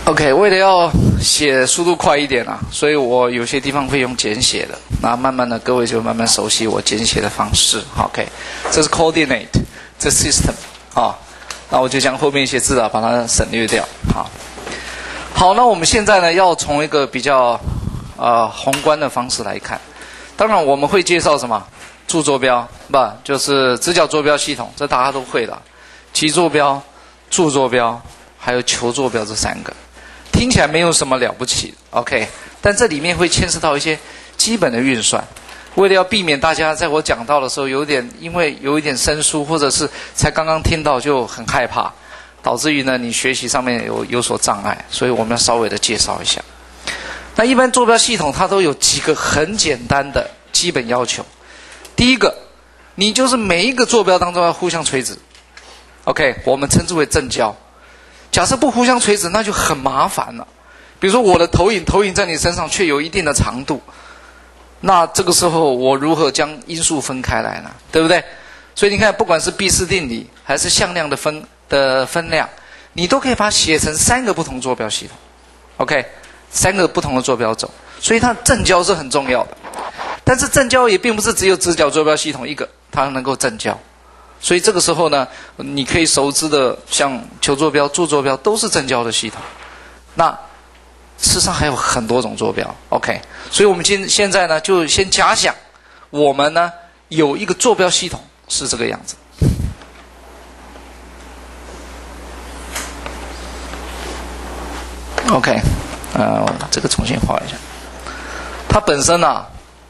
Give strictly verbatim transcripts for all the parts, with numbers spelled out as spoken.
OK， 为了要写速度快一点啊，所以我有些地方会用简写的。那慢慢的，各位就慢慢熟悉我简写的方式。OK， 这是 coordinate， 这 system 啊。那我就将后面一些字啊，把它省略掉。好，好，那我们现在呢，要从一个比较呃宏观的方式来看。当然，我们会介绍什么？柱坐标，不就是直角坐标系统，这大家都会的。极坐标、柱坐标，还有球坐标这三个。听起来没有什么了不起 ，OK， 但这里面会牵涉到一些基本的运算。为了要避免大家在我讲到的时候有点因为有一点生疏，或者是才刚刚听到就很害怕，导致于呢你学习上面有有所障碍，所以我们要稍微的介绍一下。那一般坐标系统它都有几个很简单的基本要求。第一个，你就是每一个坐标当中要互相垂直 ，OK， 我们称之为正交。假设不互相垂直，那就很麻烦了。比如说我的投影投影在你身上，却有一定的长度，那这个时候我如何将因数分开来呢？对不对？所以你看，不管是毕氏定理还是向量的分的分量，你都可以把它写成三个不同坐标系统 ，OK， 三个不同的坐标轴。所以它正交是很重要的。但是正交也并不是只有直角坐标系统一个，它能够正交。所以这个时候呢，你可以熟知的像球坐标、柱坐标都是正交的系统。那事实上还有很多种坐标 ，OK。所以我们今现在呢，就先假想我们呢有一个坐标系统是这个样子。OK， 呃，这个重新画一下。它本身呢，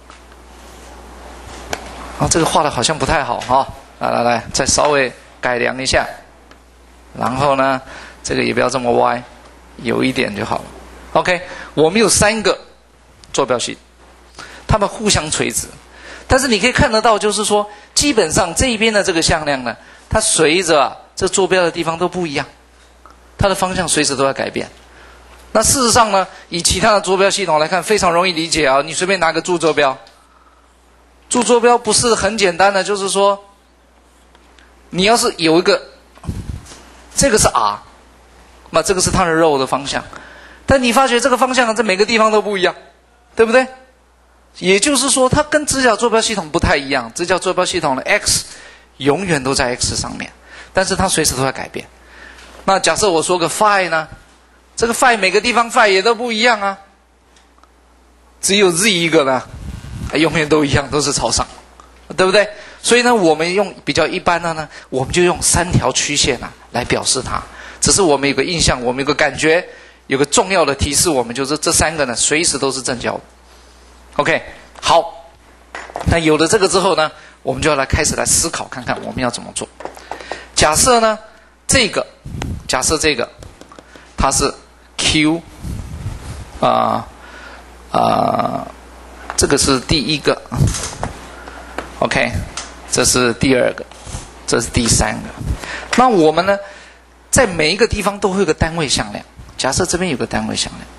啊，这个画的好像不太好哈。来来来，再稍微改良一下，然后呢，这个也不要这么歪，有一点就好了。OK， 我们有三个坐标系，它们互相垂直，但是你可以看得到，就是说，基本上这一边的这个向量呢，它随着、啊、这坐标的地方都不一样，它的方向随时都在改变。那事实上呢，以其他的坐标系统来看，非常容易理解啊。你随便拿个柱坐标，柱坐标不是很简单的，就是说，你要是有一个，这个是 R， 那这个是它的肉的方向，但你发觉这个方向在每个地方都不一样，对不对？也就是说，它跟直角坐标系统不太一样。直角坐标系统的 x 永远都在 x 上面，但是它随时都在改变。那假设我说个 phi 呢？这个 phi 每个地方 phi 也都不一样啊，只有 z 一个呢，永远都一样，都是朝上，对不对？所以呢，我们用比较一般的呢，我们就用三条曲线啊来表示它。只是我们有个印象，我们有个感觉，有个重要的提示，我们就是这三个呢，随时都是正交的。OK， 好，那有了这个之后呢，我们就要来开始来思考，看看我们要怎么做。假设呢，这个，假设这个，它是 Q， 啊、呃、啊、呃，这个是第一个 ，OK。这是第二个，这是第三个。那我们呢，在每一个地方都会有个单位向量。假设这边有个单位向量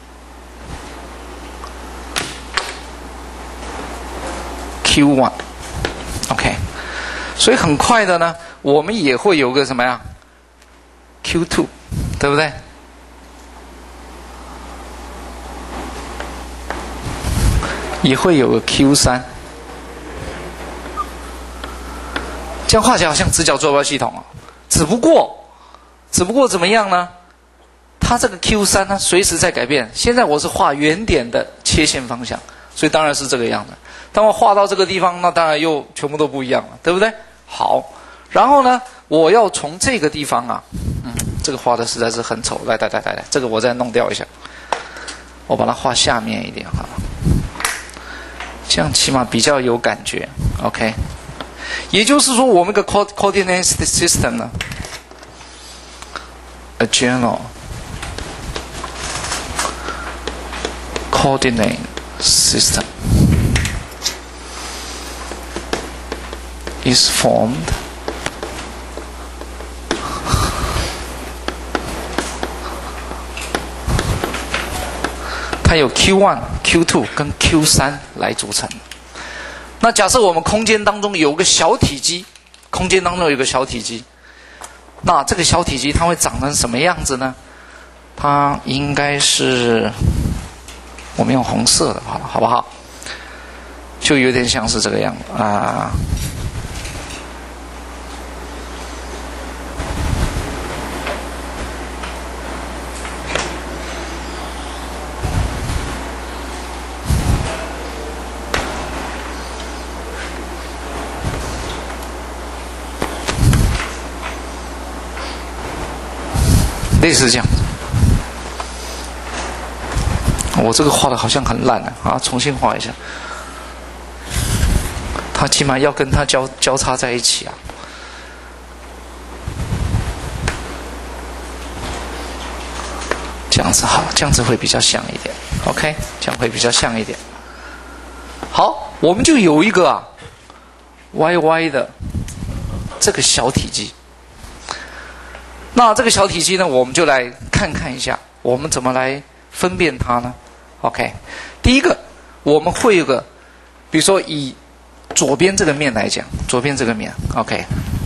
Q 一 ，OK。所以很快的呢，我们也会有个什么呀 Q 二， 对不对？也会有个 Q 三。这样画起来好像直角坐标系统啊，只不过，只不过怎么样呢？它这个 Q 三 呢，随时在改变。现在我是画原点的切线方向，所以当然是这个样子。当我画到这个地方，那当然又全部都不一样了，对不对？好，然后呢，我要从这个地方啊，嗯，这个画的实在是很丑，来来来来来，这个我再弄掉一下，我把它画下面一点好了，这样起码比较有感觉 ，OK。也就是说，我们的 coordinate system 呢 ，a general coordinate system is formed它有 Q 一、Q 二 跟 Q 三来组成。那假设我们空间当中有个小体积，空间当中有个小体积，那这个小体积它会长成什么样子呢？ 它应该是我们用红色的，好了，好不好？就有点像是这个样子啊。类似这样，我这个画的好像很烂了啊，重新画一下。它起码要跟它交交叉在一起啊。这样子好，这样子会比较像一点。OK， 这样会比较像一点。好，我们就有一个啊，歪歪的这个小体积。那这个小体积呢，我们就来看看一下，我们怎么来分辨它呢 ？OK， 第一个，我们会有个，比如说以左边这个面来讲，左边这个面 ，OK，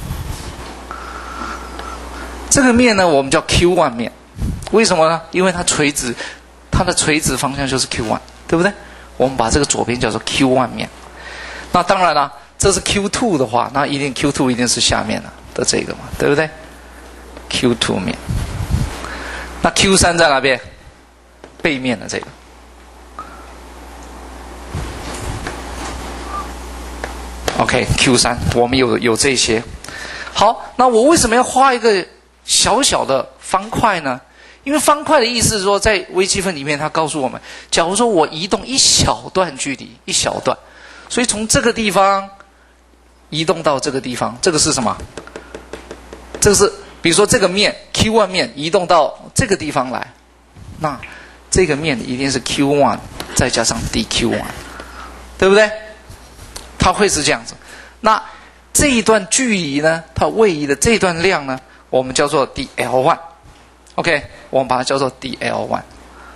这个面呢，我们叫 Q 一 面，为什么呢？因为它垂直，它的垂直方向就是 Q 一， 对不对？我们把这个左边叫做 Q 一 面。那当然了，这是 Q 二 的话，那一定 Q 二 一定是下面的的这个嘛，对不对？Q 二 面，那 Q 三 在哪边？背面的这个。OK，Q 三， 我们有有这些。好，那我为什么要画一个小小的方块呢？因为方块的意思是说，在微积分里面，它告诉我们，假如说我移动一小段距离，一小段，所以从这个地方移动到这个地方，这个是什么？这个是。比如说这个面 Q 一 面移动到这个地方来，那这个面一定是 Q 一 再加上 D Q 一， 对不对？它会是这样子。那这一段距离呢，它位移的这段量呢，我们叫做 D L 一。OK， 我们把它叫做 D L 一。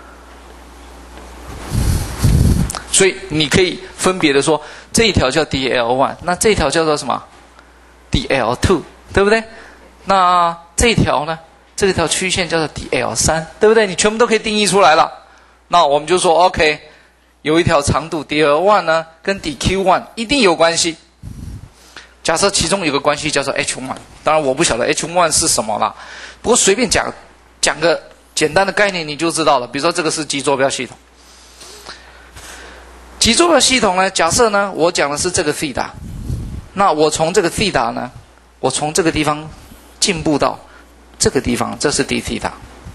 所以你可以分别的说，这一条叫 D L 一， 那这一条叫做什么 ？D L 二， 对不对？那这条呢？这条曲线叫做 D L 三， 对不对？你全部都可以定义出来了。那我们就说 OK， 有一条长度 D L 一 呢，跟 D Q 一 一定有关系。假设其中有个关系叫做 H 一， 当然我不晓得 H 一 是什么啦，不过随便讲讲个简单的概念你就知道了。比如说这个是极坐标系统，极坐标系统呢，假设呢我讲的是这个 theta， 那我从这个 theta 呢，我从这个地方进步到这个地方，这是 d theta，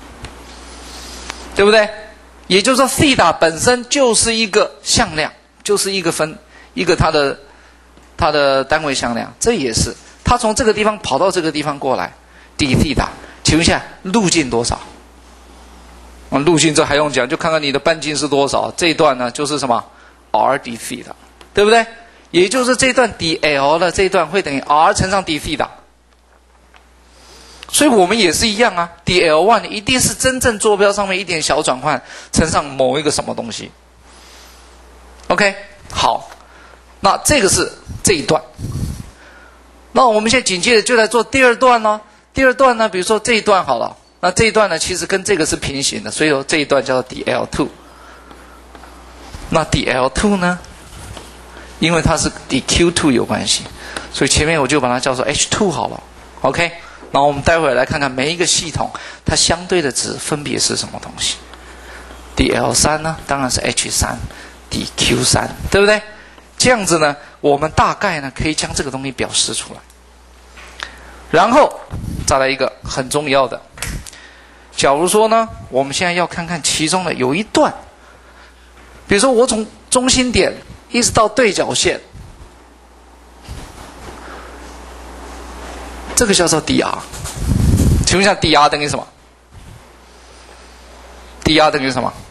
对不对？也就是说 theta 本身就是一个向量，就是一个分一个它的它的单位向量，这也是它从这个地方跑到这个地方过来 d theta， 请问一下路径多少？啊，路径这还用讲，就看看你的半径是多少。这一段呢就是什么 r d theta， 对不对？也就是这段 dl 的这一段会等于 r 乘上 d theta。所以我们也是一样啊 ，D L 一 一定是真正坐标上面一点小转换乘上某一个什么东西。OK， 好，那这个是这一段。那我们现在紧接着就来做第二段呢。第二段呢，比如说这一段好了，那这一段呢其实跟这个是平行的，所以说这一段叫做 D L 二。那 D L 二 呢，因为它是 D Q 二 有关系，所以前面我就把它叫做 H 二 好了。OK。然后我们待会儿来看看每一个系统它相对的值分别是什么东西。D L 三 呢，当然是 H 三 D Q 三， 对不对？这样子呢，我们大概呢可以将这个东西表示出来。然后再来一个很重要的，假如说呢，我们现在要看看其中的有一段，比如说我从中心点一直到对角线，这个叫做 dr， 请问一下 dr 等于什么 ？dr 等于什么？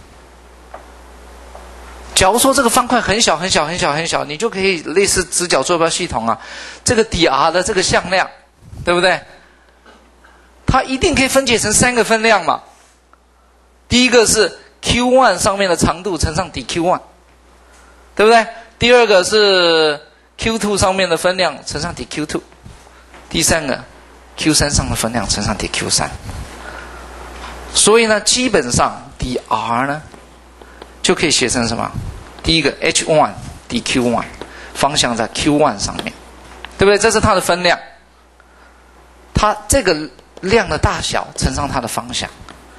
假如说这个方块很小很小很小很小，你就可以类似直角坐标系统啊，这个 dr 的这个向量，对不对？它一定可以分解成三个分量嘛。第一个是 Q 一 上面的长度乘上 D Q 一， 对不对？第二个是 Q 二 上面的分量乘上 D Q 二。第三个 Q 三 上的分量乘上 D Q 三， 所以呢，基本上 dr 呢就可以写成什么？第一个 h 一 dq 一，方向在 q 一 上面，对不对？这是它的分量，它这个量的大小乘上它的方向。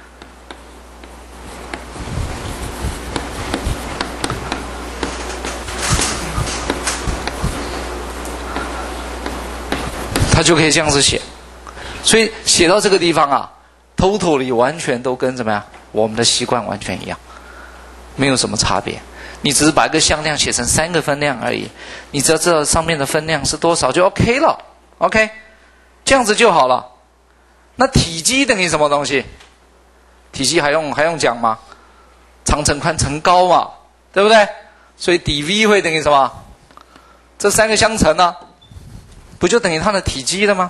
它就可以这样子写，所以写到这个地方啊 ，totally 完全都跟怎么样？我们的习惯完全一样，没有什么差别。你只是把一个向量写成三个分量而已，你只要知道上面的分量是多少就 OK 了 ，OK， 这样子就好了。那体积等于什么东西？体积还用还用讲吗？长乘宽乘高嘛，对不对？所以 dv 会等于什么？这三个相乘呢？不就等于它的体积了吗？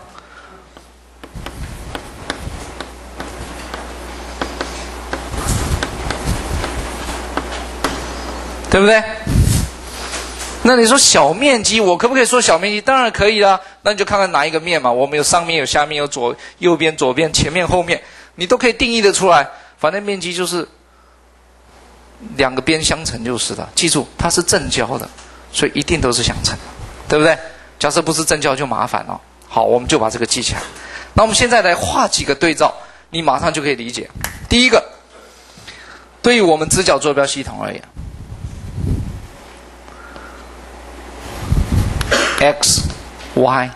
对不对？那你说小面积，我可不可以说小面积？当然可以啦。那你就看看哪一个面嘛。我们有上面有下面有左右边左边前面后面，你都可以定义得出来。反正面积就是两个边相乘就是了。记住，它是正交的，所以一定都是相乘，对不对？假设不是正交就麻烦了。好，我们就把这个记起来。那我们现在来画几个对照，你马上就可以理解。第一个，对于我们直角坐标系统而言 ，x、y，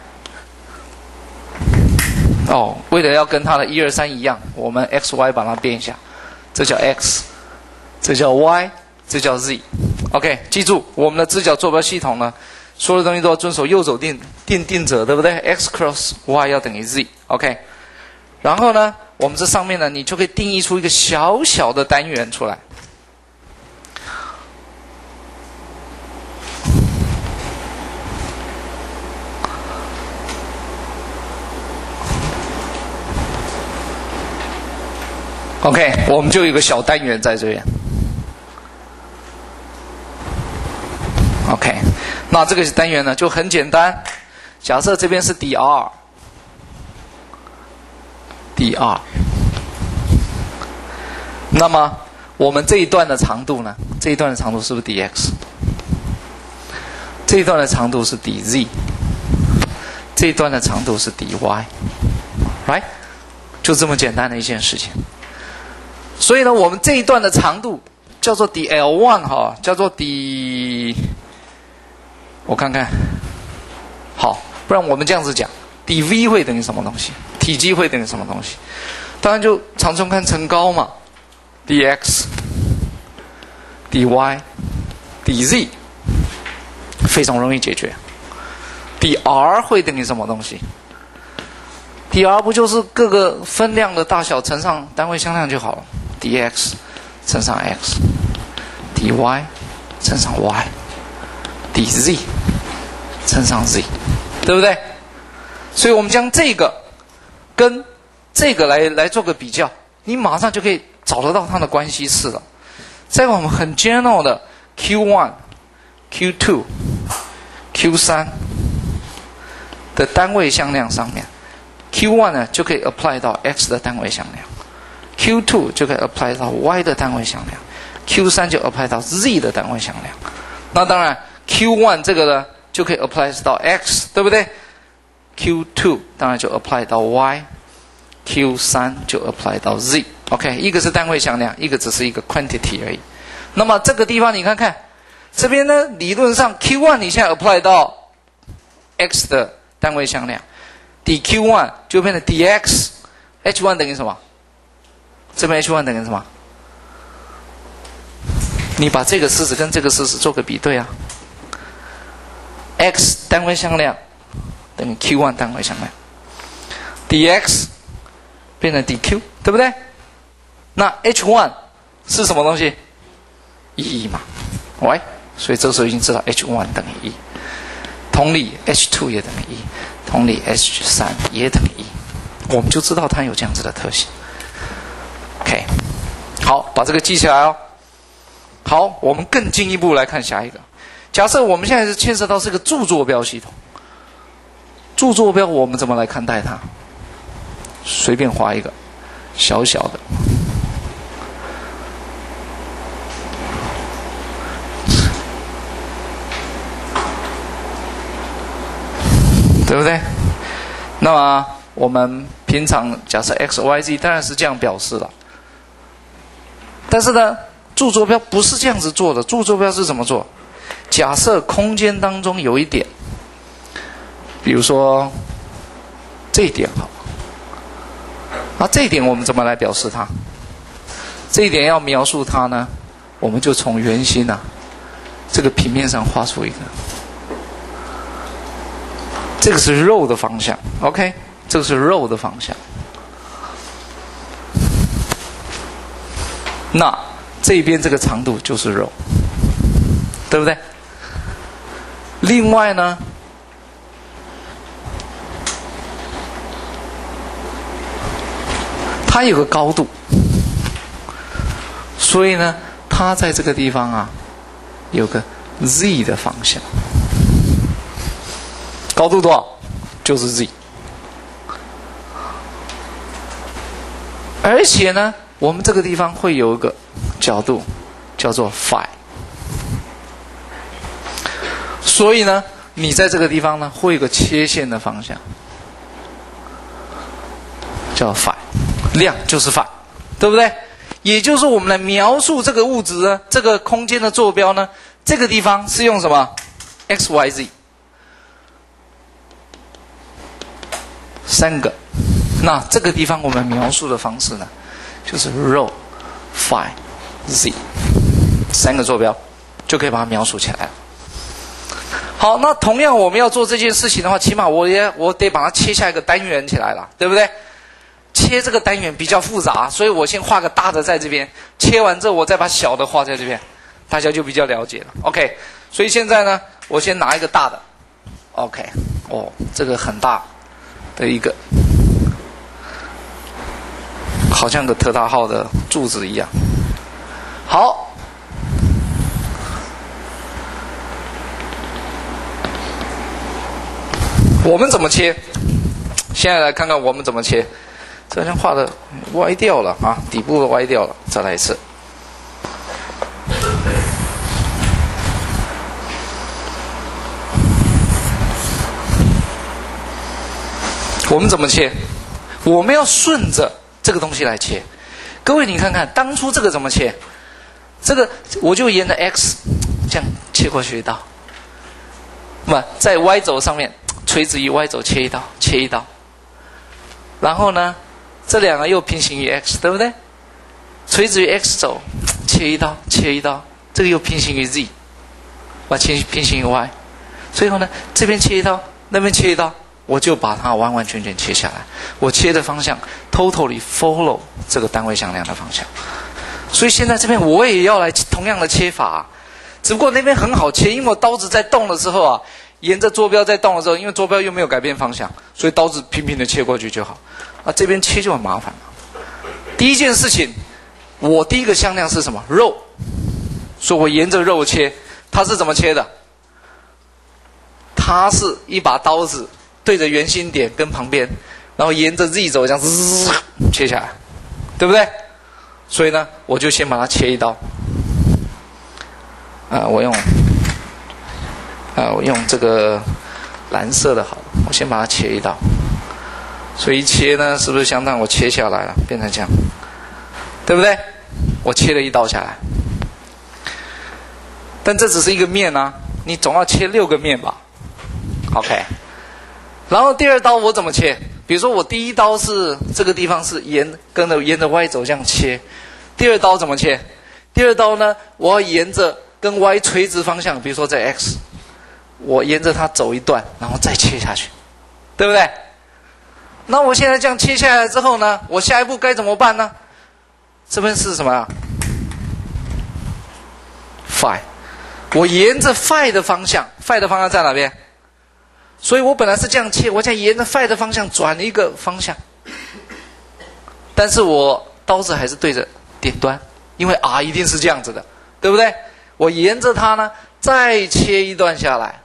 哦，为了要跟它的一二三一样，我们 x、y 把它变一下，这叫 x， 这叫 y， 这叫 z。OK， 记住我们的直角坐标系统呢。所有的东西都要遵守右手定定定则，对不对 ？x cross y 要等于 z，OK。然后呢，我们这上面呢，你就可以定义出一个小小的单元出来。OK， 我们就有一个小单元在这边。OK， 那这个单元呢就很简单，假设这边是 dr，dr， 那么我们这一段的长度呢？这一段的长度是不是 dx？ 这一段的长度是 dz， 这一段的长度是 dy，right？ 就这么简单的一件事情。所以呢，我们这一段的长度叫做 d L 一 哈，叫做 d。我看看，好，不然我们这样子讲 ，dv 会等于什么东西？体积会等于什么东西？当然就长乘宽乘高嘛 ，dx、dy、dz， 非常容易解决。dr 会等于什么东西 ？dr 不就是各个分量的大小乘上单位向量就好了 ？dx 乘上 x，dy 乘上 y。dz 乘上 z， 对不对？所以我们将这个跟这个来来做个比较，你马上就可以找得到它的关系式了。在我们很 general 的 Q 一、Q 二、Q 三的单位向量上面 ，Q 一 呢就可以 apply 到 x 的单位向量 ，Q 二 就可以 apply 到 y 的单位向量 ，Q 三 就 apply 到 z 的单位向量。那当然 ，Q 一 这个呢就可以 apply 到 x， 对不对 ？Q 二 当然就 apply 到 y，Q 三 就 apply 到 z。OK， 一个是单位向量，一个只是一个 quantity 而已。那么这个地方你看看，这边呢理论上 Q 一 你现在 apply 到 x 的单位向量 ，dq 一 就变成 dx，h 一 等于什么？这边 h 一 等于什么？你把这个式子跟这个式子做个比对啊。x 单位向量等于 Q 一 单位向量 ，dx 变成 dq， 对不对？那 h 一 是什么东西？一嘛，喂，所以这时候已经知道 h 一 等于一。同理 ，h 二 也等于一，同理 h 三 也等于一，我们就知道它有这样子的特性。OK， 好，把这个记起来哦。好，我们更进一步来看下一个。假设我们现在是牵涉到这个柱坐标系统，柱坐标我们怎么来看待它？随便画一个小小的对不对？那么我们平常假设 x y z 当然是这样表示了，但是呢，柱坐标不是这样子做的。柱坐标是怎么做？假设空间当中有一点，比如说这一点好，啊，这一点我们怎么来表示它？这一点要描述它呢，我们就从圆心啊这个平面上画出一个，这个是肉的方向 ，OK， 这个是肉的方向。那这边这个长度就是肉，对不对？另外呢，它有个高度，所以呢，它在这个地方啊，有个 z 的方向。高度多少？就是 z。而且呢，我们这个地方会有一个角度叫做 phi。所以呢，你在这个地方呢，会有个切线的方向，叫 phi， 量就是 phi， 对不对？也就是我们来描述这个物质呢，这个空间的坐标呢，这个地方是用什么 ？x y z 三个。那这个地方我们描述的方式呢，就是 rho phi z 三个坐标，就可以把它描述起来了。好，那同样我们要做这件事情的话，起码我也我得把它切下一个单元起来了，对不对？切这个单元比较复杂，所以我先画个大的在这边，切完之后我再把小的画在这边，大家就比较了解了。OK， 所以现在呢，我先拿一个大的 ，OK， 哦，这个很大的一个，好像个特大号的柱子一样。好，我们怎么切？现在来看看我们怎么切。这好像画的歪掉了啊，底部歪掉了，再来一次。我们怎么切？我们要顺着这个东西来切。各位，你看看当初这个怎么切？这个我就沿着 x 这样切过去一刀，不在 y 轴上面垂直于 y 轴切一刀，切一刀，然后呢？这两个又平行于 x， 对不对？垂直于 x 轴，切一刀，切一刀，这个又平行于 z， 把切平行于 y， 最后呢，这边切一刀，那边切一刀，我就把它完完全全切下来。我切的方向 totally follow 这个单位向量的方向。所以现在这边我也要来同样的切法、啊，只不过那边很好切，因为我刀子在动的时候啊，沿着坐标在动的时候，因为坐标又没有改变方向，所以刀子平平的切过去就好。啊，这边切就很麻烦了。第一件事情，我第一个向量是什么？肉，所以我沿着肉切。它是怎么切的？它是一把刀子对着圆心点跟旁边，然后沿着 z 轴这样滋切下来，对不对？所以呢，我就先把它切一刀。啊，我用，啊，我用这个蓝色的好了，我先把它切一刀。所以一切呢，是不是相当我切下来了，变成这样，对不对？我切了一刀下来，但这只是一个面啊，你总要切六个面吧 ？OK。然后第二刀我怎么切？比如说我第一刀是这个地方是沿跟着沿着 y 轴这样切，第二刀怎么切？第二刀呢，我要沿着跟 y 垂直方向，比如说在 x， 我沿着它走一段，然后再切下去，对不对？那我现在这样切下来之后呢，我下一步该怎么办呢？这边是什么啊 ？phi， 我沿着 phi 的方向 ，phi 的方向在哪边？所以我本来是这样切，我现在沿着 phi 的方向转一个方向，但是我刀子还是对着点端，因为 r 一定是这样子的，对不对？我沿着它呢，再切一段下来。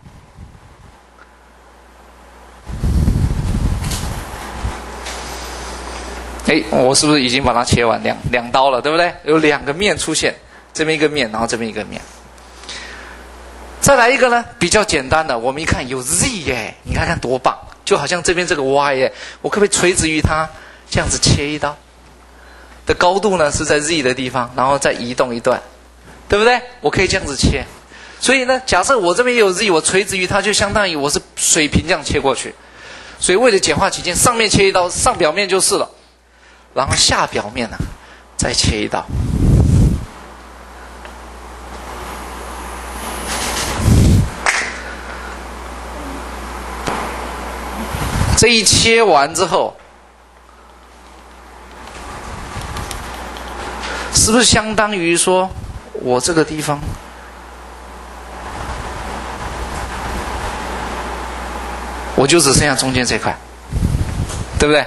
哎，我是不是已经把它切完两两刀了，对不对？有两个面出现，这边一个面，然后这边一个面。再来一个呢，比较简单的，我们一看有 z 耶，你看看多棒， 就好像这边这个 y 耶，我可不可以垂直于它，这样子切一刀？的高度呢是在 z 的地方，然后再移动一段，对不对？我可以这样子切。所以呢，假设我这边也有 z， 我垂直于它，就相当于我是水平这样切过去。所以为了简化起见，上面切一刀，上表面就是了，然后下表面呢再切一刀。这一切完之后，是不是相当于说我这个地方我就只剩下中间这块，对不对？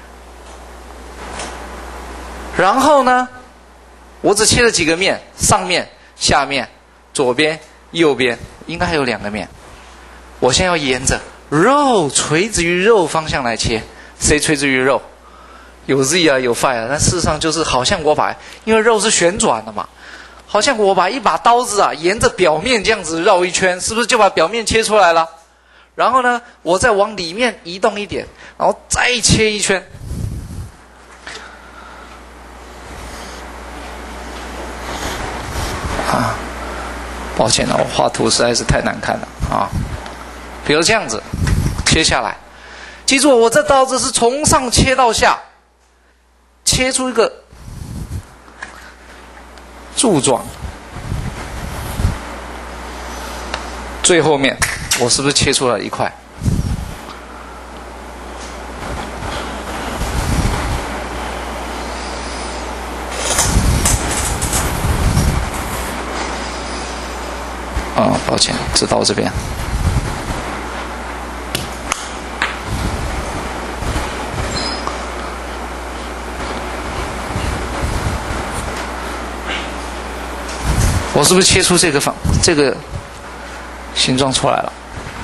然后呢，我只切了几个面，上面、下面、左边、右边，应该还有两个面。我现在要沿着肉垂直于肉方向来切，谁垂直于肉？有 z 啊，有 phi 啊，但事实上就是好像我把，因为肉是旋转的嘛，好像我把一把刀子啊，沿着表面这样子绕一圈，是不是就把表面切出来了？然后呢，我再往里面移动一点，然后再切一圈。啊，抱歉了，我画图实在是太难看了啊。比如这样子切下来，记住我这刀子是从上切到下，切出一个柱状，最后面我是不是切出了一块？啊，抱歉，只到这边。我是不是切出这个方这个形状出来了？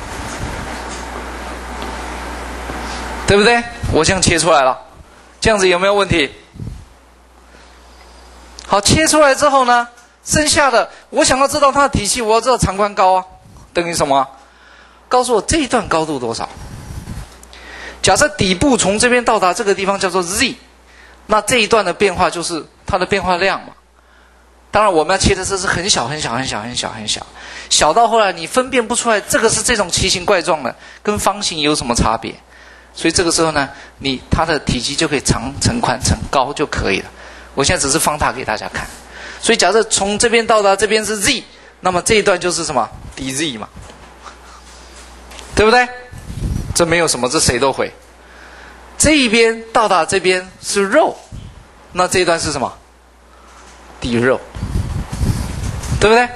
对不对？我这样切出来了，这样子有没有问题？好，切出来之后呢，剩下的我想要知道它的体积，我要知道长宽高啊，等于什么？告诉我这一段高度多少？假设底部从这边到达这个地方叫做 z， 那这一段的变化就是它的变化量嘛。当然我们要切的这是很小很小很小很小很小，小到后来你分辨不出来这个是这种奇形怪状的，跟方形有什么差别。所以这个时候呢，你它的体积就可以长乘宽乘高就可以了。我现在只是放大给大家看。所以假设从这边到达这边是 z， 那么这一段就是什么 dz 嘛，对不对？这没有什么，这谁都会。这一边到达这边是肉，那这一段是什么？底肉，对不对？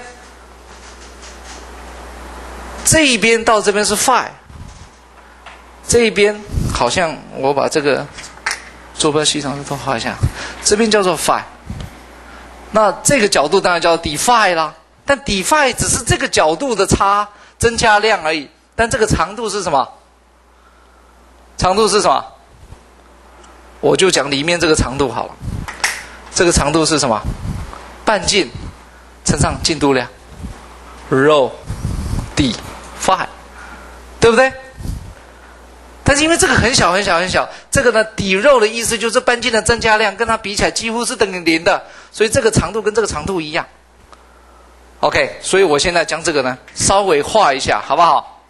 这一边到这边是 phi， 这一边好像我把这个坐标系上都画一下，这边叫做 phi， 那这个角度当然叫底 phi 啦，但底 phi 只是这个角度的差增加量而已，但这个长度是什么？长度是什么？我就讲里面这个长度好了，这个长度是什么？半径乘上进度量 rho d phi， 对不对？但是因为这个很小很小很小，这个呢底肉的意思就是半径的增加量跟它比起来几乎是等于零的，所以这个长度跟这个长度一样。OK， 所以我现在将这个呢稍微画一下，好不好？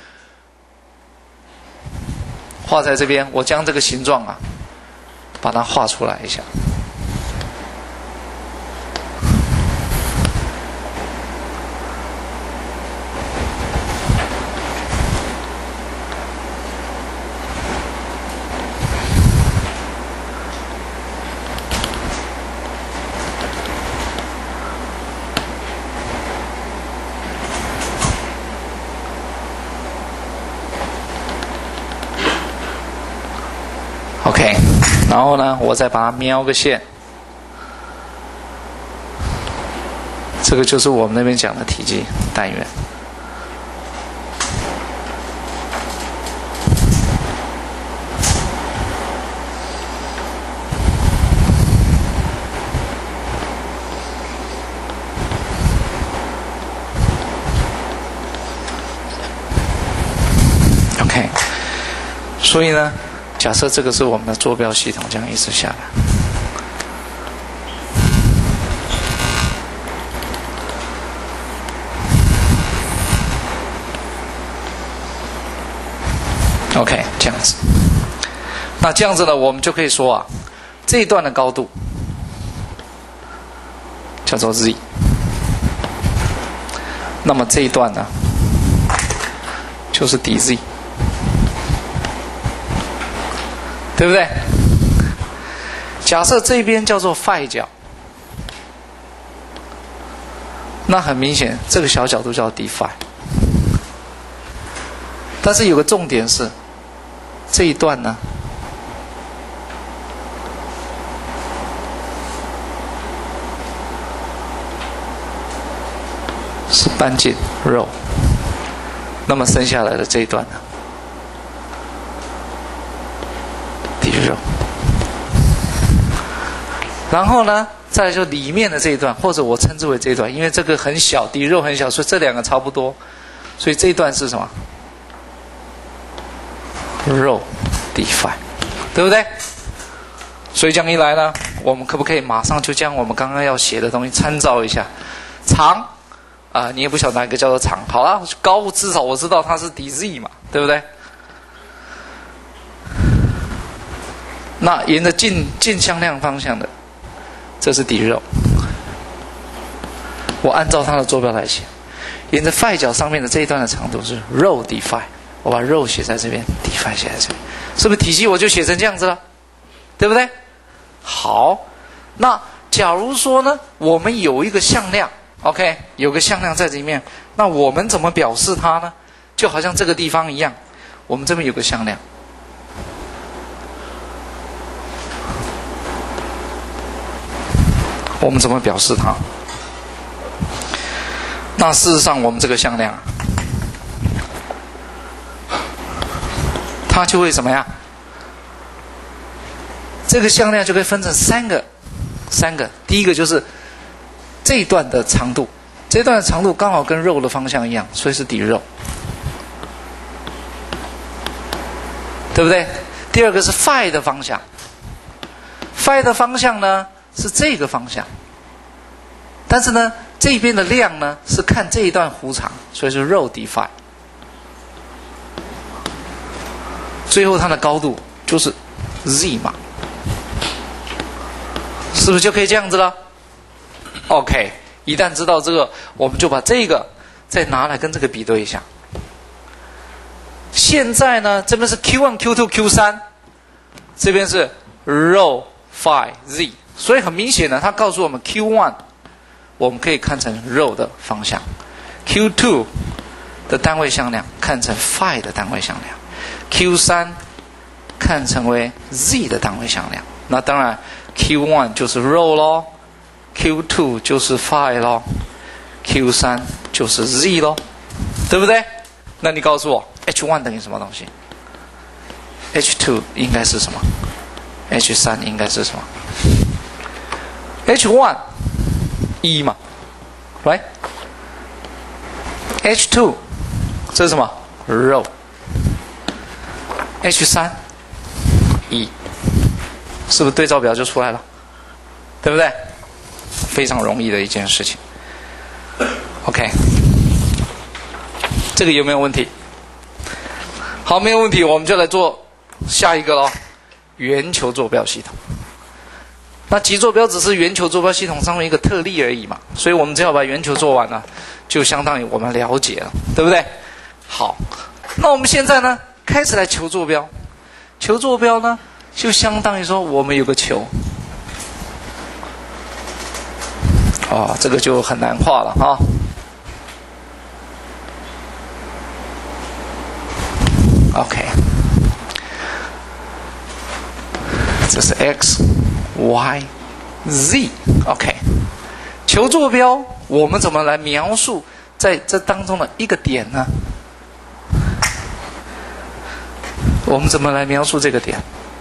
画在这边，我将这个形状啊把它画出来一下。OK， 然后呢，我再把它描个线，这个就是我们那边讲的体积单元。OK， 所以呢，假设这个是我们的坐标系统，这样一直下来。OK， 这样子。那这样子呢，我们就可以说啊，这一段的高度叫做 z。那么这一段呢，就是 dz， 对不对？假设这边叫做 phi 角，那很明显，这个小角度叫 d phi。但是有个重点是，这一段呢，是半径 rho， 那么剩下来的这一段呢 d rho， 然后呢，再来就里面的这一段，或者我称之为这一段，因为这个很小 d rho 很小，所以这两个差不多，所以这一段是什么 rho d phi， 对不对？所以这样一来呢，我们可不可以马上就将我们刚刚要写的东西参照一下？长啊、呃，你也不晓得哪个叫做长。好了，高至少我知道它是 dz 嘛，对不对？那沿着近近向量方向的，这是 d rho。我按照它的坐标来写，沿着 phi 角上面的这一段的长度是 rho d phi。我把 rho 写在这边 d phi 写在这边，是不是体积我就写成这样子了？对不对？好，那假如说呢，我们有一个向量 ，OK， 有个向量在这里面，那我们怎么表示它呢？就好像这个地方一样，我们这边有个向量，我们怎么表示它？那事实上，我们这个向量，它就会怎么样？这个向量就可以分成三个，三个。第一个就是这一段的长度，这一段的长度刚好跟肉的方向一样，所以是 d rho， 对不对？第二个是 phi 的方向 ，phi 的方向呢是这个方向，但是呢这边的量呢是看这一段弧长，所以是 rho d phi。最后它的高度就是 z 嘛，是不是就可以这样子了 ？OK， 一旦知道这个，我们就把这个再拿来跟这个比对一下。现在呢，这边是 Q 一、Q 二、Q 三，这边是 rho phi z， 所以很明显呢，它告诉我们 Q 一 我们可以看成 rho 的方向 ，Q 二 的单位向量看成 phi 的单位向量。Q 三 看成为 z 的单位向量，那当然 Q 一 就是 rho 咯 ，Q 二 就是 phi 咯 ，Q 三 就是 z 咯，对不对？那你告诉我 H 一 等于什么东西 ？H 二 应该是什么 ？H 三 应该是什么 ？H 一 一嘛 ，right？H 二 这是什么 ？rho。H 三 一，是不是对照表就出来了？对不对？非常容易的一件事情。OK， 这个有没有问题？好，没有问题，我们就来做下一个咯，圆球坐标系统。那极坐标只是圆球坐标系统上面一个特例而已嘛，所以我们只要把圆球做完了，就相当于我们了解了，对不对？好，那我们现在呢？开始来求坐标，求坐标呢，就相当于说我们有个球，哦，这个就很难画了哈。OK， 这是 x、y、z。OK， 求坐标，我们怎么来描述在这当中的一个点呢？我们怎么来描述这个点？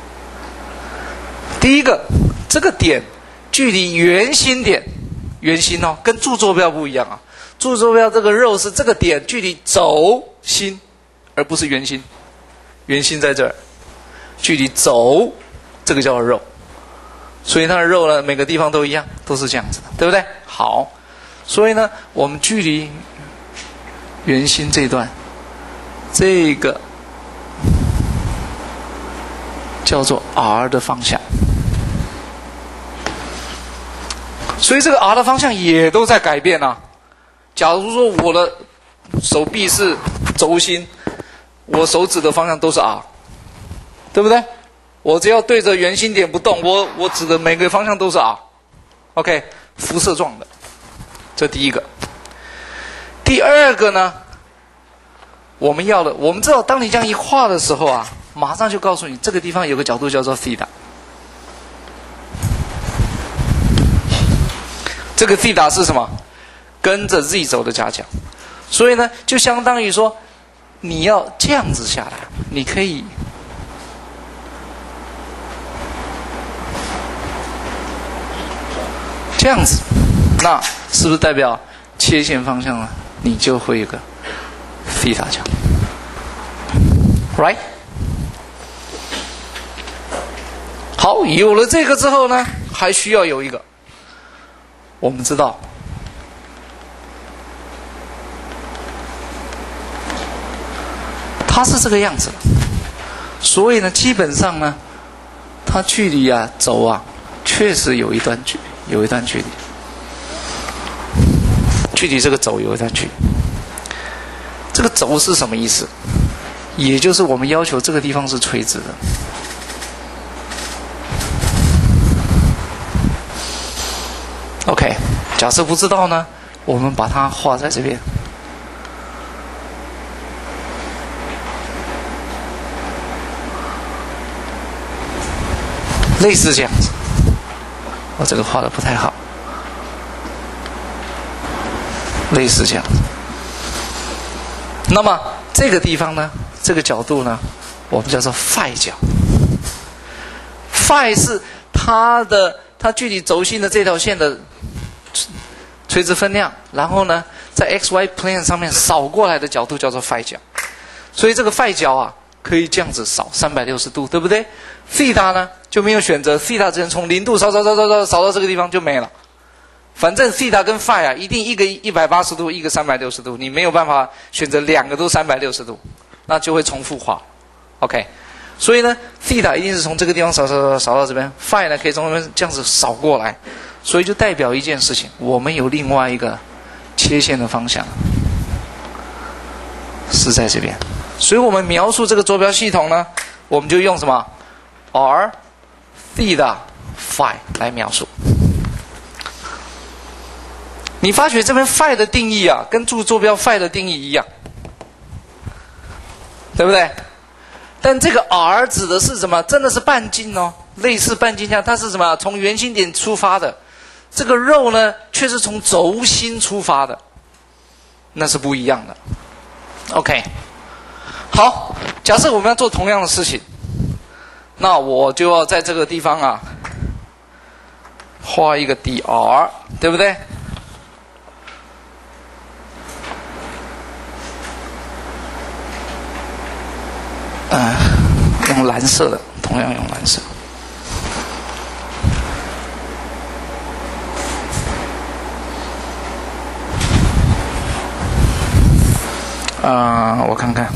第一个，这个点距离圆心点，圆心哦，跟柱坐标不一样啊。柱坐标这个肉是这个点距离轴心，而不是圆心。圆心在这儿， 距离轴，这个叫做肉。所以它的肉呢，每个地方都一样，都是这样子的，对不对？好，所以呢，我们距离圆心这段，这个叫做 r 的方向。所以这个 r 的方向也都在改变啊。假如说我的手臂是轴心，我手指的方向都是 r， 对不对？我只要对着圆心点不动，我我指的每个方向都是 r。OK， 辐射状的，这第一个。第二个呢，我们要的，我们知道，当你这样一画的时候啊，马上就告诉你这个地方有个角度叫做 theta。这个 theta 是什么？跟着 z 轴的夹角。所以呢，就相当于说，你要这样子下来，你可以这样子，那是不是代表切线方向呢？你就会有个 theta 角 ，right？ 好，有了这个之后呢，还需要有一个，我们知道，它是这个样子，所以呢，基本上呢，它距离啊轴啊，确实有一段距离。有一段距离，距离这个轴有一段距离。这个轴是什么意思？也就是我们要求这个地方是垂直的。OK， 假设不知道呢，我们把它画在这边。类似这样子。我这个画的不太好，类似这样。那么这个地方呢，这个角度呢，我们叫做 phi 角。phi 是它的它距离轴心的这条线的垂直分量，然后呢，在 X Y plane 上面扫过来的角度叫做 phi 角。所以这个 phi 角啊，可以这样子扫三百六十度，对不对？ theta 呢就没有选择 ，theta 只能从零度扫扫扫扫扫扫到这个地方就没了。反正 theta 跟 phi 啊，一定一个一百八十度，一个三百六十度，你没有办法选择两个都三百六十度，那就会重复画。OK， 所以呢 ，theta 一定是从这个地方扫扫扫扫到这边 ，phi 呢可以从这边这样子扫过来，所以就代表一件事情，我们有另外一个切线的方向是在这边。所以我们描述这个坐标系统呢，我们就用什么 r theta phi 来描述。你发觉这边 phi 的定义啊，跟注坐标 phi 的定义一样，对不对？但这个 r 指的是什么？真的是半径哦，类似半径这样，它是什么？从圆心点出发的。这个肉呢，却是从轴心出发的，那是不一样的。OK， 好，假设我们要做同样的事情，那我就要在这个地方啊，画一个 dr， 对不对？嗯，用蓝色的，同样用蓝色。啊、呃，我看看，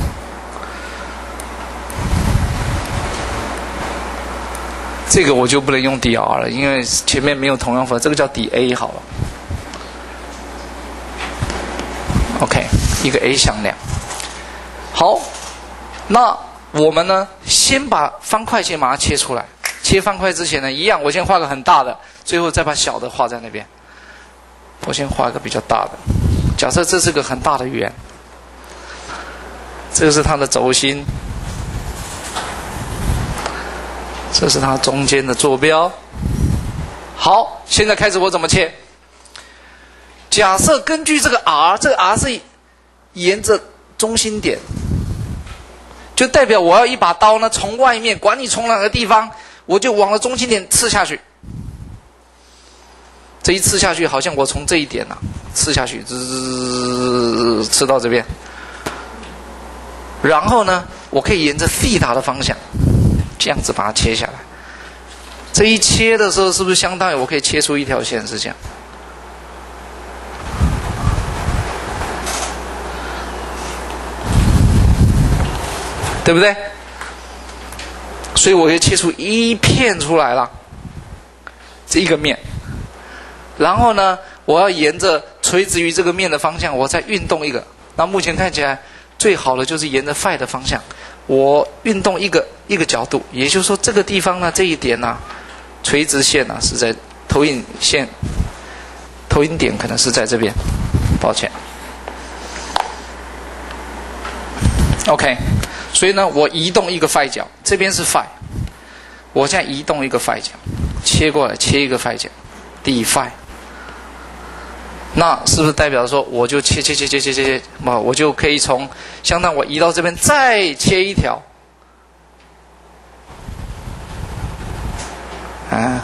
这个我就不能用 dr 了，因为前面没有同样符号，这个叫 dA 好了。OK， 一个 A 向量。好，那我们呢，先把方块先把它切出来。切方块之前呢，一样，我先画个很大的，最后再把小的画在那边。我先画个比较大的。假设这是个很大的圆，这是它的轴心，这是它中间的坐标。好，现在开始我怎么切？假设根据这个 r， 这个 r 是沿着中心点。就代表我要一把刀呢，从外面，管你从哪个地方，我就往了中心点刺下去。这一刺下去，好像我从这一点啊刺下去，滋刺到这边。然后呢，我可以沿着 theta 的方向， 这样子把它切下来。这一切的时候，是不是相当于我可以切出一条线是这样？对不对？所以我可以切出一片出来了，这一个面。然后呢，我要沿着垂直于这个面的方向，我再运动一个。那目前看起来最好的就是沿着 phi 的方向，我运动一个一个角度，也就是说这个地方呢，这一点呢、啊，垂直线呢、啊、是在投影线，投影点可能是在这边，抱歉。OK， 所以呢，我移动一个 phi 角，这边是 phi， 我现在移动一个 phi 角，切过来切一个 phi 角 ，d phi。那是不是代表说，我就切切切切切切切，嘛，我就可以从相当我移到这边再切一条，啊，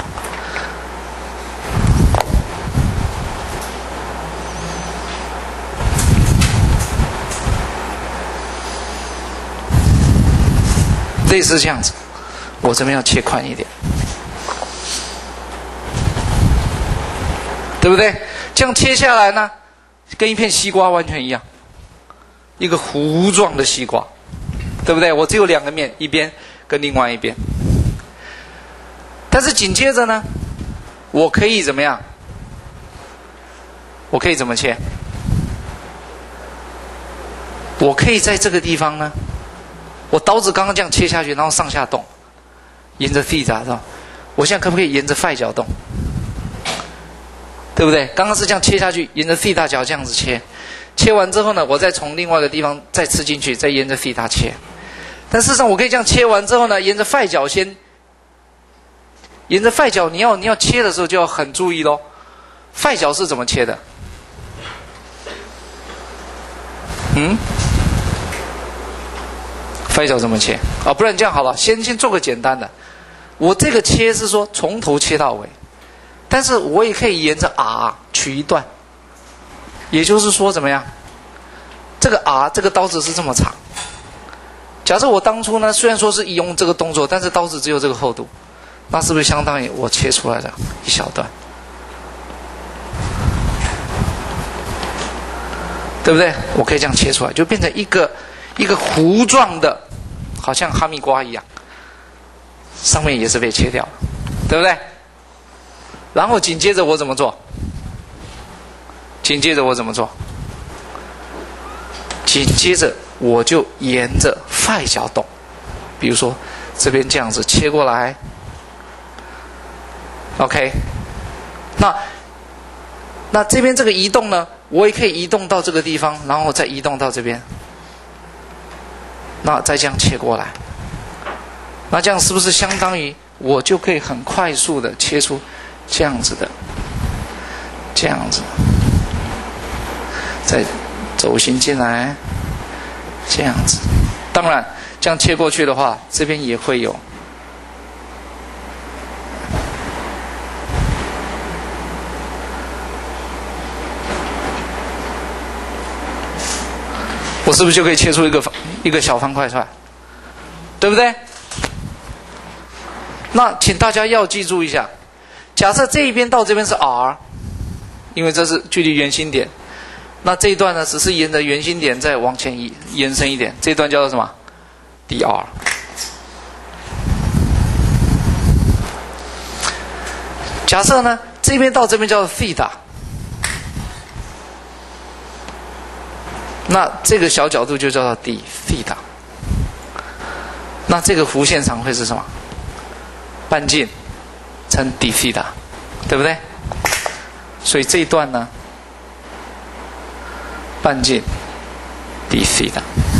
类似这样子，我这边要切宽一点，对不对？这样切下来呢，跟一片西瓜完全一样，一个糊状的西瓜，对不对？我只有两个面，一边跟另外一边。但是紧接着呢，我可以怎么样？我可以怎么切？我可以在这个地方呢，我刀子刚刚这样切下去，然后上下动，沿着 theta 是吧？我现在可不可以沿着 phi 角动？对不对？刚刚是这样切下去，沿着 theta 角这样子切，切完之后呢，我再从另外一个地方再刺进去，再沿着 theta 切。但事实上，我可以这样切完之后呢，沿着 phi 角先，沿着 phi 角，你要你要切的时候就要很注意咯。phi 角是怎么切的？嗯 ，phi 角怎么切？啊，不然这样好了，先先做个简单的。我这个切是说从头切到尾。但是我也可以沿着 R 取一段，也就是说怎么样？这个 R 这个刀子是这么长。假设我当初呢，虽然说是用这个动作，但是刀子只有这个厚度，那是不是相当于我切出来的一小段？对不对？我可以这样切出来，就变成一个一个糊状的，好像哈密瓜一样，上面也是被切掉了，对不对？然后紧接着我怎么做？紧接着我怎么做？紧接着我就沿着 phi 角动，比如说这边这样子切过来 ，OK， 那那这边这个移动呢，我也可以移动到这个地方，然后再移动到这边，那再这样切过来，那这样是不是相当于我就可以很快速的切出？这样子的，这样子，再轴心进来，这样子。当然，这样切过去的话，这边也会有。我是不是就可以切出一个一个小方块出来？对不对？那请大家要记住一下。假设这一边到这边是 R， 因为这是距离圆心点，那这一段呢，只是沿着圆心点再往前移延伸一点，这一段叫做什么 ？dr。假设呢，这边到这边叫做 theta， 那这个小角度就叫做 d theta。那这个弧线长会是什么？半径。称 d theta， 对不对？所以这一段呢，半径 d theta。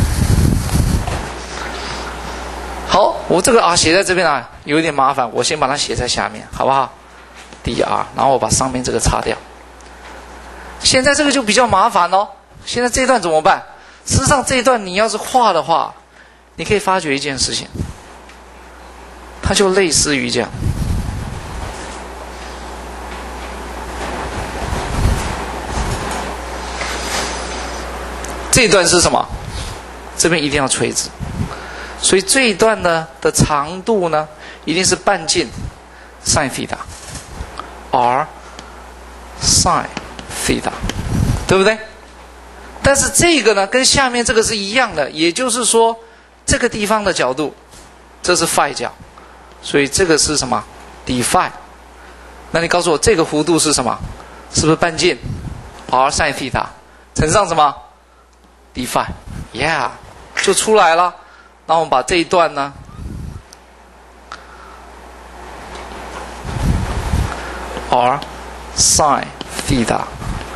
好，我这个 r 写在这边啊，有一点麻烦，我先把它写在下面，好不好 ？dr， 然后我把上面这个擦掉。现在这个就比较麻烦哦。现在这一段怎么办？事实上，这一段你要是画的话，你可以发觉一件事情，它就类似于这样。这一段是什么？这边一定要垂直， 所以这一段呢的长度呢，一定是半径 sin 西塔 r sin 西塔，对不对？但是这个呢，跟下面这个是一样的，也就是说，这个地方的角度，这是 phi 角，所以这个是什么 d phi。那你告诉我，这个弧度是什么？是不是半径 r sin 西塔乘上什么 d phi？ Yeah， 就出来了。那我们把这一段呢，r sin 西塔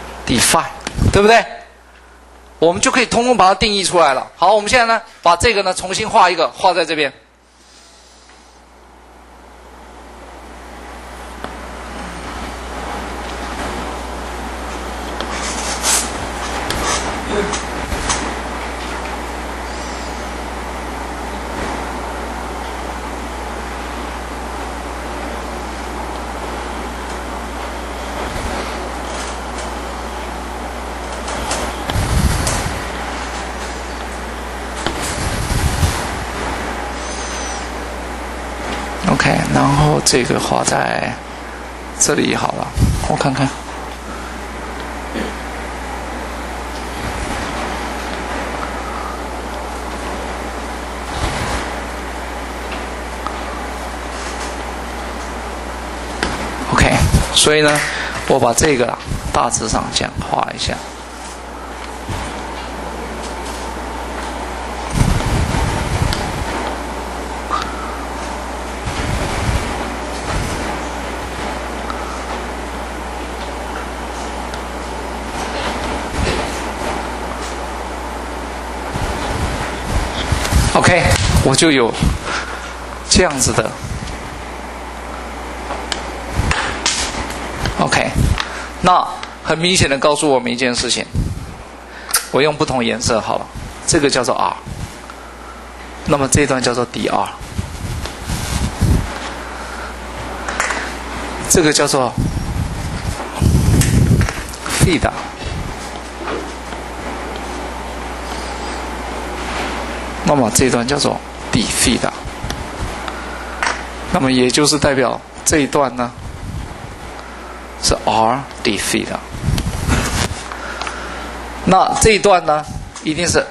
d phi， 对不对？我们就可以通通把它定义出来了。好，我们现在呢，把这个呢重新画一个，画在这边。OK， 然后这个画在这里好了，我看看。OK， 所以呢，我把这个大致上这样画一下。OK， 我就有这样子的。OK， 那很明显的告诉我们一件事情，我用不同颜色好了，这个叫做 R， 那么这段叫做 dr， 这个叫做 theta。那么这一段叫做 d theta， 那么也就是代表这一段呢是 r d theta， 那这一段呢一定是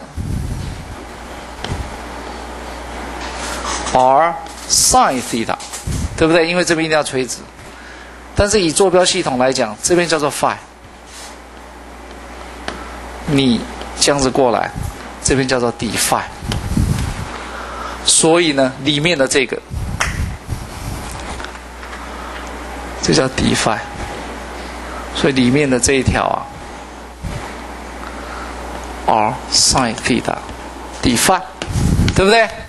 r sin theta， 对不对？因为这边一定要垂直，但是以坐标系统来讲，这边叫做 phi， 你这样子过来，这边叫做 d phi。所以呢，里面的这个，这叫 d phi， 所以里面的这一条啊 ，r sin theta d phi， 对不对？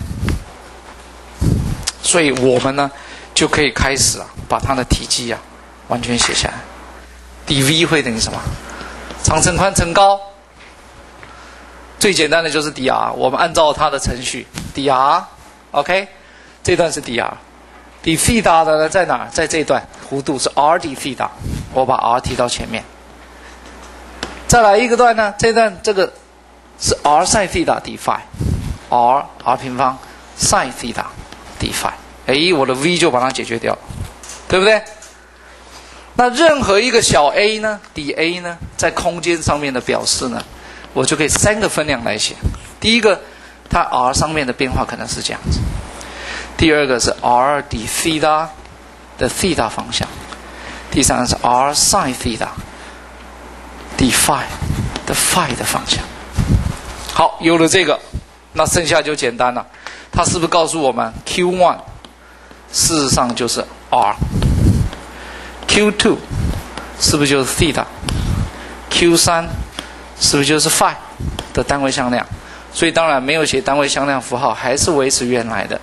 所以我们呢就可以开始啊，把它的体积啊完全写下来。dv 会等于什么？长乘宽乘高。最简单的就是 dr， 我们按照它的程序 dr， OK， 这段是 dr，d theta 的呢在哪？在这一段弧度是 r d theta， 我把 r 提到前面。再来一个段呢，这段这个是 r sin theta d phi，r r 平方 sin theta d phi， 哎，我的 v 就把它解决掉了，对不对？那任何一个小 a 呢 ，dA 呢，在空间上面的表示呢，我就可以三个分量来写。第一个，它 r 上面的变化可能是这样子；第二个是 r d theta 的 theta 方向；第三个是 r sin theta d phi 的 phi 的方向。好，有了这个，那剩下就简单了。它是不是告诉我们 Q 一 事实上就是 r，Q 二 是不是就是 theta，Q 三是不是就是 phi 的单位向量？所以当然没有写单位向量符号，还是维持原来的，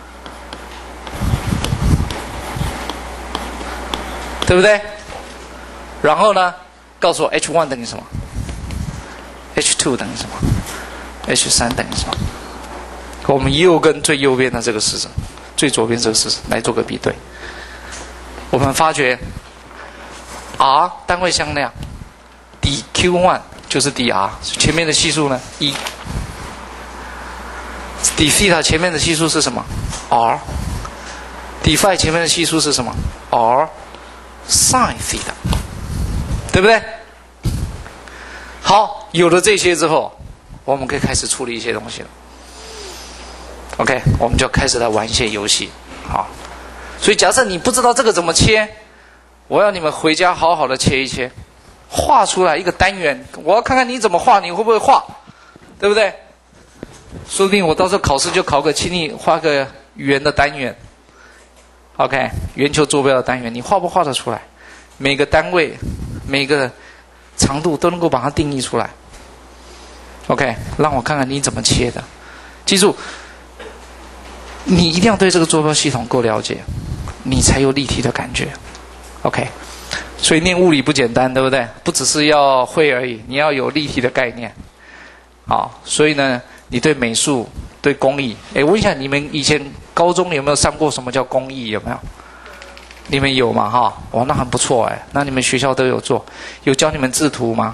对不对？然后呢，告诉我 H 一 等于什么 ，H 二 等于什么 ，H 三 等于什么？我们右跟最右边的这个式子，最左边这个式子来做个比对。我们发觉 r 单位向量 d Q 一 就是 dr， 前面的系数呢一 d 西塔前面的系数是什么 ？r。d phi 前面的系数是什么 ？r sin 西塔，对不对？好，有了这些之后，我们可以开始处理一些东西了。OK， 我们就开始来玩一些游戏。好，所以假设你不知道这个怎么切，我要你们回家好好的切一切，画出来一个单元，我要看看你怎么画，你会不会画，对不对？说不定我到时候考试就考个，请你画个圆的单元。OK， 圆球坐标的单元，你画不画得出来？每个单位、每个长度都能够把它定义出来。OK， 让我看看你怎么切的。记住，你一定要对这个坐标系统够了解，你才有立体的感觉。OK， 所以念物理不简单，对不对？不只是要会而已，你要有立体的概念。好，所以呢，你对美术、对工艺，哎，问一下你们以前高中有没有上过什么叫工艺？有没有？你们有嘛？哈，哇，那很不错哎。那你们学校都有做，有教你们制图吗？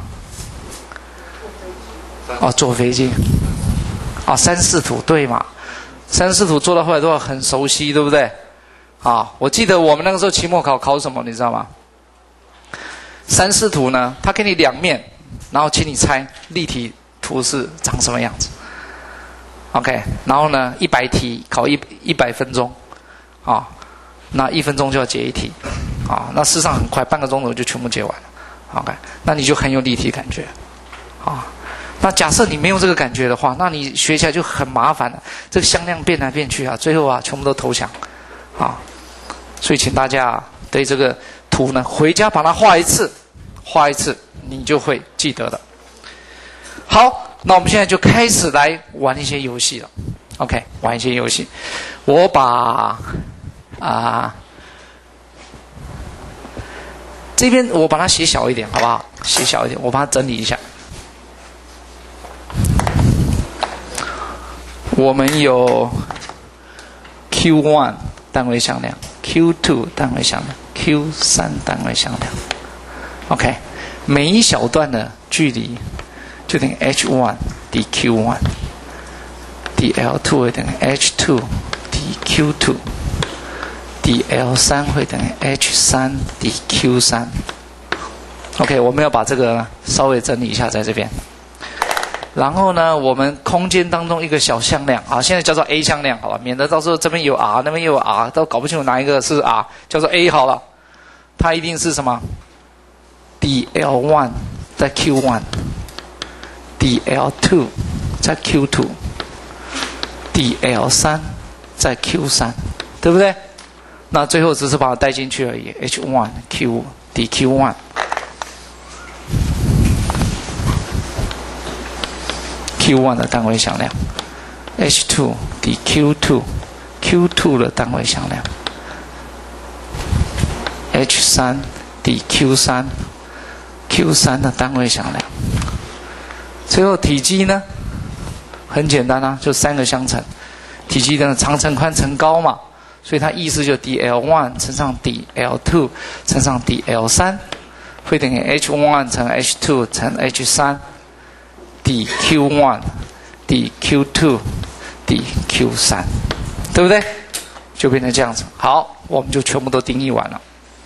哦，做飞机。啊，三视图对嘛？三视图做到后来都要很熟悉，对不对？啊，我记得我们那个时候期末考考什么，你知道吗？三视图呢，它给你两面，然后请你猜立体图是长什么样子。OK， 然后呢，一百题考一一百分钟，啊，那一分钟就要解一题，啊，那事实上很快，半个钟头就全部解完了。OK， 那你就很有立体感觉，啊。那假设你没有这个感觉的话，那你学起来就很麻烦了。这个向量变来变去啊，最后啊，全部都投降，啊！所以请大家、啊、对这个图呢，回家把它画一次，画一次，你就会记得的。好，那我们现在就开始来玩一些游戏了。OK， 玩一些游戏。我把啊、呃、这边我把它写小一点，好不好？写小一点，我把它整理一下。我们有 Q 一 单位向量 ，Q 二 单位向量 ，Q 三 单位向量。OK， 每一小段的距离就等于 H 一 d Q 一 ，d L 二 会等于 H 二 d Q 二 ，d L 三 会等于 H 三 d Q 三。OK， 我们要把这个稍微整理一下，在这边。然后呢，我们空间当中一个小向量啊，现在叫做 A 向量，好吧，免得到时候这边有 R， 那边又有 R， 都搞不清楚哪一个是 R， 叫做 A 好了。它一定是什么 ？d L 一 在 Q 一 ，d L 二 在 Q 二 ，d L 三 在 Q 三，对不对？那最后只是把它带进去而已 ，H 一 Q d Q 一。Q 一 的单位向量 ，H 二 d Q 二 ，Q 二 的单位向量 ，H 三 d Q 三 ，Q 三 的单位向量。最后体积呢，很简单啊，就三个相乘，体积的长乘宽乘高嘛，所以它意思就 d L 一 乘上 d L 二 乘上 d L 三，会等于 H 一 乘 H 二 乘 H 三。d Q 一 d Q 二 d Q 三，对不对？就变成这样子。好，我们就全部都定义完了。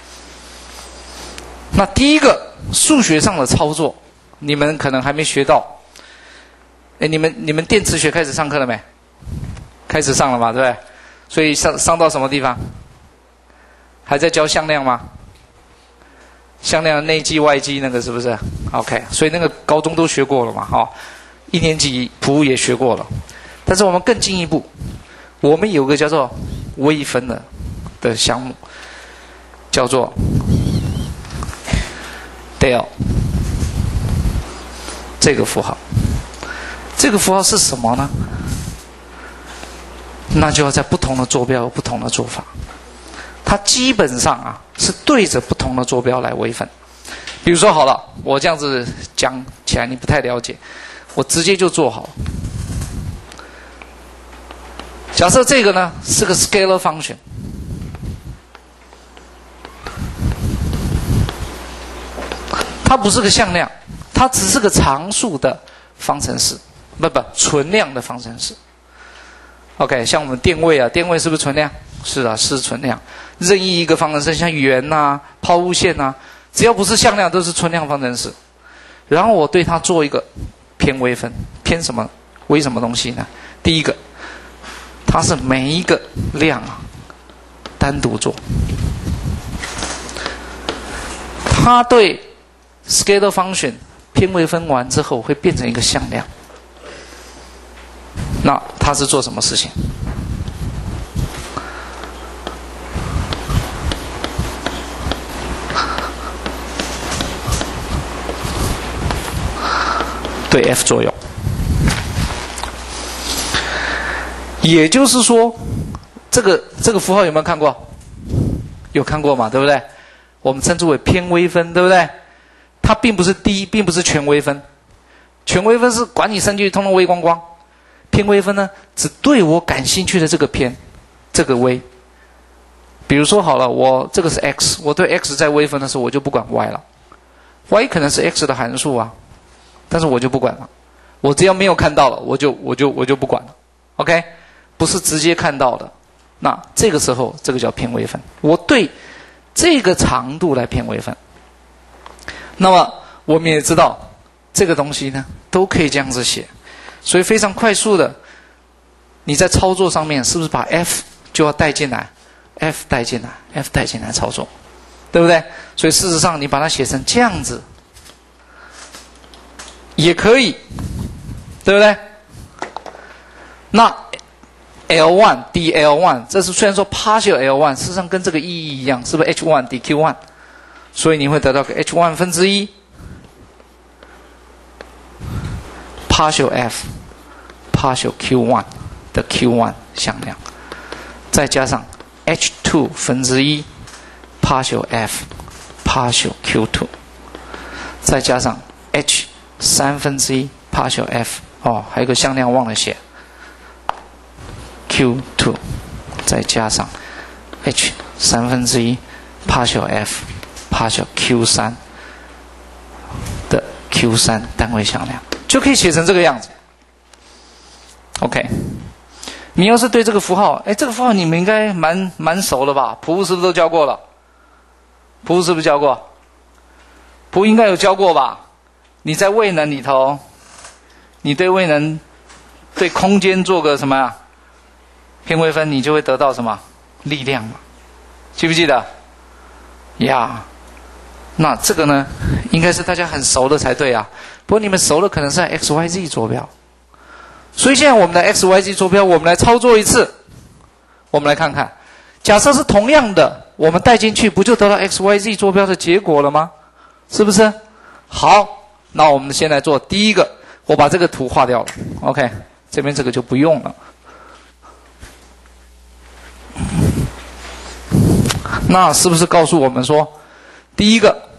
那第一个数学上的操作，你们可能还没学到。哎，你们你们电磁学开始上课了没？开始上了嘛，对不对？所以上上到什么地方？还在教向量吗？向量内积外积那个是不是 ？OK， 所以那个高中都学过了嘛，哈、哦，一年级普物也学过了。但是我们更进一步，我们有个叫做微分的的项目，叫做 del 这个符号。这个符号是什么呢？那就要在不同的坐标有不同的做法。它基本上啊是对着不同的坐标来微分。比如说好了，我这样子讲起来你不太了解，我直接就做好了。假设这个呢是个 scalar function， 它不是个向量，它只是个常数的方程式，不不纯量的方程式。 OK， 像我们电位啊，电位是不是存量？是啊，是存量。任意一个方程式，像圆呐、抛物线呐，只要不是向量，都是存量方程式。然后我对它做一个偏微分，偏什么？微什么东西呢？第一个，它是每一个量啊单独做，它对 scalar function 偏微分完之后会变成一个向量。那它是做什么事情？对 F 作用。也就是说，这个这个符号有没有看过？有看过嘛？对不对？我们称之为偏微分，对不对？它并不是低，并不是全微分。全微分是管你升级通通微光光，偏微分呢，只对我感兴趣的这个偏，这个微。比如说好了，我这个是 x， 我对 x 在微分的时候，我就不管 y 了。y 可能是 x 的函数啊，但是我就不管了。我只要没有看到了，我就我就我就不管了。OK， 不是直接看到的。那这个时候，这个叫偏微分。我对这个长度来偏微分。那么我们也知道，这个东西呢都可以这样子写，所以非常快速的，你在操作上面是不是把 f 就要带进来 ，f 带进来 ，f 带进来操作，对不对？所以事实上你把它写成这样子也可以，对不对？那 L 一 dL 一， 这是虽然说 partial L 一， 事实上跟这个意义一样，是不是 H 一 dQ 一？ 所以你会得到个 H 一 分之一 partial F partial Q 一 的 Q 一 向量，再加上 H 二 分之一 partial F partial Q 二， 再加上 H 三 分之一 partial F， 哦，还有一个向量忘了写。Q 二 再加上 H 三 分之一 partial F partial Q 三 的 Q 三 单位向量，就可以写成这个样子。OK， 你要是对这个符号，哎，这个符号你们应该蛮蛮熟了吧？普物是不是都教过了？普物是不是教过？普物应该有教过吧？你在位能里头，你对位能对空间做个什么啊？偏微分，你就会得到什么力量嘛？记不记得？呀，那这个呢，应该是大家很熟的才对啊。不过你们熟的可能是在 X Y Z 坐标，所以现在我们的 X Y Z 坐标，我们来操作一次。我们来看看，假设是同样的，我们带进去，不就得到 X Y Z 坐标的结果了吗？是不是？好，那我们先来做第一个，我把这个图画掉了。OK， 这边这个就不用了。那是不是告诉我们说，第一个，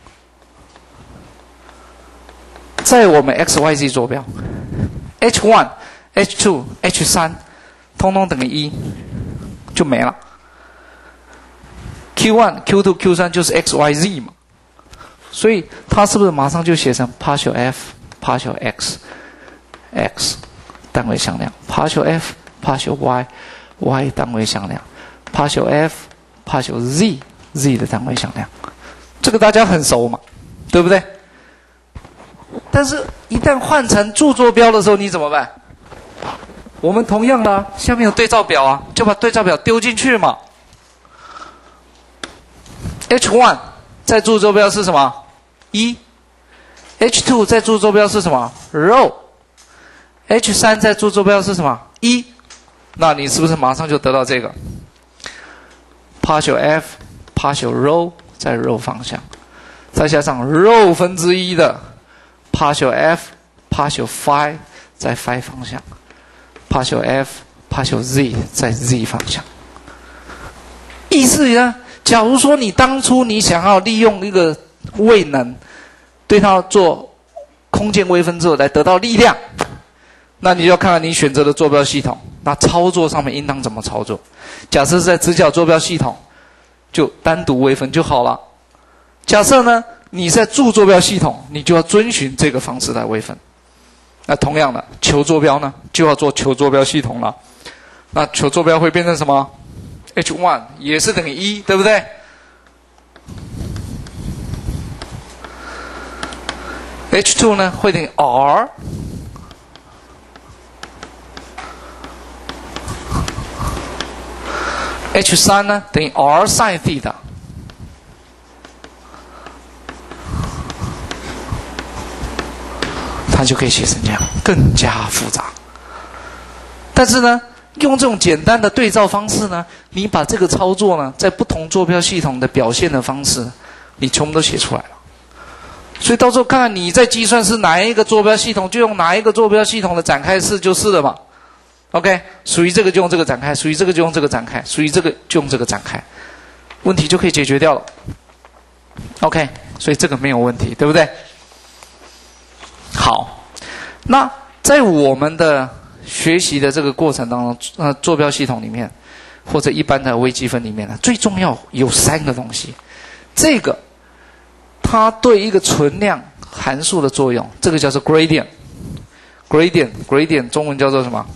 在我们 X Y Z 坐标 H 一 H 二 H 三 通通等于一就没了。Q 一 Q 二 Q 三 就是 X Y Z 嘛，所以它是不是马上就写成 partial F partial X X 单位向量 partial F partial Y Y 单位向量 partial F partial Z Z 的单位向量，这个大家很熟嘛，对不对？但是一旦换成柱坐标的时候，你怎么办？我们同样的、啊，下面有对照表啊，就把对照表丢进去嘛。H 一 在柱坐标是什么？一。H 二 在柱坐标是什么？ rho。H 三 在柱坐标是什么？一。那你是不是马上就得到这个 partial F partial rho 在 rho 方向，再加上 rho 分之一的 partial F partial phi 在 phi 方向 partial F partial Z 在 Z 方向。意思呢，假如说你当初你想要利用一个位能对它做空间微分之后来得到力量，那你就要看看你选择的坐标系统，那操作上面应当怎么操作。假设是在直角坐标系统，就单独微分就好了。假设呢，你在柱坐标系统，你就要遵循这个方式来微分。那同样的，球坐标呢，就要做球坐标系统了。 那求坐标会变成什么 ？H 一 也是等于一，对不对？ H 二 呢会等于 R， H 三 呢等于 R sin θ， 它就可以写成这样，更加复杂。但是呢，用这种简单的对照方式呢，你把这个操作呢，在不同坐标系统的表现的方式，你全部都写出来了。所以到时候看看你在计算是哪一个坐标系统，就用哪一个坐标系统的展开式就是了嘛。OK， 属于这个就用这个展开，属于这个就用这个展开，属于这个就用这个展开，问题就可以解决掉了。OK， 所以这个没有问题，对不对？好，那在我们的学习的这个过程当中，呃，坐标系统里面或者一般的微积分里面呢，最重要有三个东西，这个。它对一个存量函数的作用，这个叫做 gradient。gradient gradient 中文叫做什么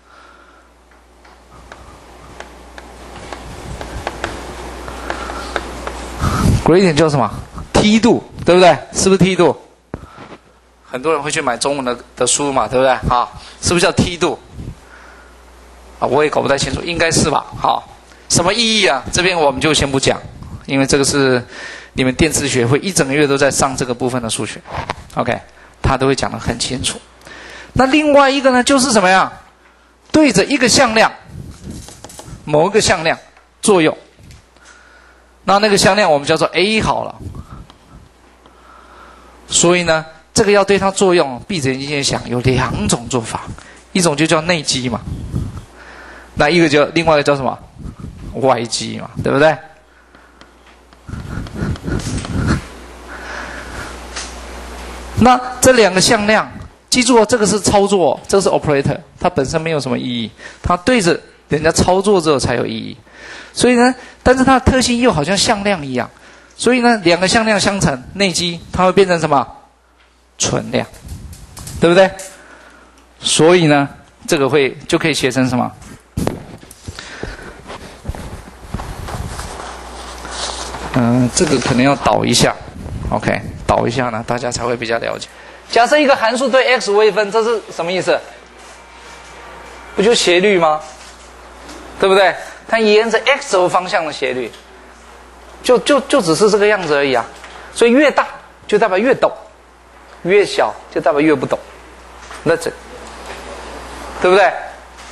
？gradient 叫什么？梯度，对不对？是不是梯度？很多人会去买中文的的书嘛，对不对？啊，是不是叫梯度？啊，我也搞不太清楚，应该是吧？好，什么意义啊？这边我们就先不讲，因为这个是。你们电磁学会一整个月都在上这个部分的数学 ，OK， 他都会讲得很清楚。那另外一个呢，就是什么呀？对着一个向量，某一个向量作用，那那个向量我们叫做 A 好了。所以呢，这个要对它作用，闭着眼睛想，有两种做法，一种就叫内积嘛，那一个叫另外一个叫什么？外积嘛，对不对？那这两个向量，记住哦，这个是操作，这个是 operator， 它本身没有什么意义，它对着人家操作之后才有意义。所以呢，但是它的特性又好像向量一样，所以呢，两个向量相乘，内积它会变成什么？存量，对不对？所以呢，这个会就可以写成什么？嗯、呃，这个可能要导一下 ，OK。导一下呢，大家才会比较了解。假设一个函数对 x 微分，这是什么意思？不就斜率吗？对不对？它沿着 x 轴方向的斜率，就就就只是这个样子而已啊。所以越大就代表越陡，越小就代表越不陡。那这，对不对？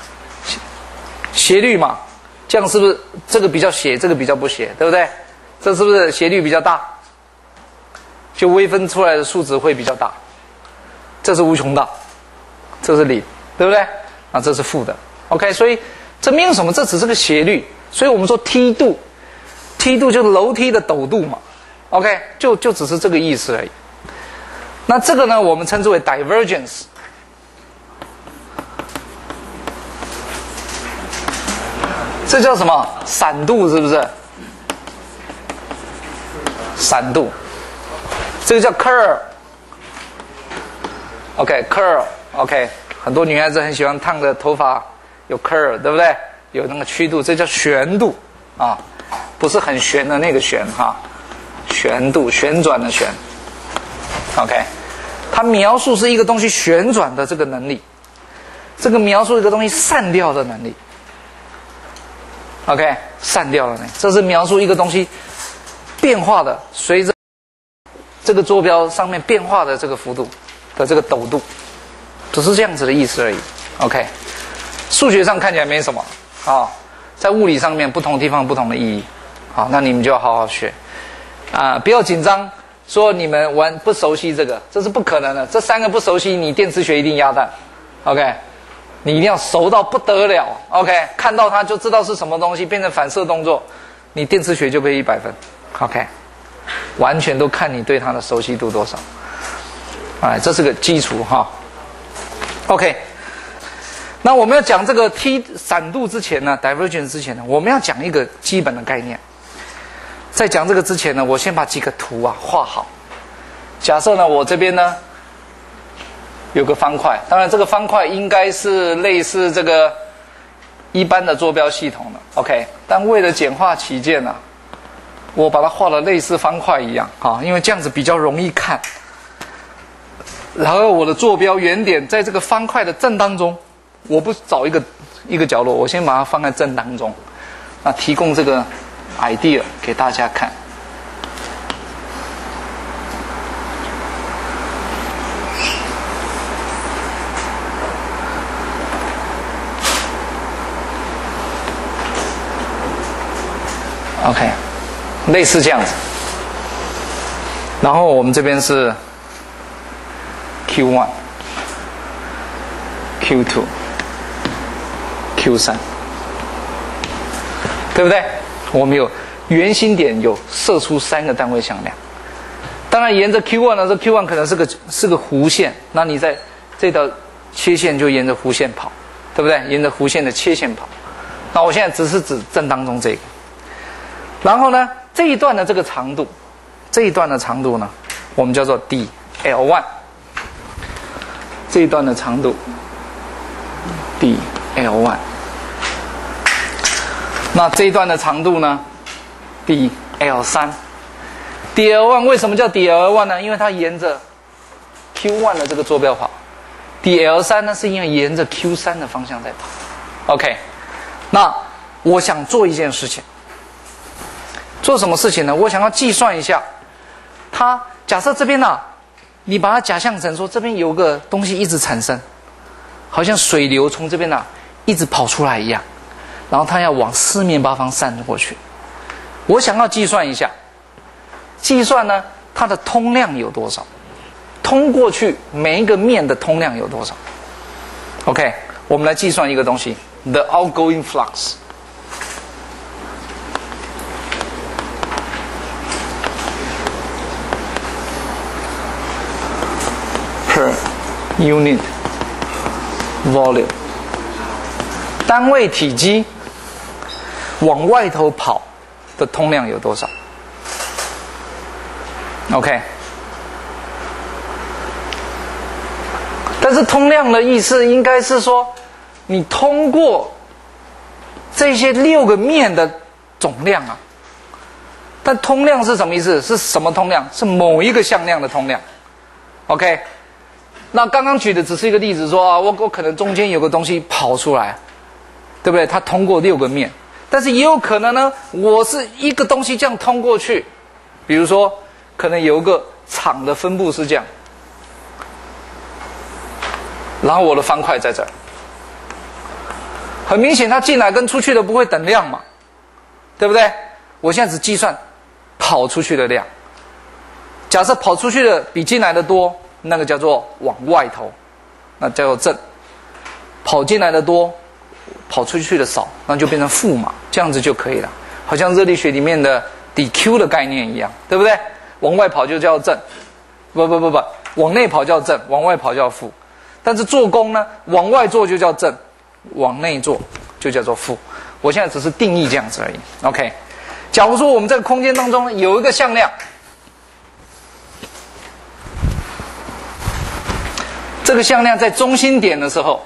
斜率嘛，这样是不是这个比较斜，这个比较不斜，对不对？这是不是斜率比较大？就微分出来的数值会比较大，这是无穷大，这是零，对不对？啊，这是负的。OK， 所以这没有什么，这只是个斜率。所以我们说梯度，梯度就是楼梯的陡度嘛。OK， 就就只是这个意思而已。那这个呢，我们称之为 divergence。这叫什么？闪度是不是？闪度。这个叫 curl，OK，curl，OK， 很多女孩子很喜欢烫的头发有 curl， 对不对？有那个曲度，这叫旋度啊，不是很旋的那个旋哈，旋度，旋转的旋 ，OK， 它描述是一个东西旋转的这个能力，这个描述一个东西散掉的能力 ，OK， 散掉的能力，这是描述一个东西变化的，随着这个坐标上面变化的这个幅度的这个陡度，只是这样子的意思而已。OK， 数学上看起来没什么啊，在物理上面不同地方不同的意义。好，那你们就要好好学啊，不要紧张，说你们玩不熟悉这个，这是不可能的。这三个不熟悉，你电磁学一定鸭蛋。OK， 你一定要熟到不得了。OK， 看到它就知道是什么东西，变成反射动作，你电磁学就可以一百分。OK。完全都看你对它的熟悉度多少，哎，这是个基础哈。OK， 那我们要讲这个 t 闪度之前呢 ，divergence 之前呢，我们要讲一个基本的概念。在讲这个之前呢，我先把几个图啊画好。假设呢，我这边呢有个方块，当然这个方块应该是类似这个一般的坐标系统了 ，OK。但为了简化起见呢、啊，我把它画的类似方块一样，哈，因为这样子比较容易看。然后我的坐标原点在这个方块的正当中，我不找一个一个角落，我先把它放在正当中，那提供这个 idea 给大家看。OK， 类似这样子。然后我们这边是 Q 一 Q 二 Q 三，对不对？我们有圆心点，有射出三个单位向量。当然，沿着 Q 一 的时候 ，Q 一 可能是个是个弧线，那你在这条切线就沿着弧线跑，对不对？沿着弧线的切线跑。那我现在只是指正当中这个。然后呢，这一段的这个长度，这一段的长度呢，我们叫做 D L 一。这一段的长度 D L 一。那这一段的长度呢 D L 三。D L 一 为什么叫 D L 一 呢？因为它沿着 Q 一 的这个坐标跑。D L 三 呢，是因为沿着 Q 三 的方向在跑。OK， 那我想做一件事情。做什么事情呢？我想要计算一下，它假设这边呢、啊，你把它假象成说这边有个东西一直产生，好像水流从这边呢、啊、一直跑出来一样，然后它要往四面八方散过去。我想要计算一下，计算呢它的通量有多少，通过去每一个面的通量有多少。OK， 我们来计算一个东西 ，the outgoing flux。per unit volume， 单位体积往外头跑的通量有多少 ？OK， 但是通量的意思应该是说，你通过这些六个面的总量啊。但通量是什么意思？是什么通量？是某一个向量的通量。OK。那刚刚举的只是一个例子说，说啊，我我可能中间有个东西跑出来，对不对？它通过六个面，但是也有可能呢，我是一个东西这样通过去，比如说，可能有一个场的分布是这样，然后我的方块在这儿，很明显，它进来跟出去的不会等量嘛，对不对？我现在只计算跑出去的量，假设跑出去的比进来的多。那个叫做往外投，那叫做正；跑进来的多，跑出去的少，那就变成负嘛，这样子就可以了。好像热力学里面的 D Q 的概念一样，对不对？往外跑就叫正，不不不不，往内跑叫正，往外跑叫负。但是做功呢，往外做就叫正，往内做就叫做负。我现在只是定义这样子而已。OK， 假如说我们这个空间当中有一个向量。这个向量在中心点的时候，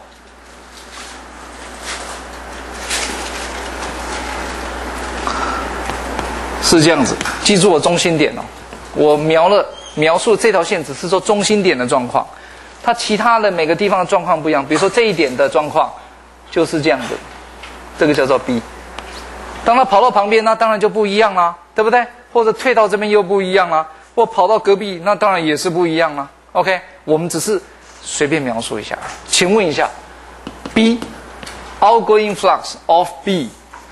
是这样子。记住我中心点哦，我描了描述这条线只是说中心点的状况，它其他的每个地方的状况不一样。比如说这一点的状况就是这样子，这个叫做 B。当它跑到旁边，那当然就不一样啦，对不对？或者退到这边又不一样啦，或跑到隔壁，那当然也是不一样啦。OK， 我们只是。随便描述一下，请问一下 ，B outgoing flux of B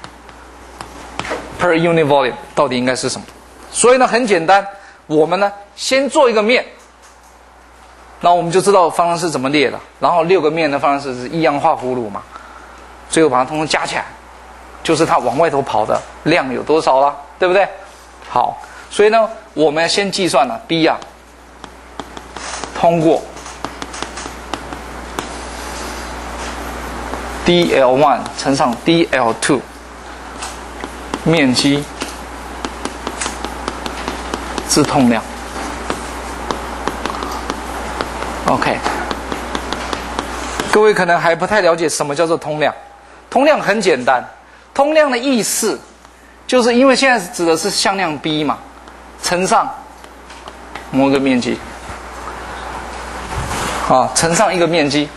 per unit volume 到底应该是什么？所以呢，很简单，我们呢先做一个面，那我们就知道方程式怎么列了。然后六个面的方程式是一样画葫芦嘛，最后把它统统加起来，就是它往外头跑的量有多少啦，对不对？好，所以呢，我们先计算了 B 啊，通过。D L 一 乘上 D L 二 面积之通量 ，OK。各位可能还不太了解什么叫做通量。 通量很简单，通量的意思就是因为现在指的是向量 b 嘛，乘上某个面积，啊，乘上一个面积，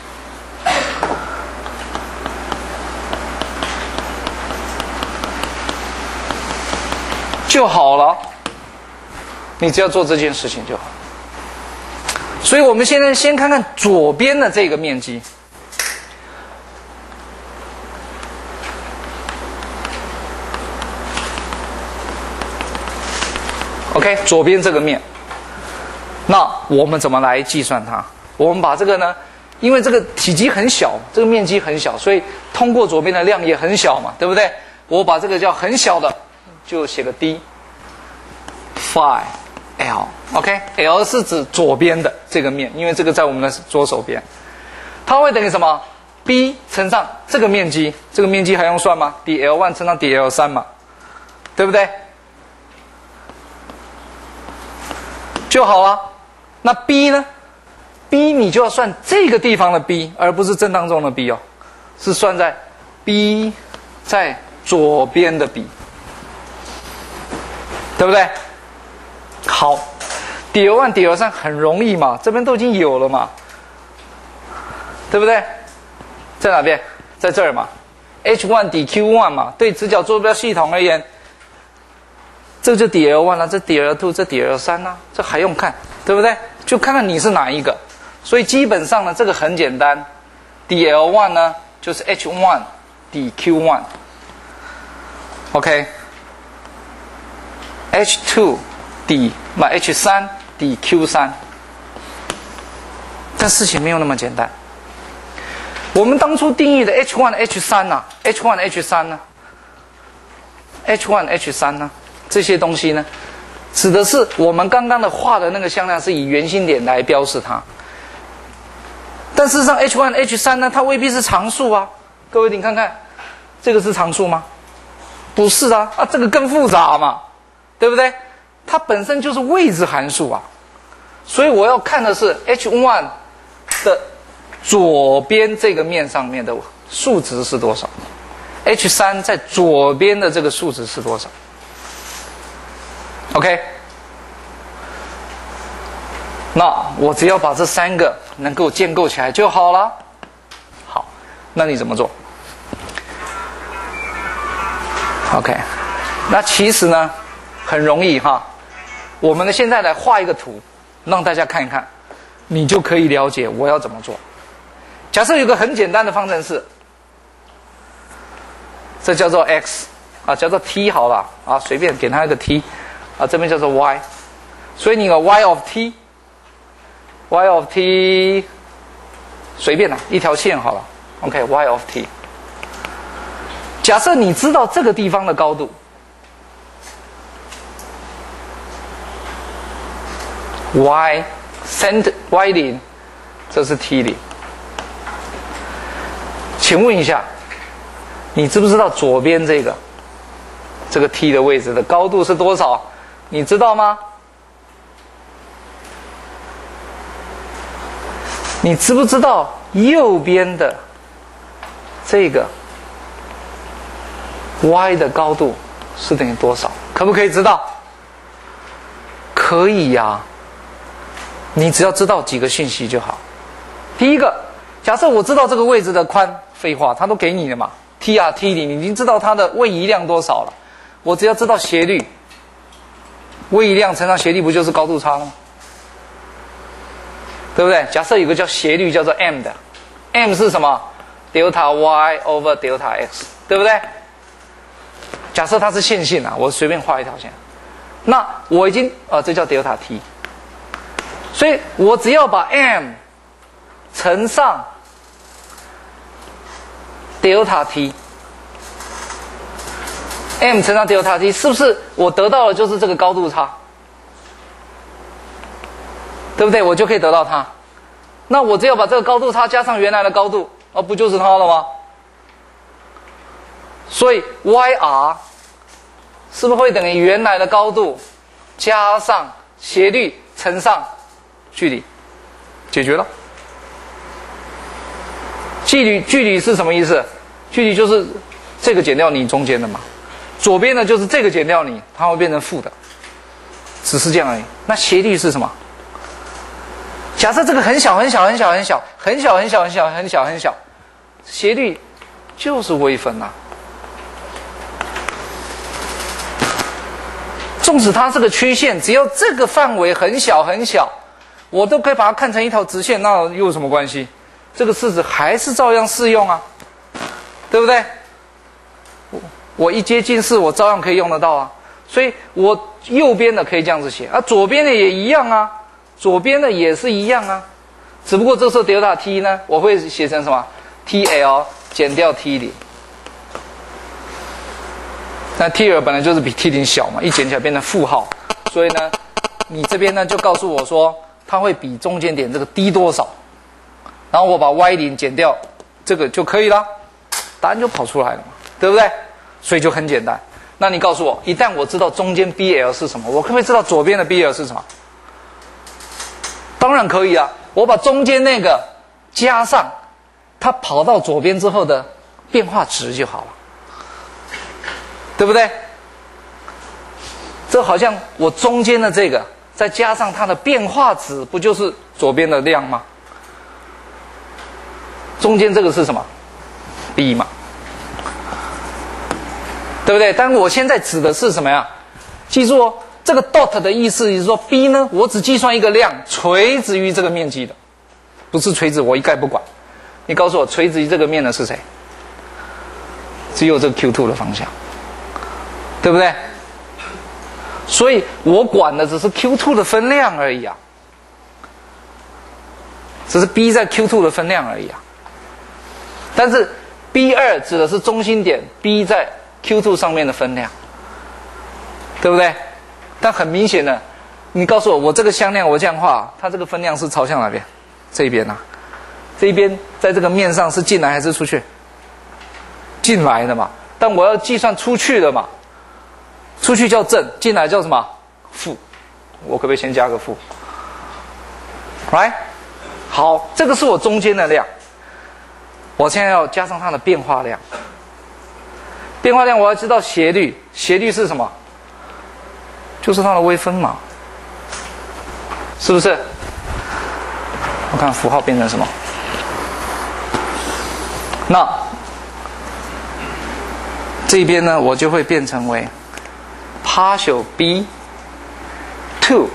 就好了。你只要做这件事情就好。所以我们现在先看看左边的这个面积。OK， 左边这个面，那我们怎么来计算它？我们把这个呢，因为这个体积很小，这个面积很小，所以通过左边的量也很小嘛，对不对？我把这个叫很小的，就写个 d phi l。OK，L 是指左边的这个面，因为这个在我们的左手边，它会等于什么 ？b 乘上这个面积，这个面积还用算吗 ？d l 一 乘上 d l 三嘛，对不对？就好了。那 b 呢 ？b 你就要算这个地方的 b， 而不是正当中的 b 哦，是算在 b 在左边的 b， 对不对？好 ，d l 一 d l 三很容易嘛，这边都已经有了嘛，对不对？在哪边？在这儿嘛 ，h 一 d q 一 嘛，对直角坐标系统而言，这就 d l 一 了，这 d l 二，这 d l 三啊，这还用看，对不对？就看看你是哪一个。所以基本上呢，这个很简单 ，d l 一 呢就是 h 一 d q 一 ，OK。h 二 d 嘛 h 三 d q 三，但事情没有那么简单。我们当初定义的 h 一 h 三啊 ，h 一 h 三呢 ，h 一 h 三呢，这些东西呢，指的是我们刚刚的画的那个向量是以圆心点来标示它。但事实上 h 一 h 三呢，它未必是常数啊。各位你看看，这个是常数吗？不是啊，啊这个更复杂嘛，对不对？它本身就是未知函数啊，所以我要看的是 h 一 的左边这个面上面的数值是多少 ，h 三在左边的这个数值是多少 ？OK， 那我只要把这三个能够建构起来就好了。好，那你怎么做 ？OK， 那其实呢很容易哈。我们呢现在来画一个图，让大家看一看，你就可以了解我要怎么做。假设有个很简单的方程式，这叫做 x 啊，叫做 t 好了啊，随便给它一个 t 啊，这边叫做 y， 所以你有 y of t，y of t 随便啦，一条线好了 ，OK，y of t。假设你知道这个地方的高度。y cent y 零，这是 t 零。请问一下，你知不知道左边这个这个 t 的位置的高度是多少？你知道吗？你知不知道右边的这个 y 的高度是等于多少？可不可以知道？可以呀、啊。你只要知道几个信息就好。第一个，假设我知道这个位置的宽，废话，它都给你了嘛 ，t 啊 t 零，你已经知道它的位移量多少了。我只要知道斜率，位移量乘上斜率不就是高度差了吗？对不对？假设有个叫斜率叫做 m 的 ，m 是什么 ？delta y over delta x， 对不对？假设它是线性啊，我随便画一条线，那我已经呃，这叫 delta t。所以我只要把 m 乘上 delta t，m 乘上 delta t， 是不是我得到的就是这个高度差？对不对？我就可以得到它。那我只要把这个高度差加上原来的高度，哦，不就是它了吗？所以 yr 是不是会等于原来的高度加上斜率乘上距离？解决了。距离距离是什么意思？ 距离就是这个减掉你中间的嘛，左边呢就是这个减掉你，它会变成负的，只是这样而已。那斜率是什么？假设这个很小很小很小很小很小很小很小很小很小，斜率就是微分啊。纵使它是个曲线，只要这个范围很小很小，我都可以把它看成一条直线，那又有什么关系？这个式子还是照样适用啊，对不对？我我一接近式，我照样可以用得到啊。所以我右边的可以这样子写，啊，左边的也一样啊，左边的也是一样啊。只不过这时候 delta t 呢，我会写成什么 ？T L 减掉 T 零。那 T L 本来就是比 T 零小嘛，一减起来变成负号，所以呢，你这边呢就告诉我说，它会比中间点这个低多少，然后我把 y 零减掉这个就可以了，答案就跑出来了嘛，对不对？所以就很简单。那你告诉我，一旦我知道中间 B L 是什么，我可不可以知道左边的 B L 是什么？当然可以啊，我把中间那个加上它跑到左边之后的变化值就好了。对不对？这好像我中间的这个再加上它的变化值，不就是左边的量吗？中间这个是什么 ？B 嘛，对不对？但我现在指的是什么呀？记住哦，这个 dot 的意思是说 B 呢，我只计算一个量，垂直于这个面积的，不是垂直我一概不管。你告诉我，垂直于这个面的是谁？只有这个 Q 二 的方向。对不对？所以我管的只是 Q 二 的分量而已啊，只是 B 在 Q 二 的分量而已啊。但是 B 二 指的是中心点 B 在 Q 二 上面的分量，对不对？但很明显的，你告诉我，我这个向量我这样画，它这个分量是朝向哪边？这一边啊，这一边在这个面上是进来还是出去？进来的嘛。但我要计算出去的嘛。出去叫正，进来叫什么？负。我可不可以先加个负 ？Right？ 好，这个是我中间的量。我现在要加上它的变化量。变化量我要知道斜率，斜率是什么？就是它的微分嘛，是不是？我看符号变成什么？那这边呢，我就会变成为partial B two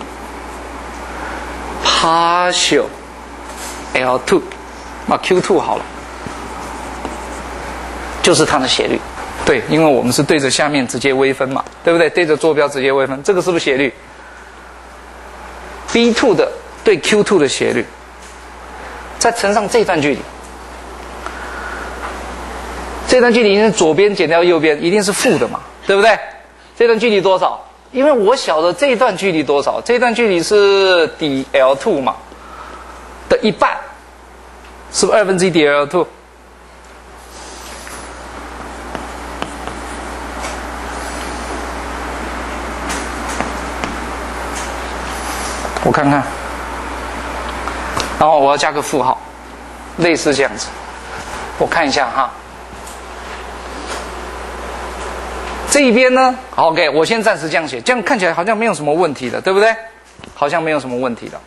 partial L two 那 Q 二 好了，就是它的斜率。对，因为我们是对着下面直接微分嘛，对不对？对着坐标直接微分，这个是不是斜率 ？B 二 的对 Q 二 的斜率，再乘上这段距离，这段距离是左边减掉右边，一定是负的嘛，对不对？这段距离多少？因为我晓得这段距离多少，这段距离是 d L 二 嘛的一半，是不是二分之一 d L 二？我看看，然后我要加个负号，类似这样子。我看一下哈。这一边呢 ，OK， 我先暂时这样写，这样看起来好像没有什么问题的，对不对？好像没有什么问题的。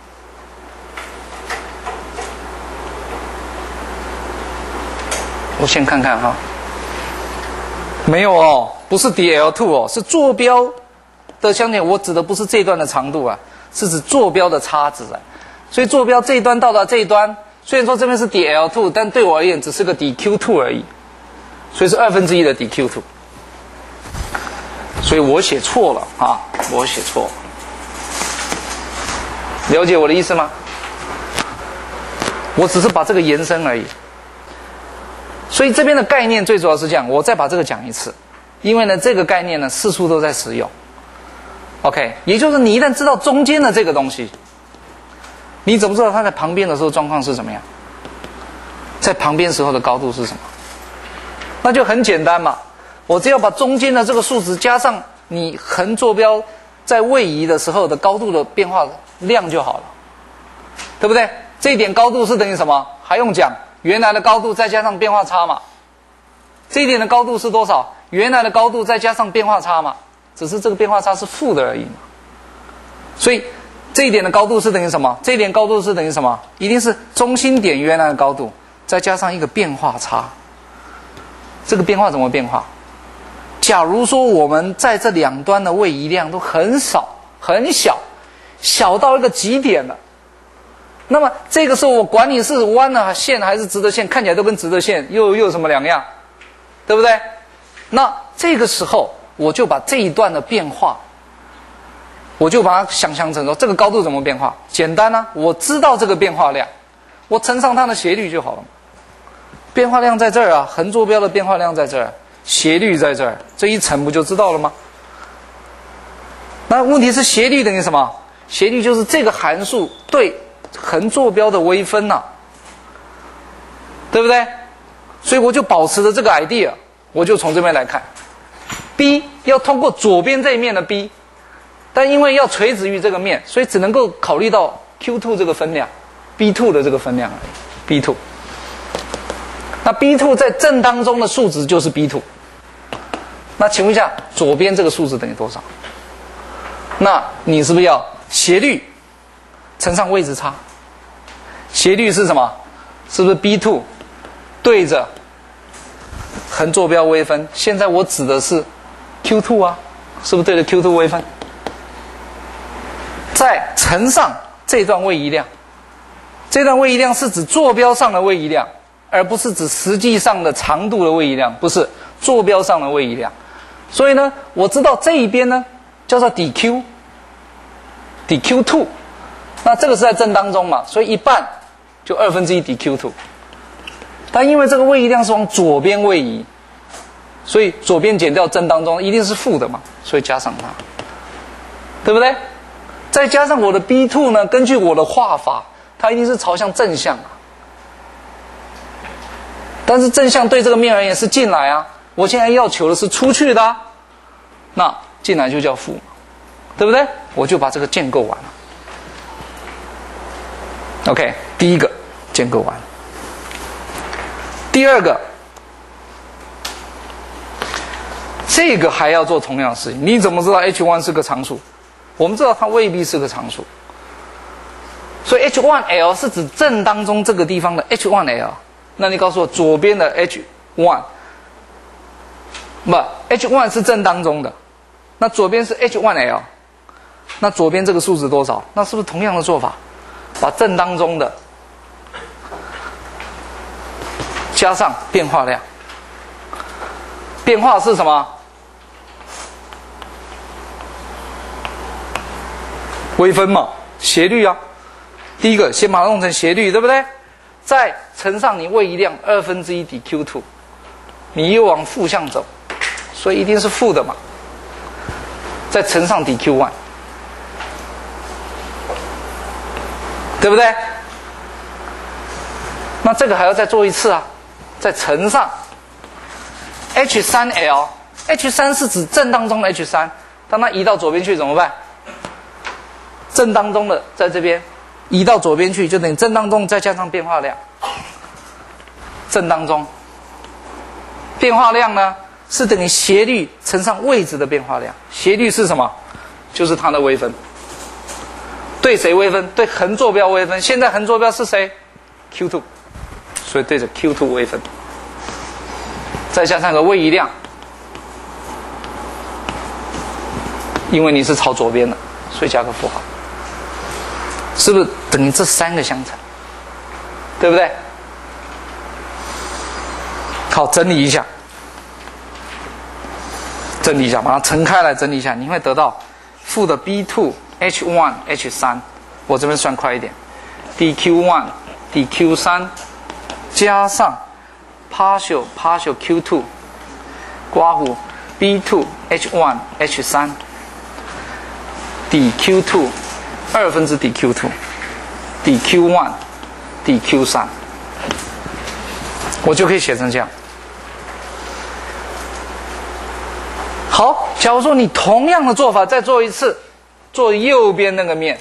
我先看看哈，没有哦，不是 d L 二 哦，是坐标的相点。我指的不是这一段的长度啊，是指坐标的差值啊。所以坐标这一端到达这一端，虽然说这边是 d L 二，但对我而言只是个 d Q 二 而已，所以是二分之一的 d Q 二。所以我写错了啊，我写错了。了解我的意思吗？我只是把这个延伸而已。所以这边的概念最主要是这样，我再把这个讲一次，因为呢这个概念呢四处都在使用。OK， 也就是你一旦知道中间的这个东西，你怎么知道它在旁边的时候状况是怎么样？在旁边时候的高度是什么？那就很简单嘛。我只要把中间的这个数值加上你横坐标在位移的时候的高度的变化量就好了，对不对？这一点高度是等于什么？还用讲，原来的高度再加上变化差嘛， 这一点的高度是多少？原来的高度再加上变化差嘛，只是这个变化差是负的而已嘛。所以这一点的高度是等于什么？这一点高度是等于什么？一定是中心点原来的高度再加上一个变化差。这个变化怎么变化？假如说我们在这两端的位移量都很少很小，小到一个极点了，那么这个时候我管你是弯的线还是直的线，看起来都跟直的线又又有什么两样，对不对？那这个时候我就把这一段的变化，我就把它想象成说这个高度怎么变化？简单啊，我知道这个变化量，我乘上它的斜率就好了。变化量在这儿啊，横坐标的变化量在这儿，斜率在这儿，这一乘不就知道了吗？那问题是斜率等于什么？斜率就是这个函数对横坐标的微分呐、啊，对不对？所以我就保持着这个 idea， 我就从这边来看 ，b 要通过左边这一面的 b， 但因为要垂直于这个面，所以只能够考虑到 Q 二 这个分量 ，B 二 的这个分量而已 ，B 二。那 B 二 在正当中的数值就是 B 二。那请问一下，左边这个数值等于多少？那你是不是要斜率乘上位置差？斜率是什么？是不是 B 二 对着横坐标微分？现在我指的是 Q 二 啊，是不是对着 Q 二 微分？再乘上这段位移量，这段位移量是指坐标上的位移量，而不是指实际上的长度的位移量，不是坐标上的位移量。所以呢，我知道这一边呢叫做 dq，dq 二，那这个是在正当中嘛，所以一半就二分之一 dq 二。但因为这个位移量是往左边位移，所以左边减掉正当中一定是负的嘛，所以加上它，对不对？再加上我的 B 二 呢，根据我的画法，它一定是朝向正向啊。但是正向对这个面而言是进来啊，我现在要求的是出去的、啊，那进来就叫负，对不对？我就把这个建构完了。OK， 第一个建构完。第二个，这个还要做同样的事情。你怎么知道 H 一 是个常数？我们知道它未必是个常数，所以 H 一 L 是指正当中这个地方的 H 一 L。那你告诉我，左边的 H 一， 不 ，H 一 是正当中的，那左边是 H 一 L， 那左边这个数值多少？那是不是同样的做法？把正当中的加上变化量，变化是什么？微分嘛，斜率啊。第一个先把它弄成斜率，对不对？再乘上你位移量二分之一 dq 二，你又往负向走，所以一定是负的嘛。再乘上 dq 一，对不对？那这个还要再做一次啊，再乘上 H 三 L，H 三 是指正当中的 H 三，当它移到左边去怎么办？正当中的在这边。移到左边去，就等于正当中再加上变化量。正当中变化量呢，是等于斜率乘上位置的变化量。斜率是什么？就是它的微分。对谁微分？对横坐标微分。现在横坐标是谁 ？Q 二，所以对着 Q 二微分。再加上个位移量，因为你是朝左边的，所以加个符号。是不是等于这三个相乘？对不对？好，整理一下，整理一下，把它乘开来整理一下，你会得到负的 B 二 H 一 H 三，我这边算快一点 ，dq 一 dq 三加上 partial partial Q 二，括弧 B 二 H 一 H 三 dq 二。二分之 dq 二 dq 一 dq 三，我就可以写成这样。好，假如说你同样的做法再做一次，做右边那个面，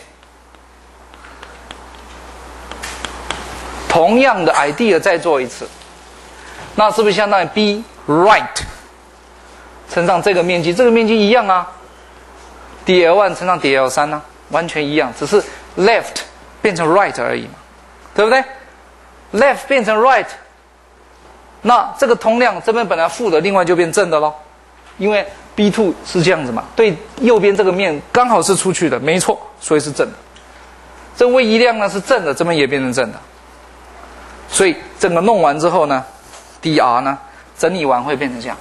同样的 idea 再做一次，那是不是相当于 B right 乘上这个面积，这个面积一样啊 ，d l 一 乘上 d l 三 呢，完全一样，只是 left 变成 right 而已嘛，对不对 ？left 变成 right， 那这个通量这边本来负的，另外就变正的咯，因为 B 二 是这样子嘛，对右边这个面刚好是出去的，没错，所以是正的。这位移量呢是正的，这边也变成正的，所以整个弄完之后呢 ，dr 呢整理完会变成这样。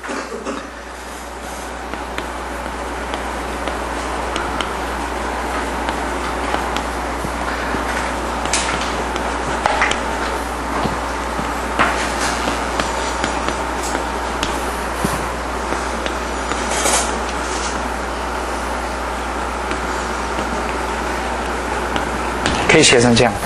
可以写成这样。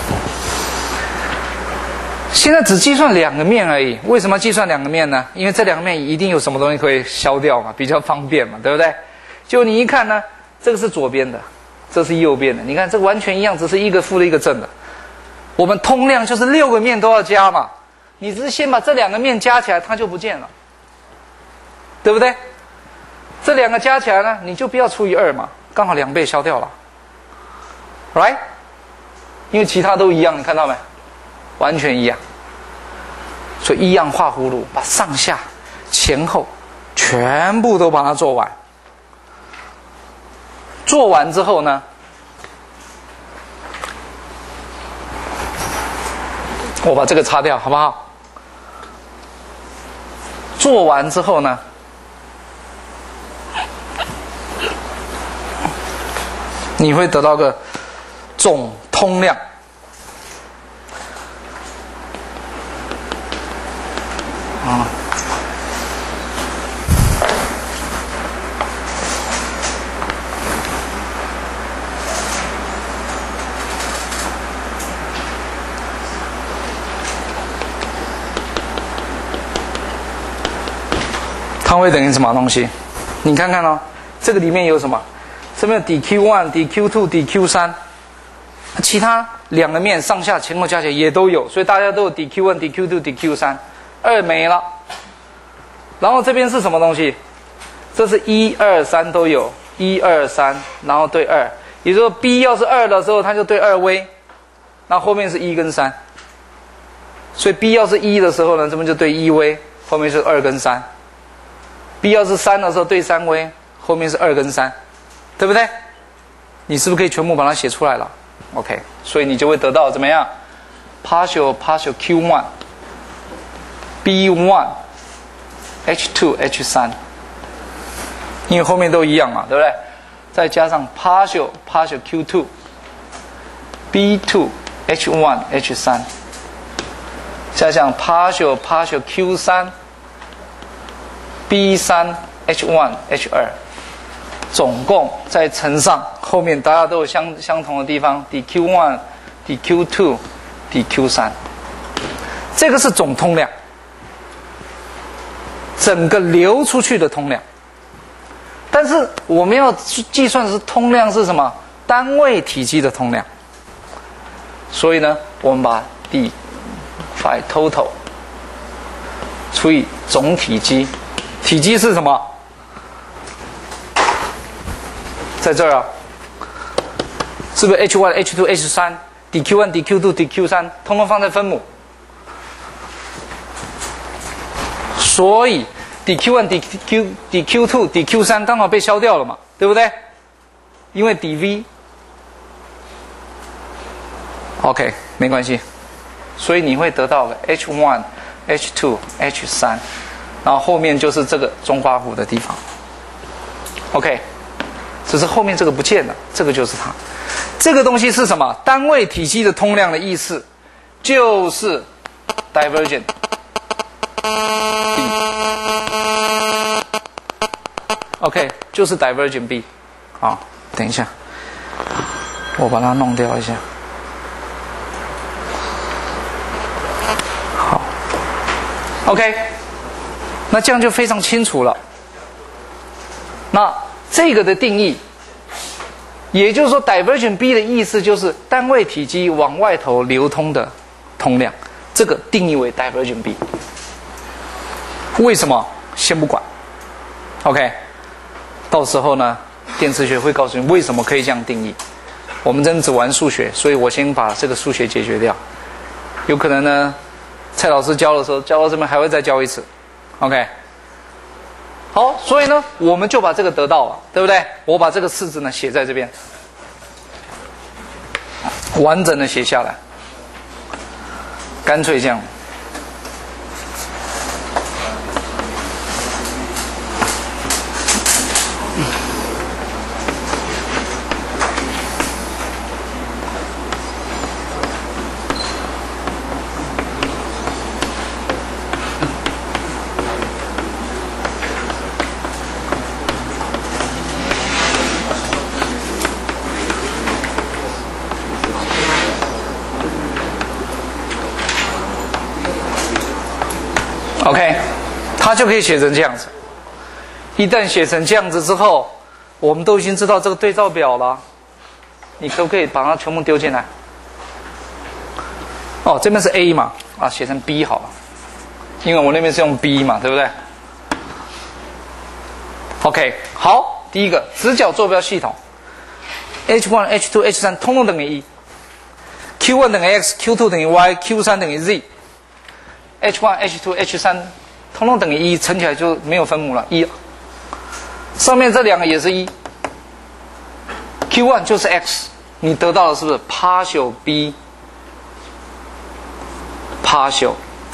现在只计算两个面而已，为什么计算两个面呢？因为这两个面一定有什么东西可以消掉嘛，比较方便嘛，对不对？就你一看呢，这个是左边的，这是右边的，你看这完全一样，只是一个负的，一个正的。我们通量就是六个面都要加嘛，你只是先把这两个面加起来，它就不见了，对不对？这两个加起来呢，你就不要除以二嘛，刚好两倍消掉了 ，right？因为其他都一样，你看到没？完全一样。所以一样画葫芦，把上下、前后全部都把它做完。做完之后呢，我把这个擦掉，好不好？做完之后呢，你会得到个总通量。啊，它会等于什么东西？你看看哦，这个里面有什么？这边有 d q 一、d q 二、d q 三，其他两个面上下前后加起来也都有，所以大家都有 d q 一、d q 二、d q 三，二没了。然后这边是什么东西？这是一二三都有，一二三，然后对二，也就是说 B 要是二的时候，它就对二微，那后面是一跟三，所以 B 要是一的时候呢，这边就对一微，后面是二跟三。B 要是三的时候对三微，后面是二跟三，对不对？你是不是可以全部把它写出来了 ？OK， 所以你就会得到怎么样 ？partial partial Q 一 B 一 H 二 H 三，因为后面都一样嘛，对不对？再加上 partial partial Q 二 B 二 H 一 H 三，加上 partial partial Q 三 B 三 H 一 H 二，总共再乘上后面大家都有相相同的地方 d q 一 d q 二 d q 三，这个是总通量，整个流出去的通量。但是我们要计算的是通量是什么？单位体积的通量。所以呢，我们把 d phi total 除以总体积，体积是什么？在这儿啊，是不是 H 一 H 二 H 三 d q 一 d q 二 d q 三通通放在分母？所以 d q 一 d q d q 二 d q 三刚好被消掉了嘛，对不对？因为 dv OK 没关系，所以你会得到 H 一 H 二 H 三，然后后面就是这个中刮弧的地方 OK， 只是后面这个不见了，这个就是它。这个东西是什么？单位体积的通量的意思就是 divergent B OK 就是 divergent B 好，等一下我把它弄掉一下。好 OK 那这样就非常清楚了。那这个的定义，也就是说 divergent B 的意思就是单位体积往外头流通的通量，这个定义为 divergent B。 为什么？先不管 ，OK。到时候呢，电磁学会告诉你为什么可以这样定义。我们真只玩数学，所以我先把这个数学解决掉。有可能呢，蔡老师教的时候教到这边还会再教一次 ，OK。好，所以呢，我们就把这个得到了，对不对？我把这个式子呢写在这边，完整的写下来，干脆这样。OK， 它就可以写成这样子。一旦写成这样子之后，我们都已经知道这个对照表了。你可不可以把它全部丢进来？哦，这边是 A 嘛，啊，写成 B 好了，因为我那边是用 B 嘛，对不对 ？OK， 好，第一个直角坐标系统 ，H 一、H 二、H 三 通通等于一 ，Q 一 等于 X，Q 二 等于 Y，Q 三 等于 Z。H 一、H 二、H 三，通通等于一，乘起来就没有分母了，一。上面这两个也是一 ，Q 一 就是 X， 你得到的是不是 partial B partial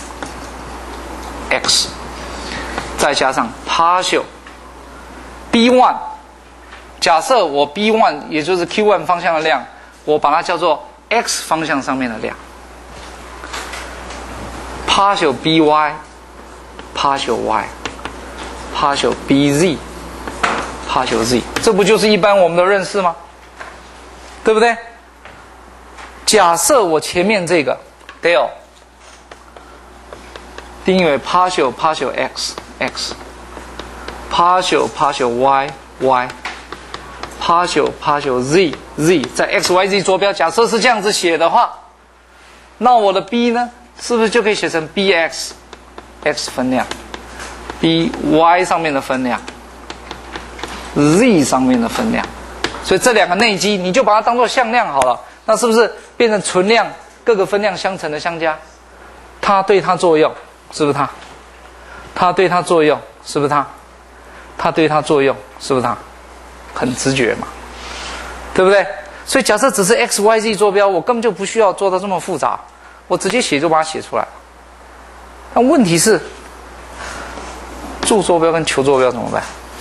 X， 再加上 partial B 一， 假设我 B 一 也就是 Q 一 方向的量，我把它叫做 X 方向上面的量。partial B Y partial Y partial B Z partial Z， 这不就是一般我们的认识吗？对不对？假设我前面这个 del 定义为 partial partial X X partial partial Y Y partial partial Z Z， 在 X Y Z 坐标，假设是这样子写的话，那我的 B 呢？是不是就可以写成 B X X 分量 B Y 上面的分量 Z 上面的分量，所以这两个内积你就把它当作向量好了，那是不是变成存量各个分量相乘的相加？它对它作用是不是它？它对它作用是不是它？它对它作用是不是它？很直觉嘛，对不对？所以假设只是 X Y Z 坐标，我根本就不需要做到这么复杂，我直接写就把它写出来。那问题是，柱坐标跟球坐标怎么办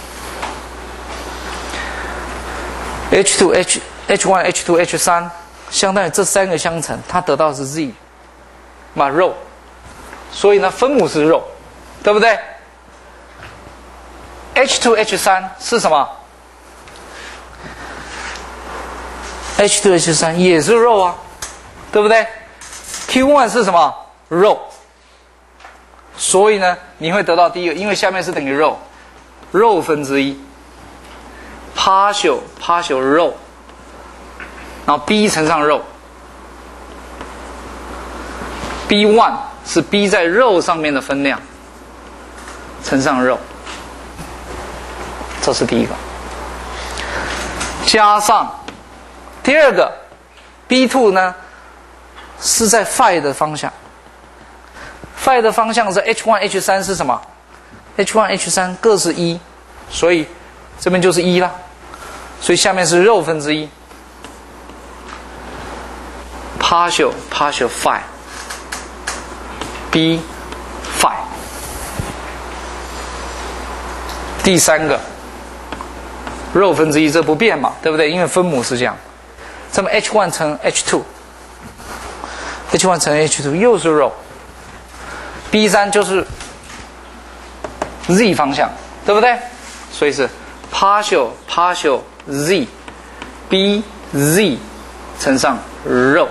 ？H 二、H H 一、H 二、H 三相当于这三个相乘，它得到的是 Z 嘛 rho， 所以呢分母是 rho， 对不对 ？H 二、H 三是什么 ？H 二、H 三也是 rho 啊，对不对 ？Q 一 是什么 rho？ 所以呢，你会得到第一个，因为下面是等于 rho， rho 分之一 ，partial partial rho， 然后 b 乘上 rho，b 一 是 b 在 rho 上面的分量乘上 rho， 这是第一个，加上第二个 b 二 呢是在 phi 的方向。phi 的方向是 H 一、H 三是什么 ？H 一、H 三各是一，所以这边就是一啦。所以下面是 rho 分之一 ，partial partial phi b phi。第三个 rho 分之一这不变嘛，对不对？因为分母是这样。这么 H 一 乘 H 二 ，H 一 乘 H 二又是 rho。B 三就是 Z 方向，对不对？所以是 partial partial Z B Z 乘上 rho。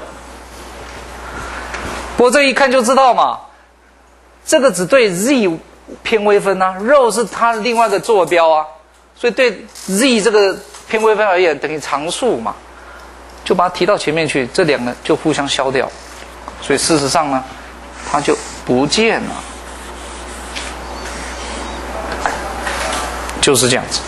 不过这一看就知道嘛，这个只对 Z 偏微分啊 ，rho 是它的另外一个坐标啊，所以对 Z 这个偏微分而言等于常数嘛，就把它提到前面去，这两个就互相消掉。所以事实上呢，它就不见了。 就是这样子，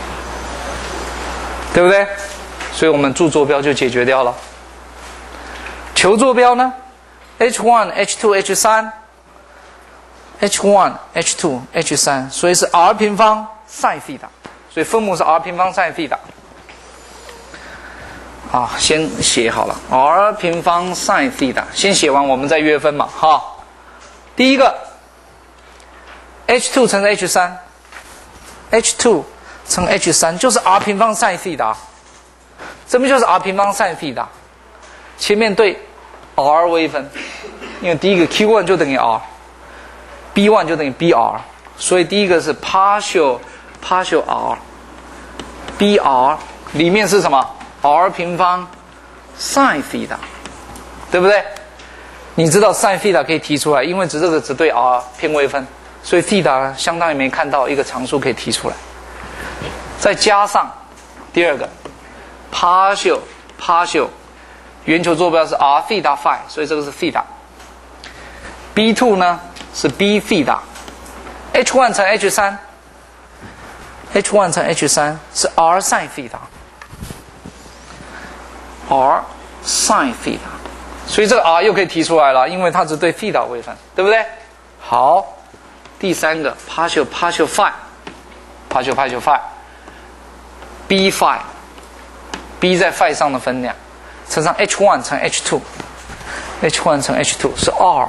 对不对？所以我们注坐标就解决掉了。求坐标呢 ？H 一 H 二 H 三 H 一 H 二 H 三，所以是 r 平方 sin 西塔，所以分母是 r 平方 sin 西塔。啊，先写好了 r 平方 sin 西塔，先写完我们再约分嘛，哈。第一个 H 二 乘 H 三 H 二 乘 H 三就是 r 平方 sin 西塔，这边就是 r 平方 sin 西塔，前面对 r 微分，因为第一个 Q 一 就等于 r，B 一 就等于 B R， 所以第一个是 partial partial r，B R 里面是什么 ？r 平方 sin 西塔，对不对？你知道 sin 西塔可以提出来，因为只这个只对 r 偏微分，所以西塔相当于没看到一个常数可以提出来。再加上第二个 partial partial， 圆球坐标是 r 西塔 phi， 所以这个是西塔。B 二 呢是 b 西塔 ，H 一 乘 H 三 ，H 一 乘 H 三是 r sin 西塔 ，r sin 西塔。所以这个 r 又可以提出来了，因为它只对 θ 微分，对不对？好，第三个 partial partial phi partial partial phi b phi b 在 phi 上的分量乘上 H 一 乘 H 二 H 一 乘 H 二是 r，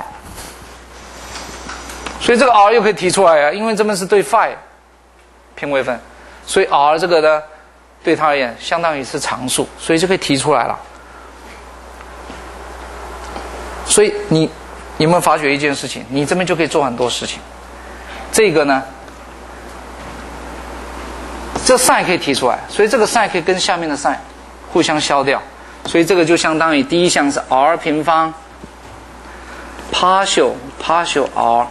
所以这个 r 又可以提出来啊，因为这边是对 phi 偏微分，所以 r 这个呢对它而言相当于是常数，所以就可以提出来了。所以你有没有发觉一件事情？你这边就可以做很多事情。这个呢，这 sin 可以提出来，所以这个 sin 可以跟下面的 sin 互相消掉，所以这个就相当于第一项是 r 平方 partial partial r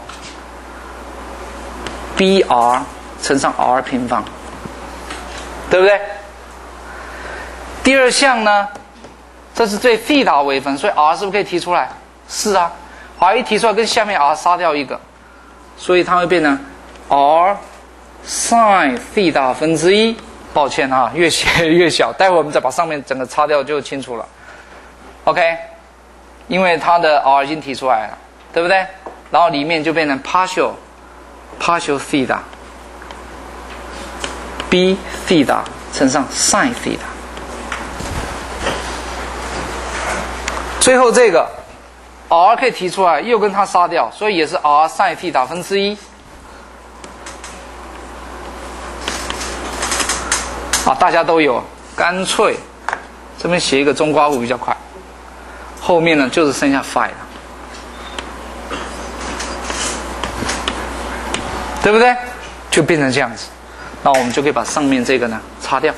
br 乘上 r 平方，对不对？第二项呢，这是对 θ 微分，所以 r 是不是可以提出来？是啊 ，r 一提出来跟下面 r 杀掉一个，所以它会变成 r sin θ 分之一。抱歉哈、啊，越写越小，待会我们再把上面整个擦掉就清楚了。OK， 因为它的 r 已经提出来了，对不对？然后里面就变成 partial partial θ b θ 乘上 sin θ。最后这个 r 可以提出来，又跟它杀掉，所以也是 r sin θ分之一。啊，大家都有，干脆这边写一个中括弧比较快，后面呢就是剩下 phi 了，对不对？就变成这样子，那我们就可以把上面这个呢擦掉。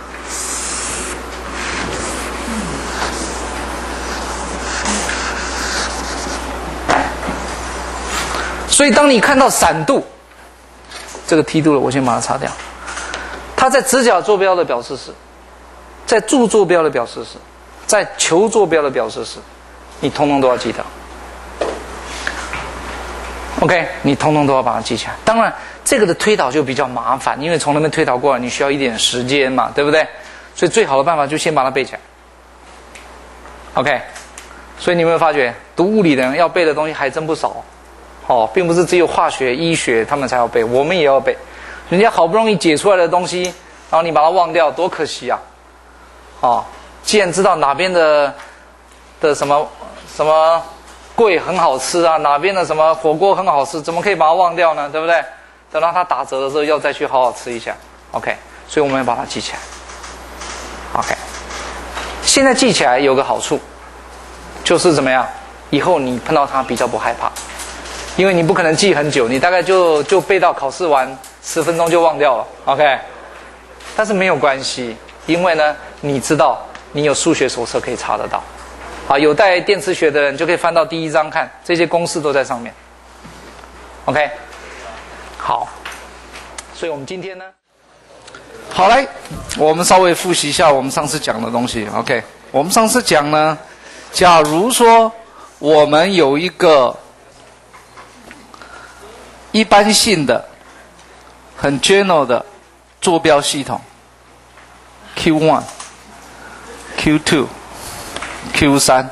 所以当你看到闪度，这个梯度了，我先把它擦掉。它在直角坐标的表示是，在柱坐标的表示是，在球坐标的表示是，你通通都要记得。OK， 你通通都要把它记起来。当然，这个的推导就比较麻烦，因为从那边推导过来，你需要一点时间嘛，对不对？所以最好的办法就先把它背起来。OK， 所以你有没有发觉，读物理的人要背的东西还真不少。哦，并不是只有化学、医学他们才要背，我们也要背。人家好不容易解出来的东西，然后你把它忘掉，多可惜啊！哦，既然知道哪边的的什么什么贵很好吃啊，哪边的什么火锅很好吃，怎么可以把它忘掉呢？对不对？等到它打折的时候，要再去好好吃一下。OK， 所以我们要把它记起来。OK， 现在记起来有个好处，就是怎么样？以后你碰到它比较不害怕。因为你不可能记很久，你大概就就背到考试完十分钟就忘掉了 ，OK？ 但是没有关系，因为呢，你知道你有数学手册可以查得到，啊，有带电磁学的人就可以翻到第一章看，这些公式都在上面 ，OK？ 好，所以我们今天呢，好来，我们稍微复习一下我们上次讲的东西 ，OK？ 我们上次讲呢，假如说我们有一个一般性的、很 general 的坐标系统 Q 一 Q 二 Q 三。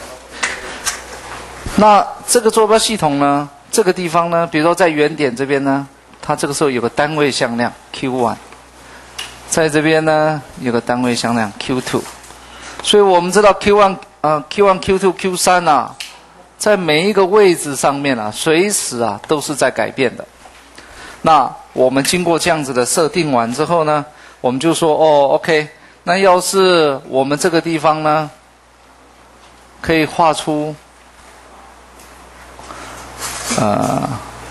那这个坐标系统呢，这个地方呢，比如说在原点这边呢，它这个时候有个单位向量 Q 一，在这边呢有个单位向量 Q 二。所以我们知道 Q 一 呃 Q 一 Q 二 Q 三啊，在每一个位置上面啊，随时啊都是在改变的。那我们经过这样子的设定完之后呢，我们就说哦 ，OK， 那要是我们这个地方呢，可以画出呃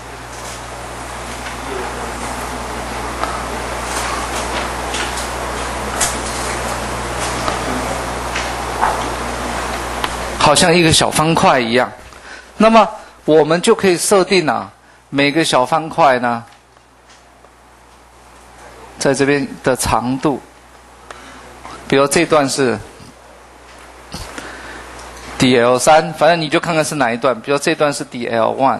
好像一个小方块一样，那么我们就可以设定啊，每个小方块呢，在这边的长度，比如这段是 D L 三， 反正你就看看是哪一段，比如这段是 D L 一，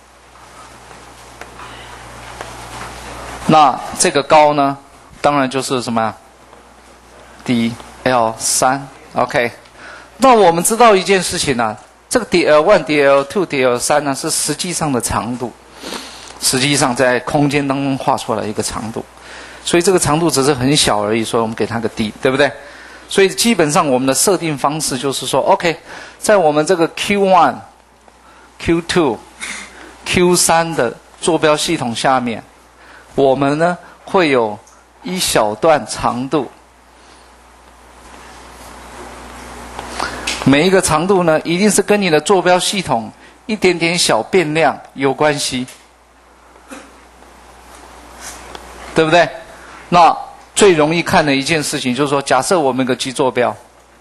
那这个高呢，当然就是什么呀 D L 三 OK。 那我们知道一件事情呢、啊，这个 D L 一 D L 二 D L 三 呢是实际上的长度，实际上在空间当中画出来一个长度，所以这个长度只是很小而已，所以我们给它个 D， 对不对？所以基本上我们的设定方式就是说 OK， 在我们这个 Q 一 Q 二 Q 三 的坐标系统下面，我们呢会有一小段长度，每一个长度呢一定是跟你的坐标系统一点点小变量有关系，对不对？那最容易看的一件事情就是说，假设我们有个基坐标，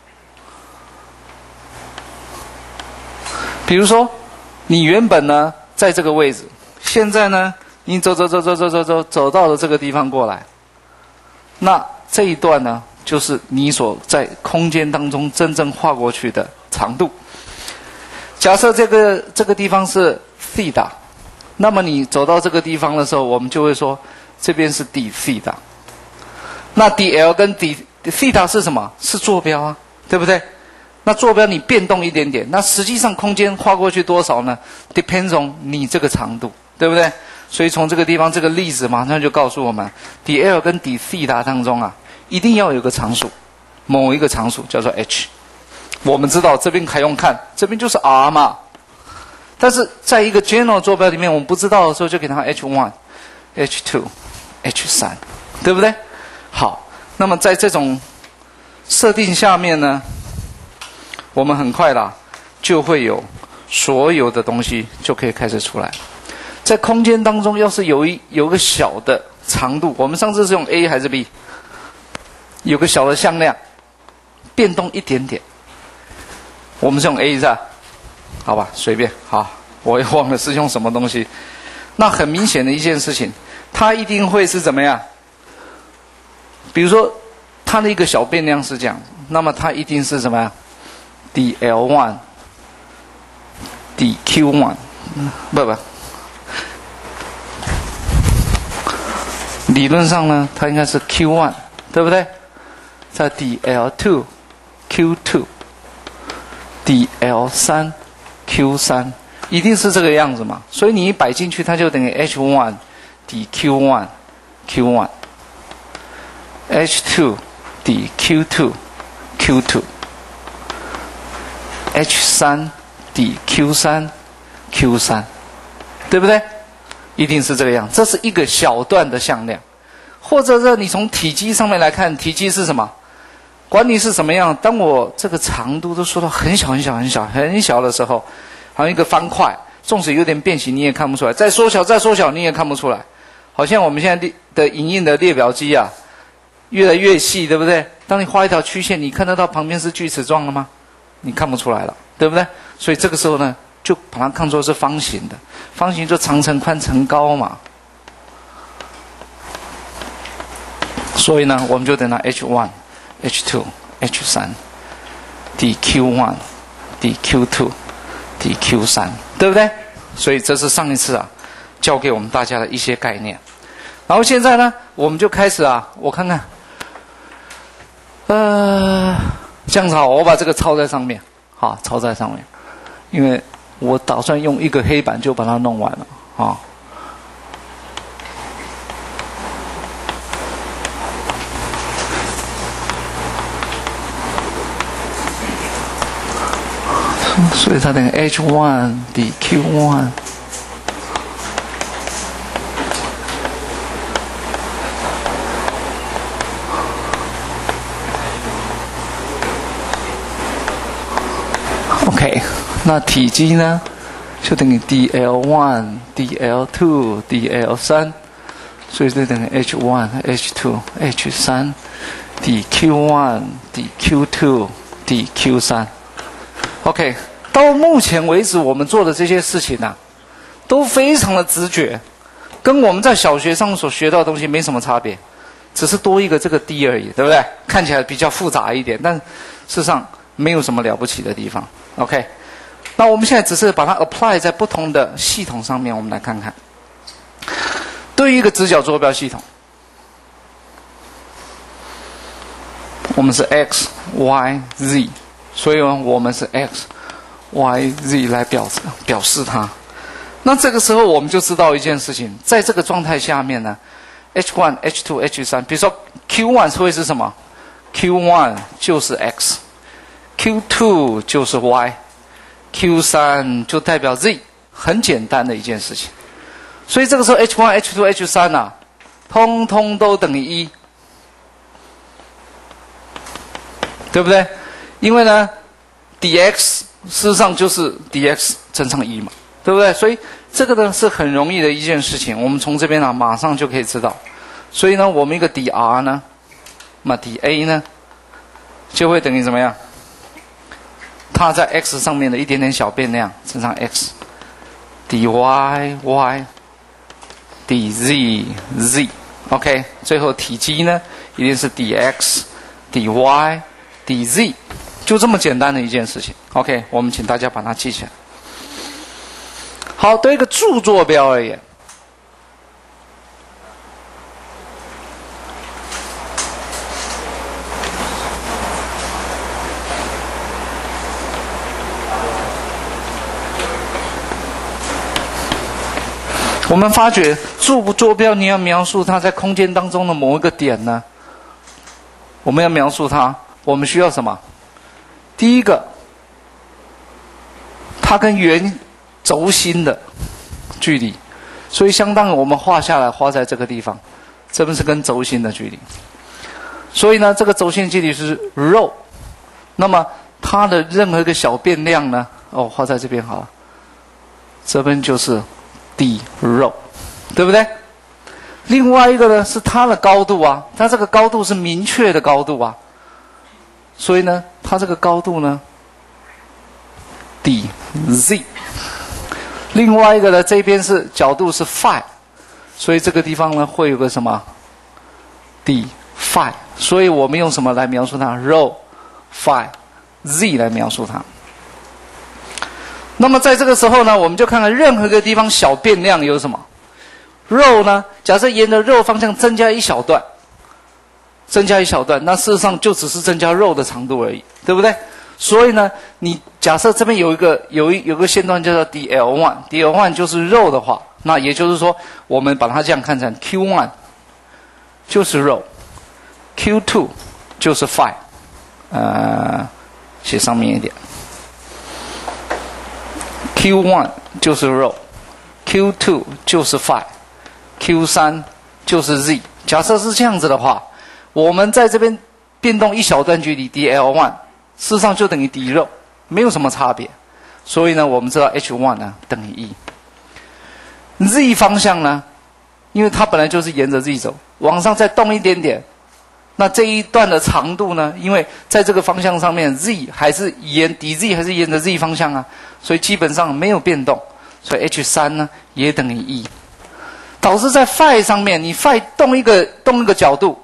比如说你原本呢在这个位置，现在呢你走走走走走走走走到了这个地方过来，那这一段呢就是你所在空间当中真正画过去的长度。假设这个这个地方是 theta， 那么你走到这个地方的时候，我们就会说这边是 d theta。那 dl 跟 d theta 是什么？是坐标啊，对不对？那坐标你变动一点点，那实际上空间画过去多少呢 ？Depends on 你这个长度，对不对？所以从这个地方这个例子马上就告诉我们 ，dl 跟 d theta 当中啊，一定要有个常数，某一个常数叫做 h。我们知道这边还用看，这边就是 r 嘛。但是在一个 general 坐标里面，我们不知道的时候，就给它 h 一、h 二、h 三，对不对？好，那么在这种设定下面呢，我们很快啦，就会有所有的东西就可以开始出来。在空间当中，要是有一有个小的长度，我们上次是用 A 还是 B？ 有个小的向量，变动一点点，我们是用 A 是吧？好吧，随便。好，我也忘了是用什么东西。那很明显的一件事情，它一定会是怎么样？比如说，它的一个小变量是这样，那么它一定是什么呀 ？D L 一 D Q 一，不不，理论上呢，它应该是 Q 一，对不对？在 D L 二 Q 二 D L 三 Q 三，一定是这个样子嘛？所以你一摆进去，它就等于 H 一 D Q 一 Q 一。H 二 D Q 二 Q 二 H 三 D Q 三 Q 三，对不对？一定是这个样，这是一个小段的向量。或者是你从体积上面来看，体积是什么？管你是什么样，当我这个长度都缩到很小很小很小很小的时候，好像一个方块，纵使有点变形你也看不出来，再缩小再缩小你也看不出来。好像我们现在的影印的列表机啊，越来越细，对不对？当你画一条曲线，你看得到旁边是锯齿状了吗？你看不出来了，对不对？所以这个时候呢，就把它看作是方形的，方形就长乘宽乘高嘛。所以呢，我们就等它 H 一、H 二、H 三 D Q 一 D Q 二 D Q 三，对不对？所以这是上一次啊，教给我们大家的一些概念。 然后现在呢，我们就开始啊，我看看，呃，这样子好，我把这个抄在上面，好，抄在上面，因为我打算用一个黑板就把它弄完了啊。所以它等于 H 一 抵 Q 一。OK， 那体积呢，就等于 D L 一 D L 二 D L 三，所以就等于 H 一 H 二 H 三 抵 Q 一 抵 Q 二 抵 Q 三。OK， 到目前为止我们做的这些事情啊，都非常的直觉，跟我们在小学上所学到的东西没什么差别，只是多一个这个 D 而已，对不对？看起来比较复杂一点，但事实上没有什么了不起的地方。OK， 那我们现在只是把它 apply 在不同的系统上面，我们来看看。对于一个直角坐标系统，我们是 x y z， 所以呢，我们是 x y z 来表表示它。那这个时候我们就知道一件事情，在这个状态下面呢 ，H 一 H 二 H 三，比如说 Q 一 会是什么 ？Q 一 就是 x。Q 二 就是 y，Q 三 就代表 z， 很简单的一件事情。所以这个时候 H 一 H 二 H 三 啊，通通都等于一，对不对？因为呢 ，dx 事实上就是 dx 乘上一嘛，对不对？所以这个呢是很容易的一件事情，我们从这边啊马上就可以知道。所以呢，我们一个 dr 呢，那么 dA 呢，就会等于怎么样？它在 x 上面的一点点小变量乘上 x dy y dz z OK， 最后体积呢一定是 dx dy dz， 就这么简单的一件事情。OK， 我们请大家把它记起来。好，对一个柱坐标而言，我们发觉柱坐标你要描述它在空间当中的某一个点呢，我们要描述它，我们需要什么？第一个，它跟圆轴心的距离，所以相当于我们画下来，画在这个地方，这边是跟轴心的距离。所以呢，这个轴心距离是 ρ， 那么它的任何一个小变量呢，哦，画在这边好了，这边就是。d ρ， 对不对？另外一个呢是它的高度啊，它这个高度是明确的高度啊，所以呢，它这个高度呢 dz。另外一个呢，这边是角度是 phi， 所以这个地方呢会有个什么 d phi， 所以我们用什么来描述它 ？ρ phi z 来描述它。那么在这个时候呢，我们就看看任何一个地方小变量有什么。ρ呢，假设沿着ρ方向增加一小段，增加一小段，那事实上就只是增加ρ的长度而已，对不对？所以呢，你假设这边有一个有一有个线段叫做 d l 一 ，d l 一 就是ρ的话，那也就是说，我们把它这样看成 Q 一 就是ρ，Q 二 就是 phi， 呃，写上面一点。Q 一 就是 ρ，Q 二 就是 phi，Q 三 就是 z。假设是这样子的话，我们在这边变动一小段距离 d l 一， 事实上就等于 d ρ， 没有什么差别。所以呢，我们知道 H 一 呢等于一。z 方向呢，因为它本来就是沿着 z 轴，往上再动一点点。那这一段的长度呢？因为在这个方向上面 ，z 还是沿 dz 还是沿着 z 方向啊，所以基本上没有变动，所以 H 三 呢也等于一。导致在 phi 上面，你 phi 动一个动一个角度，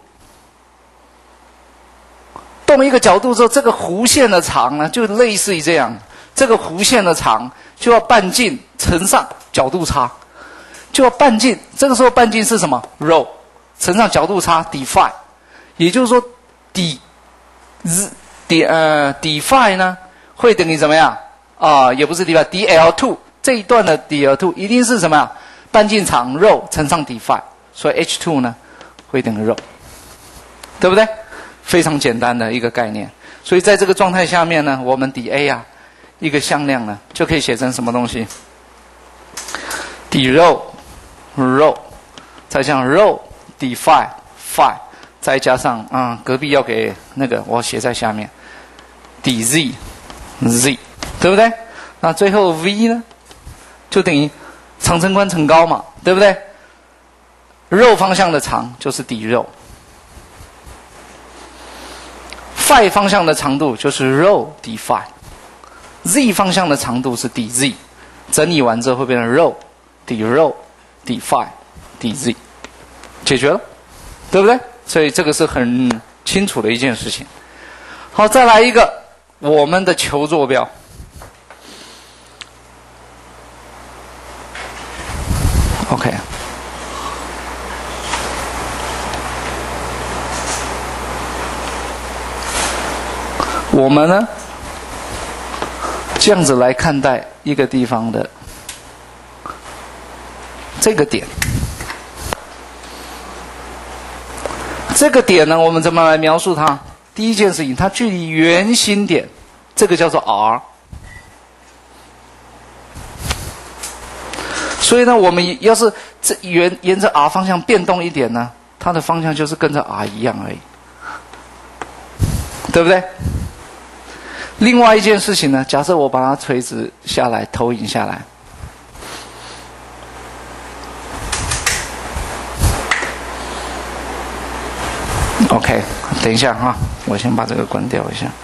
动一个角度之后，这个弧线的长呢，就类似于这样，这个弧线的长就要半径乘上角度差。 就要半径，这个时候半径是什么 ？rho 乘上角度差 d phi， 也就是说 d z d 呃 d phi 呢会等于怎么样啊、呃？也不是 d phi d l 二 这一段的 d l 二一定是什么呀？半径长 rho 乘上 d phi， 所以 h 二 呢会等于 rho， 对不对？非常简单的一个概念。所以在这个状态下面呢，我们 dA 啊一个向量呢就可以写成什么东西 ？d rho rho 再加上 rho d phi phi 再加上啊、嗯、隔壁要给那个我写在下面 dz z 对不对？那最后 v 呢就等于长乘宽乘高嘛，对不对？肉方向的长就是底肉 ，phi 方向的长度就是肉 d phi，z 方向的长度是 dz， 整理完之后会变成肉 d 肉 d phi dz， 解决了，对不对？所以这个是很清楚的一件事情。好，再来一个我们的球坐标。OK， 我们呢这样子来看待一个地方的这个点，这个点呢，我们怎么来描述它？第一件事情，它距离圆心点，这个叫做 r。所以呢，我们要是这沿沿着 r 方向变动一点呢，它的方向就是跟着 r 一样而已，对不对？另外一件事情呢，假设我把它垂直下来，投影下来 ，OK， 等一下哈，我先把这个关掉一下。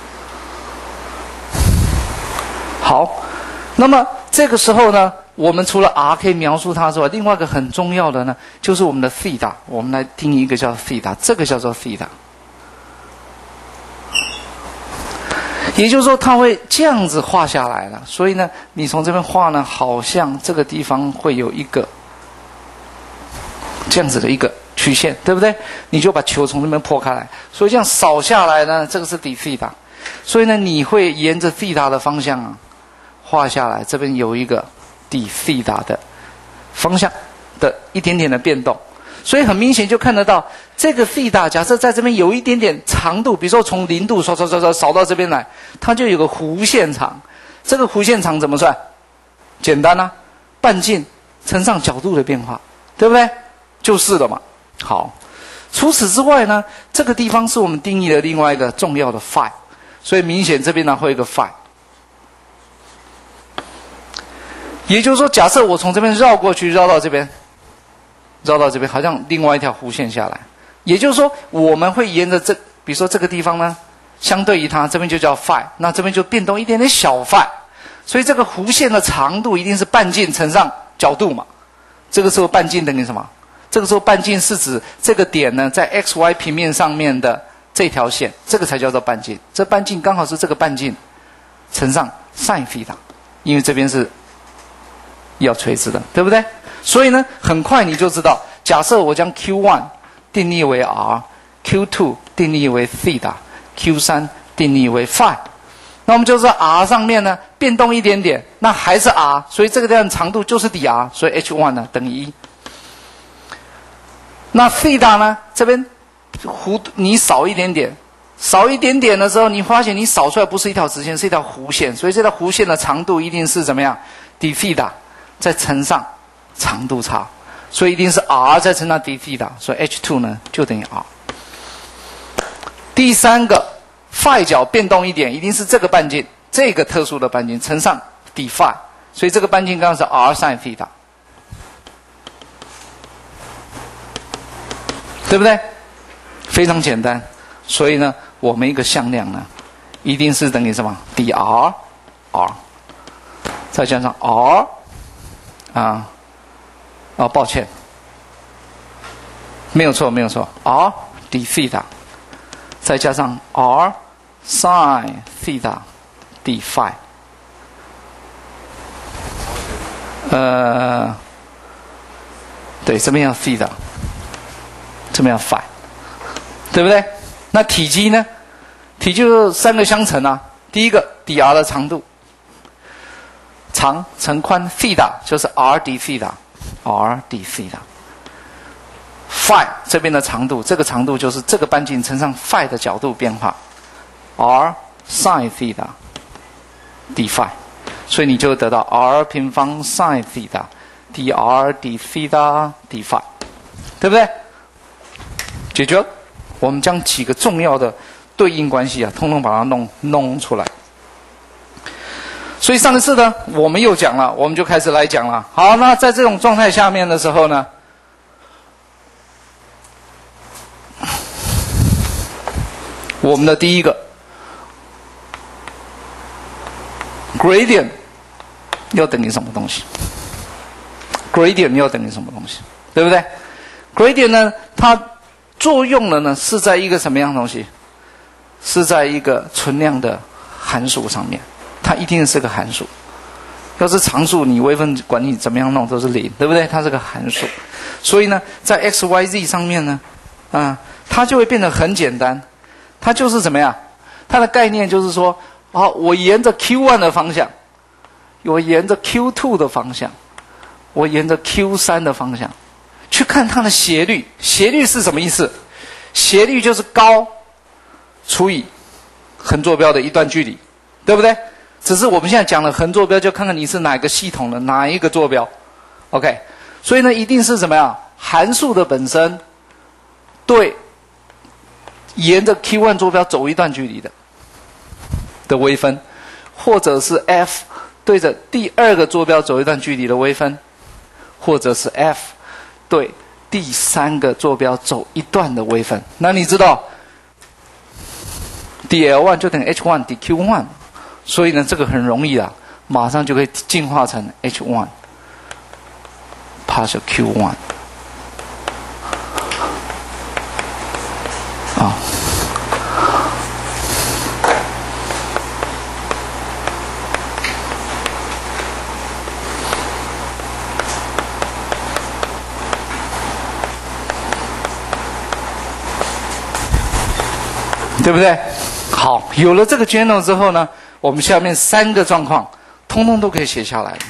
好，那么这个时候呢，我们除了 r 可以描述它之外，另外一个很重要的呢，就是我们的 theta。我们来定义一个叫 theta， 这个叫做 theta。也就是说，它会这样子画下来了。所以呢，你从这边画呢，好像这个地方会有一个这样子的一个曲线，对不对？你就把球从这边破开来，所以这样扫下来呢，这个是 d theta。所以呢，你会沿着 theta 的方向啊画下来，这边有一个 d theta 的方向的一点点的变动。所以很明显就看得到，这个 theta 假设在这边有一点点长度，比如说从零度扫扫扫扫扫到这边来，它就有个弧线长。这个弧线长怎么算？简单啊，半径乘上角度的变化，对不对？就是了嘛。好，除此之外呢，这个地方是我们定义的另外一个重要的 phi， 所以明显这边呢会有一个 phi。也就是说，假设我从这边绕过去，绕到这边。绕到这边，好像另外一条弧线下来。也就是说，我们会沿着这，比如说这个地方呢，相对于它这边就叫 phi， 那这边就变动一点点小 phi， 所以这个弧线的长度一定是半径乘上角度嘛。这个时候半径等于什么？这个时候半径是指这个点呢在 x y 平面上面的这条线，这个才叫做半径。这半径刚好是这个半径乘上 sin theta， 因为这边是要垂直的，对不对？所以呢，很快你就知道，假设我将 Q 一 定义为 r，Q 二 定义为 theta，Q 三 定义为 phi， 那我们就知道 r 上面呢变动一点点，那还是 r， 所以这个地方长度就是 dr， 所以 h 一 呢等于一。那 theta 呢，这边弧你少一点点，少一点点的时候，你发现你扫出来不是一条直线，是一条弧线，所以这条弧线的长度一定是怎么样 d theta 再乘上长度差，所以一定是 r 再乘上 d theta， 所以 h 二 呢就等于 r。第三个 phi 角变动一点，一定是这个半径，这个特殊的半径乘上 d phi， 所以这个半径刚刚是 r sin theta， 对不对？非常简单。所以呢，我们一个向量呢，一定是等于什么 dr r， 再加上 r 啊。哦，抱歉，没有错，没有错 ，r d theta， 再加上 r sin theta d phi， 对，这边要 theta， 这边要 phi， 对不对？那体积呢？体积就是三个相乘啊。第一个 dr 的长度，长乘宽 theta 就是 r d theta，r d theta。phi 这边的长度，这个长度就是这个半径乘上 phi 的角度变化 ，r sin theta d phi， 所以你就得到 r 平方 sin theta dr d theta d phi， 对不对？解决了。我们将几个重要的对应关系啊，通通把它弄弄出来。所以上一次呢，我们又讲了，我们就开始来讲了。好，那在这种状态下面的时候呢，我们的第一个 gradient 要等于什么东西 ？gradient 要等于什么东西？对不对 ？gradient 呢，它作用的呢是在一个什么样的东西？是在一个存量的函数上面，它一定是个函数。要是常数，你微分管你怎么样弄都是零，对不对？它是个函数，所以呢，在 x y z 上面呢，啊，它就会变得很简单。它就是怎么样？它的概念就是说，好，我沿着 Q 一 的方向，我沿着 Q 二 的方向，我沿着 Q 三 的方向，去看它的斜率。斜率是什么意思？斜率就是高除以横坐标的一段距离，对不对？只是我们现在讲的横坐标，就看看你是哪个系统的哪一个坐标 ，OK？ 所以呢，一定是怎么样？函数的本身对沿着 Q 一 坐标走一段距离的的微分，或者是 F 对着第二个坐标走一段距离的微分，或者是 F 对第三个坐标走一段的微分。那你知道 d L 一 就等于 H 一 d Q 一， 所以呢，这个很容易啊，马上就可以进化成 H 一 partial Q 一。啊，对不对？好，有了这个 general 之后呢，我们下面三个状况，通通都可以写下来。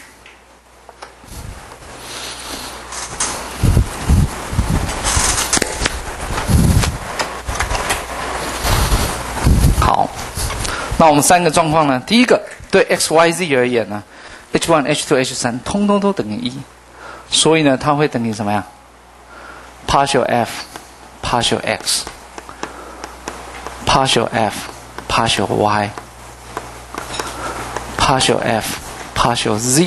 那我们三个状况呢？第一个，对 x y z 而言呢 ，H 一 H 二 H 三 通通都等于一，所以呢，它会等于什么呀 ？partial f partial x partial f partial y partial f partial z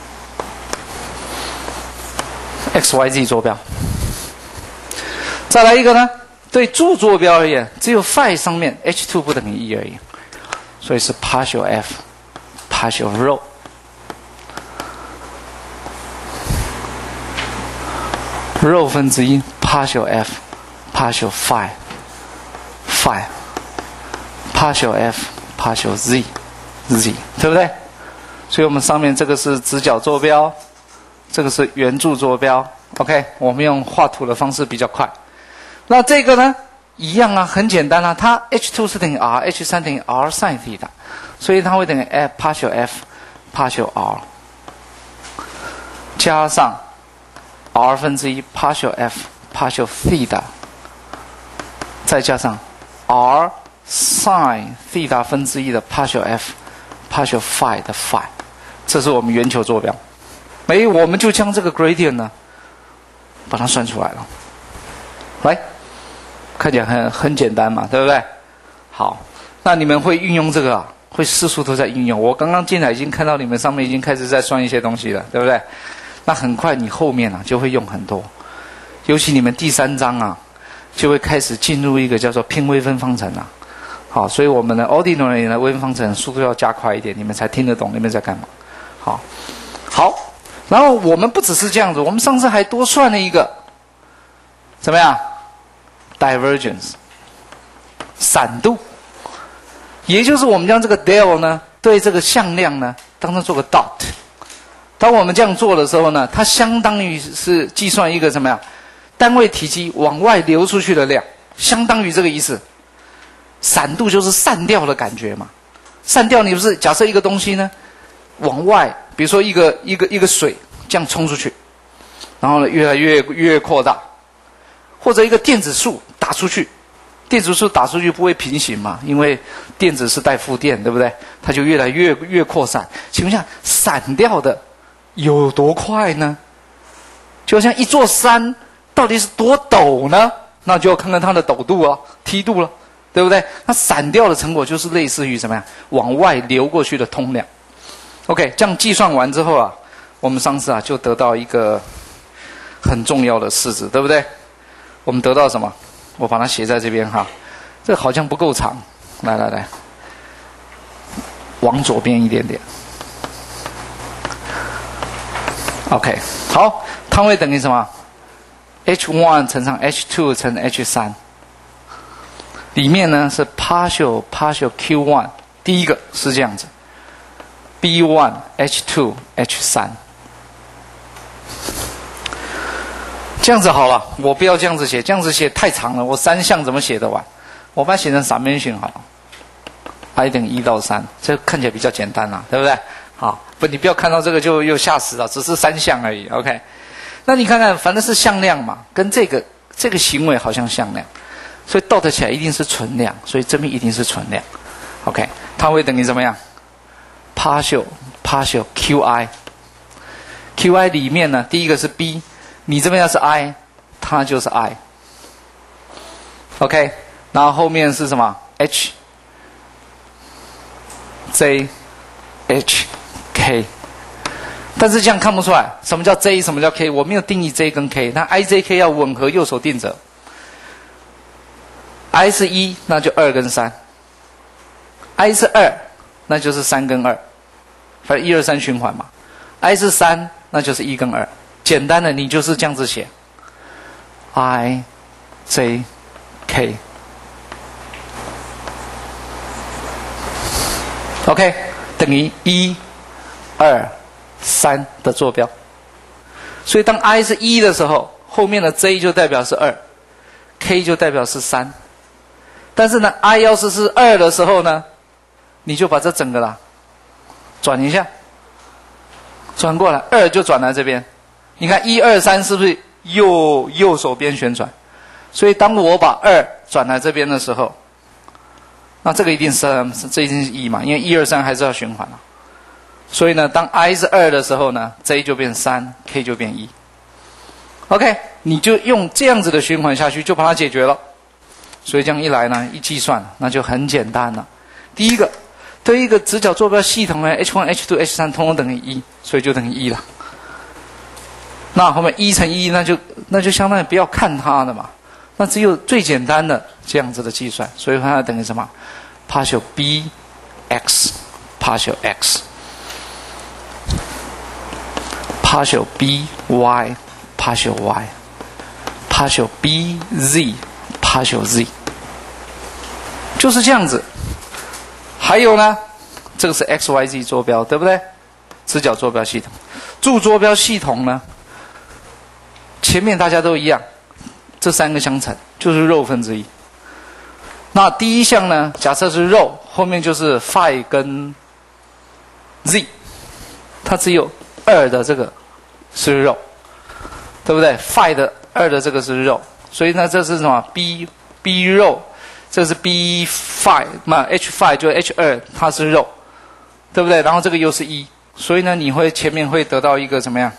x y z 坐标。再来一个呢，对柱坐标而言，只有 phi 上面 H 二 不等于一而已。所以是 partial f partial rho rho 分之一 partial f partial phi phi partial f partial z z 对不对？所以我们上面这个是直角坐标，这个是圆柱坐标 OK， 我们用画图的方式比较快。那这个呢一样啊，很简单啊，它 H 二 是等于 r H 三 等于 r sin theta， 所以它会等于 f partial f partial r 加上 r 分之一 partial f partial theta， 再加上 r sin theta 分之一的 partial f partial phi 的 phi， 这是我们圆球坐标。哎，我们就将这个 gradient 呢把它算出来了。来，看起来很很简单嘛，对不对？好，那你们会运用这个啊？会四处都在运用。我刚刚进来已经看到你们上面已经开始在算一些东西了，对不对？那很快你后面啊就会用很多，尤其你们第三章啊就会开始进入一个叫做偏微分方程啊。好，所以我们的 ordinary 的微分方程速度要加快一点，你们才听得懂你们在干嘛。好，好，然后我们不只是这样子，我们上次还多算了一个，怎么样 ？divergence， 闪度，也就是我们将这个 del 呢对这个向量呢当成做个 dot， 当我们这样做的时候呢，它相当于是计算一个怎么样？单位体积往外流出去的量，相当于这个意思。散度就是散掉的感觉嘛。散掉，你不是假设一个东西呢，往外，比如说一个一个一个水这样冲出去，然后呢越来越越扩大，或者一个电子束打出去，电子束打出去不会平行嘛，因为电子是带负电，对不对？它就越来越越扩散。请问一下，散掉的有多快呢？就像一座山到底是多陡呢？那就要看看它的陡度啊，梯度了，对不对？那散掉的成果就是类似于怎么样，往外流过去的通量。OK， 这样计算完之后啊，我们上次啊就得到一个很重要的式子，对不对？我们得到什么？我把它写在这边哈，这好像不够长，来来来，往左边一点点。OK， 好，汤位等于什么 ？H 一 乘上 H 二 乘 H 三，里面呢是 partial partial Q 一， 第一个是这样子 ，B 一 H 二 H 三，这样子好了，我不要这样子写，这样子写太长了，我三项怎么写得完？我把它写成 summation 好了 ，I 等于一到三，这看起来比较简单啦，对不对？好，不，你不要看到这个就又吓死了，只是三项而已 ，OK。那你看看，反正是向量嘛，跟这个这个行为好像向量，所以 dot 起来一定是存量，所以这边一定是存量 ，OK。它会等于怎么样 ？partial partial Qi，Qi 里面呢，第一个是 B， 你这边要是 I， 它就是 I，OK。然后后面是什么 ？H J H K。但是这样看不出来，什么叫 J， 什么叫 K？ 我没有定义 J 跟 K， 那 I J K 要吻合右手定则。I 是一，那就二跟三 ；I 是二，那就是三跟二，反正一二三循环嘛。I 是三，那就是一跟二。简单的，你就是这样子写 ：I J K。OK， 等于一、二。三的坐标，所以当 I 是一的时候，后面的 J 就代表是二 ，K 就代表是三。但是呢 ，I 要是是二的时候呢，你就把这整个啦转一下，转过来，二就转来这边。你看一二三是不是右右手边旋转？所以当我把二转来这边的时候，那这个一定是这一定是一嘛，因为一二三还是要循环啊。所以呢，当 I 是二的时候呢 ，J 就变三 ，K 就变一。OK， 你就用这样子的循环下去，就把它解决了。所以这样一来呢，一计算，那就很简单了。第一个，对一个直角坐标系统呢 ，H 一、H 二、H 三通通等于一，所以就等于一了。那后面一乘一，那就那就相当于不要看它的嘛，那只有最简单的这样子的计算，所以它等于什么 ？partial b x partial x。partial b y partial y partial b z partial z 就是这样子。还有呢，这个是 x y z 坐标，对不对？直角坐标系统，柱坐标系统呢，前面大家都一样，这三个相乘就是肉分之一。那第一项呢，假设是肉，后面就是 phi 跟 z， 它只有二的这个是肉，对不对 ？phi 的二的这个是肉，所以呢，这是什么 ？b b 肉，这是 b phi， 那 h phi 就 h 二，它是肉，对不对？然后这个又是一，所以呢，你会前面会得到一个怎么样？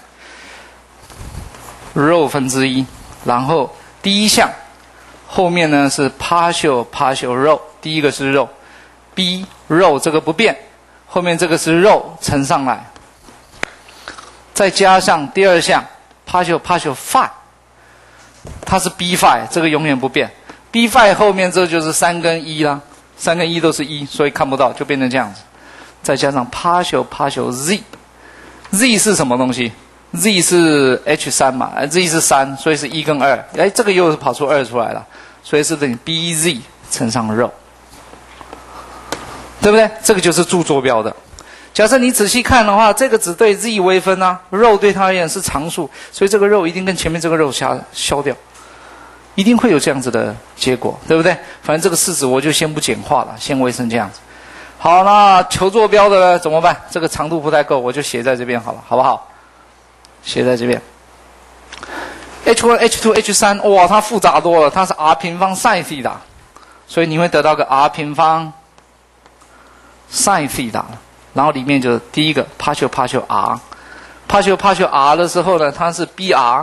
肉分之一，然后第一项后面呢是 partial partial 肉，第一个是肉 ，b 肉这个不变，后面这个是肉乘上来。再加上第二项 partial partial phi， 它是 b phi， 这个永远不变。b phi 后面这就是三跟一啦，三跟一都是一，所以看不到，就变成这样子。再加上 partial partial z，z 是什么东西 ？z 是 h 三嘛 ，z 是三，所以是一跟二。哎，这个又跑出二出来了，所以是等于 bz 乘上肉，对不对？这个就是柱坐标的。 假设你仔细看的话，这个只对 z 微分啊，肉对它而言是常数，所以这个肉一定跟前面这个肉消消掉，一定会有这样子的结果，对不对？反正这个式子我就先不简化了，先维成这样子。好，那求坐标的呢怎么办？这个长度不太够，我就写在这边好了，好不好？写在这边。H 一 H 二 H 三，哇，它复杂多了，它是 r 平方 sin 西塔，所以你会得到个 r 平方 sin 西塔，然后里面就第一个 partial partial r， partial partial r 的时候呢，它是 br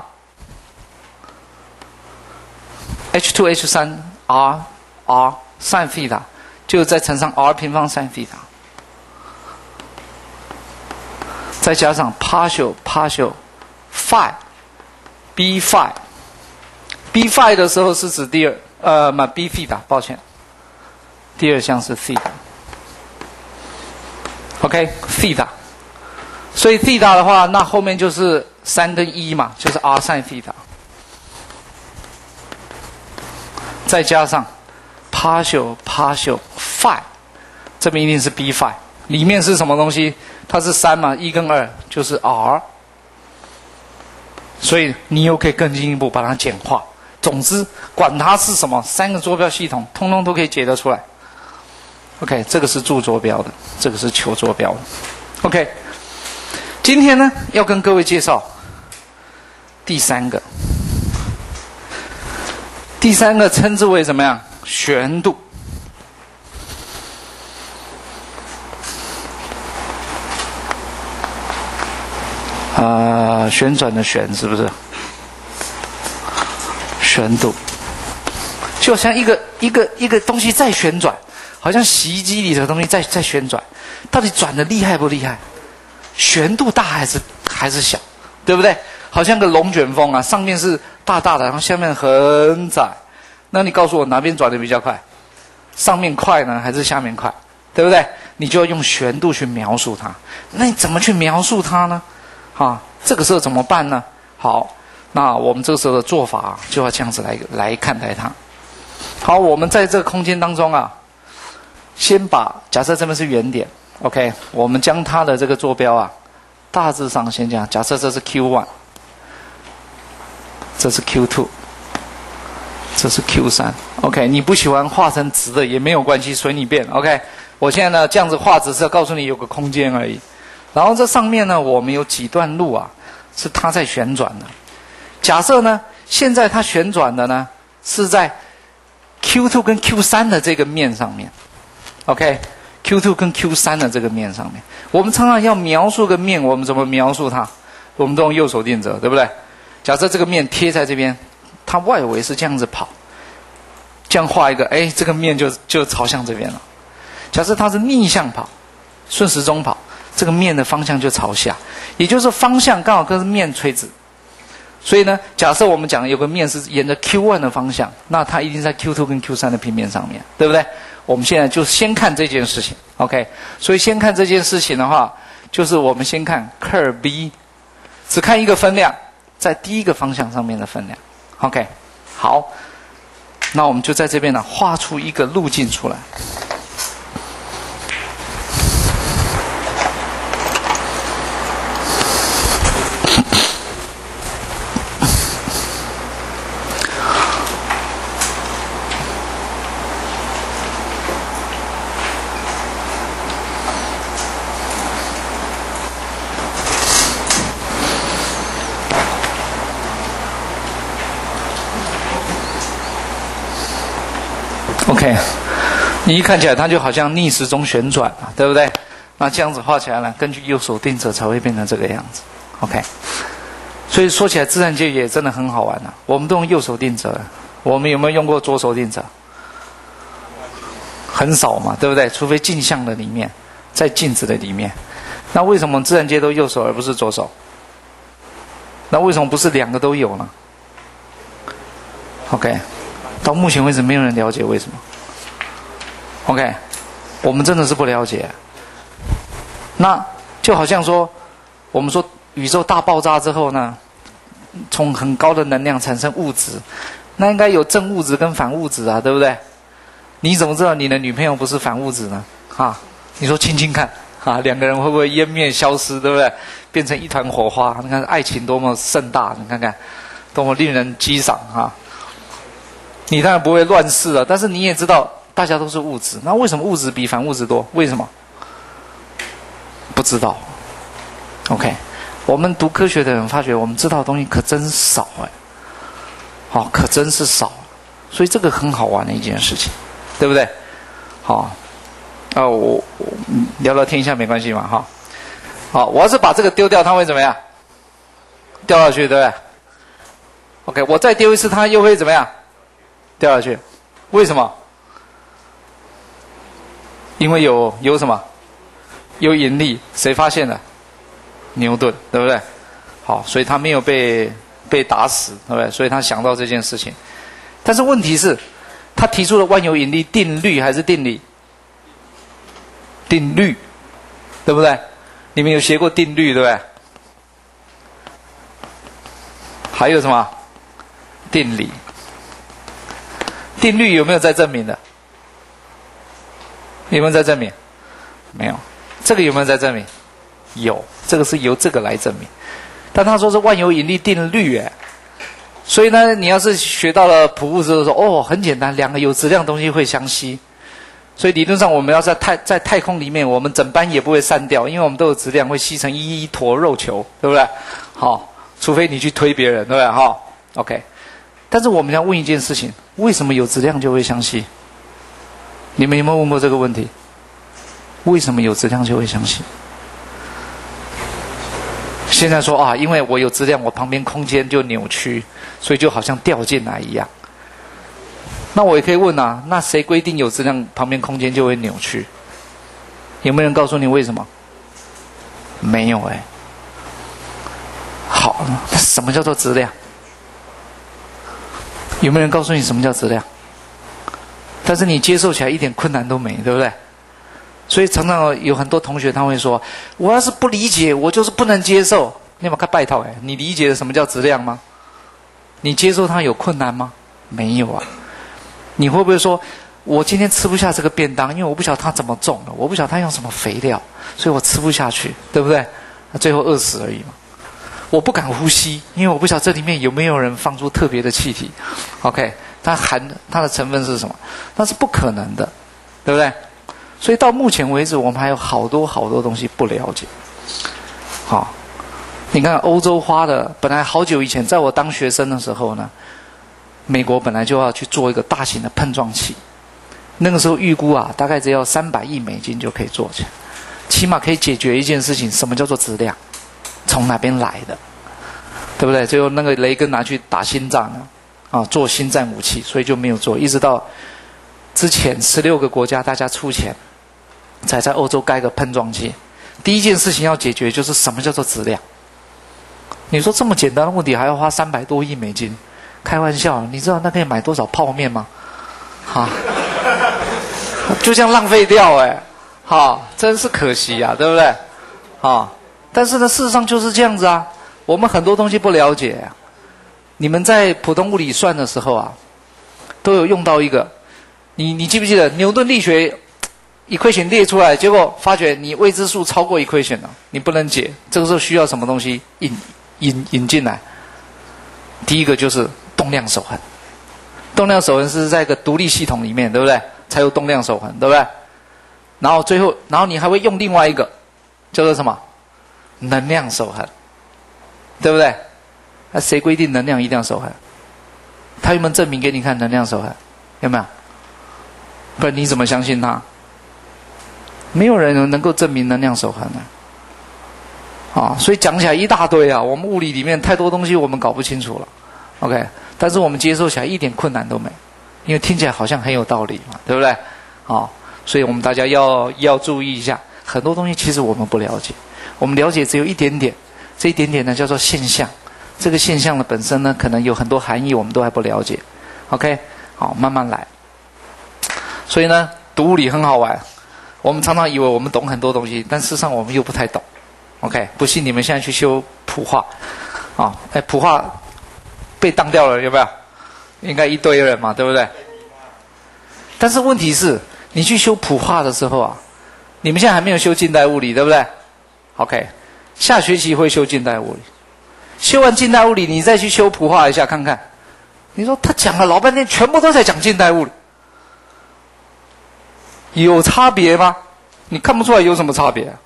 H 二 H 三 r r sin 西塔，就再乘上 r 平方 sin 西塔，再加上 partial partial phi b phi b phi 的时候是指第二呃，嘛 b theta， 抱歉，第二项是 theta。OK theta， 所以 theta 的话，那后面就是三跟一嘛，就是 r sin theta， 再加上 partial partial phi， 这边一定是 b phi， 里面是什么东西？它是三嘛，一跟二就是 r。所以你又可以更进一步把它简化。总之，管它是什么，三个坐标系统，通通都可以解得出来。OK， 这个是注坐标的，这个是求坐标的。OK， 今天呢要跟各位介绍第三个，第三个称之为怎么样？旋度。呃，旋转的旋是不是？旋度，就像一个一个一个东西在旋转，好像洗衣机里的东西在在旋转，到底转的厉害不厉害？旋度大还是还是小，对不对？好像个龙卷风啊，上面是大大的，然后下面很窄。那你告诉我哪边转的比较快？上面快呢，还是下面快？对不对？你就要用旋度去描述它。那你怎么去描述它呢？啊，这个时候怎么办呢？好，那我们这个时候的做法就要这样子来来看待它。好，我们在这个空间当中啊，先把假设这边是原点 ，OK， 我们将它的这个坐标啊，大致上先讲，假设这是 Q 一， 这是 Q 二， 这是 Q 三 ，OK， 你不喜欢画成直的也没有关系，随你便 ，OK。我现在呢这样子画，只是要告诉你有个空间而已。然后这上面呢，我们有几段路啊，是它在旋转的。假设呢，现在它旋转的呢是在 Q 二 跟 Q 三 的这个面上面 ，OK，Q 二 跟 Q 三 的这个面上面，我们常常要描述个面，我们怎么描述它？我们都用右手定则，对不对？假设这个面贴在这边，它外围是这样子跑，这样画一个，哎，这个面就就朝向这边了。假设它是逆向跑，顺时钟跑。这个面的方向就朝下，也就是方向刚好跟面垂直。所以呢，假设我们讲有个面是沿着 Q 一 的方向，那它一定在 Q 二 跟 Q 三 的平面上面，对不对？我们现在就先看这件事情 ，OK？ 所以先看这件事情的话，就是我们先看 curve B， 只看一个分量，在第一个方向上面的分量 ，OK？ 好，那我们就在这边呢画出一个路径出来。OK， 你一看起来它就好像逆时钟旋转嘛，对不对？那这样子画起来呢，根据右手定则才会变成这个样子。OK， 所以说起来自然界也真的很好玩啊。我们都用右手定则，我们有没有用过左手定则？很少嘛，对不对？除非镜像的里面，在镜子的里面。那为什么自然界都右手而不是左手？那为什么不是两个都有呢 ？OK。到目前为止，没有人了解为什么。OK， 我们真的是不了解。那就好像说，我们说宇宙大爆炸之后呢，从很高的能量产生物质，那应该有正物质跟反物质啊，对不对？你怎么知道你的女朋友不是反物质呢？哈，你说亲亲看， 啊，两个人会不会湮灭消失，对不对？变成一团火花？你看爱情多么盛大，你看看多么令人激赏啊！你当然不会乱世了，但是你也知道，大家都是物质。那为什么物质比反物质多？为什么？不知道。OK， 我们读科学的人发觉，我们知道的东西可真少哎，好、哦，可真是少。所以这个很好玩的一件事情，对不对？好、哦，啊，我我聊聊天一下没关系嘛，哈、哦。好，我要是把这个丢掉，它会怎么样？掉下去，对不对 ？OK， 我再丢一次，它又会怎么样？掉下去。为什么？因为有有什么？有引力。谁发现的？牛顿，对不对？好，所以他没有被被打死，对不对？所以他想到这件事情。但是问题是，他提出了万有引力定律还是定理？定律，对不对？你们有学过定律，对不对？还有什么？定理。定律有没有在证明的？有没有在证明？没有。这个有没有在证明？有，这个是由这个来证明。但他说是万有引力定律，哎，所以呢，你要是学到了普物质的时候，哦，很简单，两个有质量的东西会相吸。所以理论上，我们要在太在太空里面，我们整班也不会散掉，因为我们都有质量，会吸成一一坨肉球，对不对？好，除非你去推别人，对不对？哈 ，OK。但是我们要问一件事情：为什么有质量就会相吸？你们有没有问过这个问题？为什么有质量就会相吸？现在说啊，因为我有质量，我旁边空间就扭曲，所以就好像掉进来一样。那我也可以问啊，那谁规定有质量旁边空间就会扭曲？有没有人告诉你为什么？没有哎。好，那什么叫做质量？有没有人告诉你什么叫质量？但是你接受起来一点困难都没，对不对？所以常常有很多同学他会说，我要是不理解，我就是不能接受。你有没有看拜托哎？你理解了什么叫质量吗？你接受它有困难吗？没有啊。你会不会说，我今天吃不下这个便当，因为我不晓得它怎么种的，我不晓得它用什么肥料，所以我吃不下去，对不对？最后饿死而已嘛。我不敢呼吸，因为我不晓得这里面有没有人放出特别的气体。OK， 它含它的成分是什么？那是不可能的，对不对？所以到目前为止，我们还有好多好多东西不了解。好，你看欧洲花的，本来好久以前，在我当学生的时候呢，美国本来就要去做一个大型的碰撞器，那个时候预估啊，大概只要三百亿美金就可以做起来，起码可以解决一件事情，什么叫做质量？从哪边来的？对不对？最后那个雷根拿去打心脏啊，啊，做心脏武器，所以就没有做，一直到之前十六个国家大家出钱，才在欧洲盖个碰撞器。第一件事情要解决就是什么叫做质量？你说这么简单的问题还要花三百多亿美金？开玩笑，你知道那可以买多少泡面吗？哈，就这样浪费掉哎，哈，真是可惜呀、啊，对不对？哈，但是呢，事实上就是这样子啊。我们很多东西不了解啊。你们在普通物理算的时候啊，都有用到一个，你你记不记得牛顿力学equation列出来，结果发觉你未知数超过equation了，你不能解，这个时候需要什么东西引引引进来？第一个就是动量守恒，动量守恒是在一个独立系统里面，对不对？才有动量守恒，对不对？然后最后，然后你还会用另外一个叫做什么？能量守恒，对不对？那谁规定能量一定要守恒？他有没有证明给你看能量守恒？有没有？不然你怎么相信他？没有人能够证明能量守恒的啊！所以讲起来一大堆啊，我们物理里面太多东西我们搞不清楚了。OK， 但是我们接受起来一点困难都没，因为听起来好像很有道理嘛，对不对？啊，所以我们大家要要注意一下，很多东西其实我们不了解，我们了解只有一点点，这一点点呢叫做现象，这个现象的本身呢可能有很多含义我们都还不了解。OK， 好，慢慢来。所以呢，读物理很好玩，我们常常以为我们懂很多东西，但事实上我们又不太懂。OK， 不信你们现在去修普化，啊，哎，普化被当掉了，有没有？应该一堆人嘛，对不对？但是问题是，你去修普化的时候啊， 你们现在还没有修近代物理，对不对 ？OK， 下学期会修近代物理。修完近代物理，你再去修普化一下看看。你说他讲了老半天，全部都在讲近代物理，有差别吗？你看不出来有什么差别啊？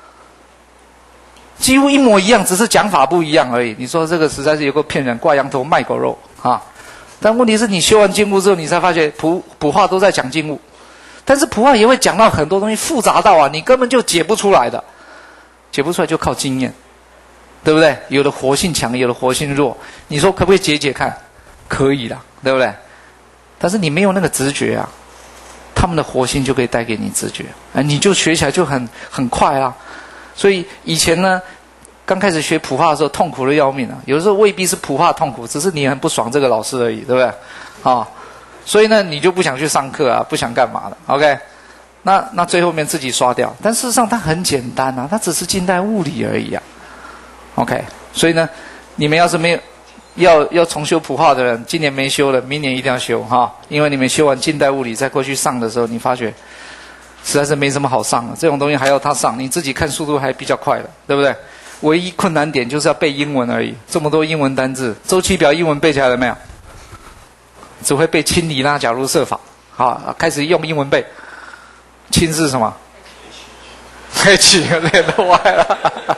几乎一模一样，只是讲法不一样而已。你说这个实在是有个骗人，挂羊头卖狗肉啊！但问题是你修完经物之后，你才发现普普化都在讲经物，但是普化也会讲到很多东西复杂到啊，你根本就解不出来的，解不出来就靠经验，对不对？有的活性强，有的活性弱，你说可不可以解解看？可以啦，对不对？但是你没有那个直觉啊，他们的活性就可以带给你直觉，啊，你就学起来就很很快啊。所以以前呢，刚开始学普化的时候，痛苦的要命啊。有的时候未必是普化痛苦，只是你很不爽这个老师而已，对不对？啊，所以呢，你就不想去上课啊，不想干嘛的 ？OK， 那那最后面自己刷掉。但事实上它很简单啊，它只是近代物理而已啊。OK， 所以呢，你们要是没有要要重修普化的人，今年没修的，明年一定要修哈，因为你们修完近代物理再过去上的时候，你发觉实在是没什么好上的，这种东西还要他上，你自己看速度还比较快的，对不对？唯一困难点就是要背英文而已，这么多英文单字，周期表英文背起来了没有？只会背氢离拉假如设法，好，开始用英文背。氢是什么？H， 脸都歪了。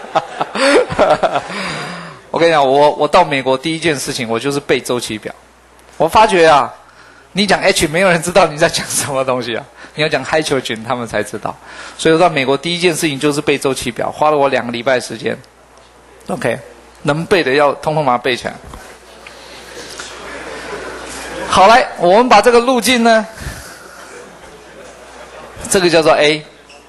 我跟你讲，我我到美国第一件事情，我就是背周期表。我发觉啊，你讲 H， 没有人知道你在讲什么东西啊。你要讲 hydrogen， 他们才知道。所以我到美国第一件事情就是背周期表，花了我两个礼拜时间。OK， 能背的要通通把它背起来。好，来，我们把这个路径呢，这个叫做 A，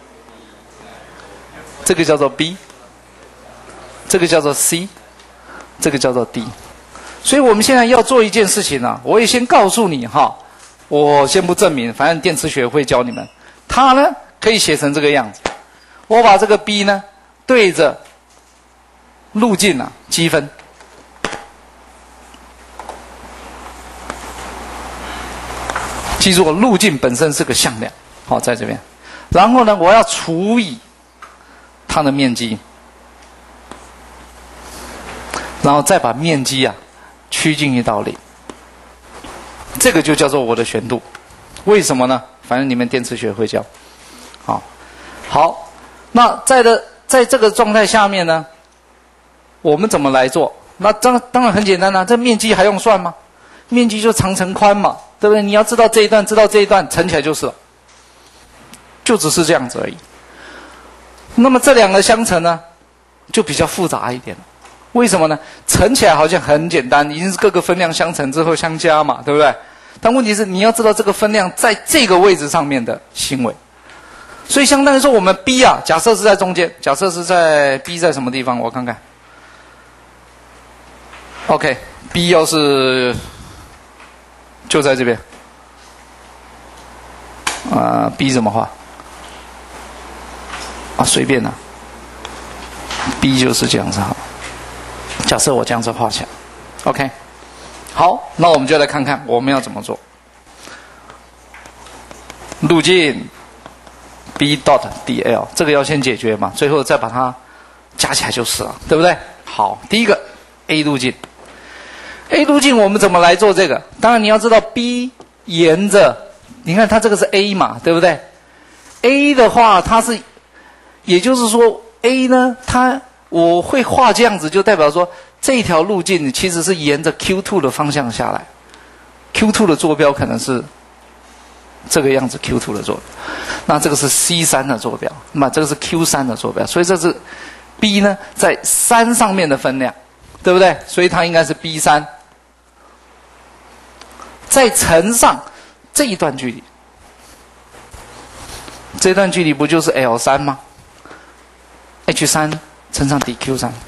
这个叫做 B， 这个叫做 C， 这个叫做 D。所以我们现在要做一件事情呢、啊，我也先告诉你哈。我先不证明，反正电磁学会教你们。它呢可以写成这个样子。我把这个 B 呢对着路径啊积分。记住，路径本身是个向量，好，在这边。然后呢，我要除以它的面积，然后再把面积啊趋近于到零。这个就叫做我的旋度，为什么呢？反正你们电磁学会教。好，好，那在的在这个状态下面呢，我们怎么来做？那当当然很简单啦、啊，这面积还用算吗？面积就长乘宽嘛，对不对？你要知道这一段，知道这一段，乘起来就是了，就只是这样子而已。那么这两个相乘呢，就比较复杂一点了。为什么呢？乘起来好像很简单，已经是各个分量相乘之后相加嘛，对不对？但问题是你要知道这个分量在这个位置上面的行为，所以相当于说我们 B 啊，假设是在中间，假设是在 B 在什么地方？我看看。OK，B 要是就在这边，啊、呃、，B 怎么画？啊，随便啦、啊、，B 就是这样子哈。假设我这样子画起来 ，OK， 好，那我们就来看看我们要怎么做。路径 B dot dl 这个要先解决嘛，最后再把它加起来就是了，对不对？好，第一个 A 路径 ，A 路径我们怎么来做这个？当然你要知道 B 沿着，你看它这个是 A 嘛，对不对 ？A 的话，它是，也就是说 A 呢，它我会画这样子，就代表说这条路径其实是沿着 Q 二 的方向下来 ，Q 二 的坐标可能是这个样子 ，Q 二 的坐标，那这个是 C 三 的坐标，那么这个是 Q 三 的坐标，所以这是 B 呢在三上面的分量，对不对？所以它应该是 B 三，再乘上这一段距离，这段距离不就是 L 三 吗 ？H 三 乘上 D Q 三。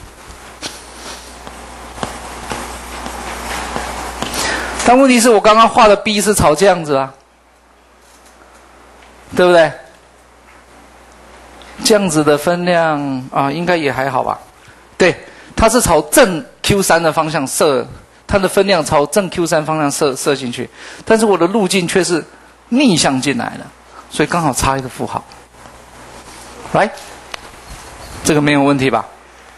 但问题是我刚刚画的 B 是朝这样子啊，对不对？这样子的分量啊，应该也还好吧？对，它是朝正 Q 三 的方向射，它的分量朝正 Q 三 方向射射进去，但是我的路径却是逆向进来的，所以刚好差一个负号。 来，这个没有问题吧？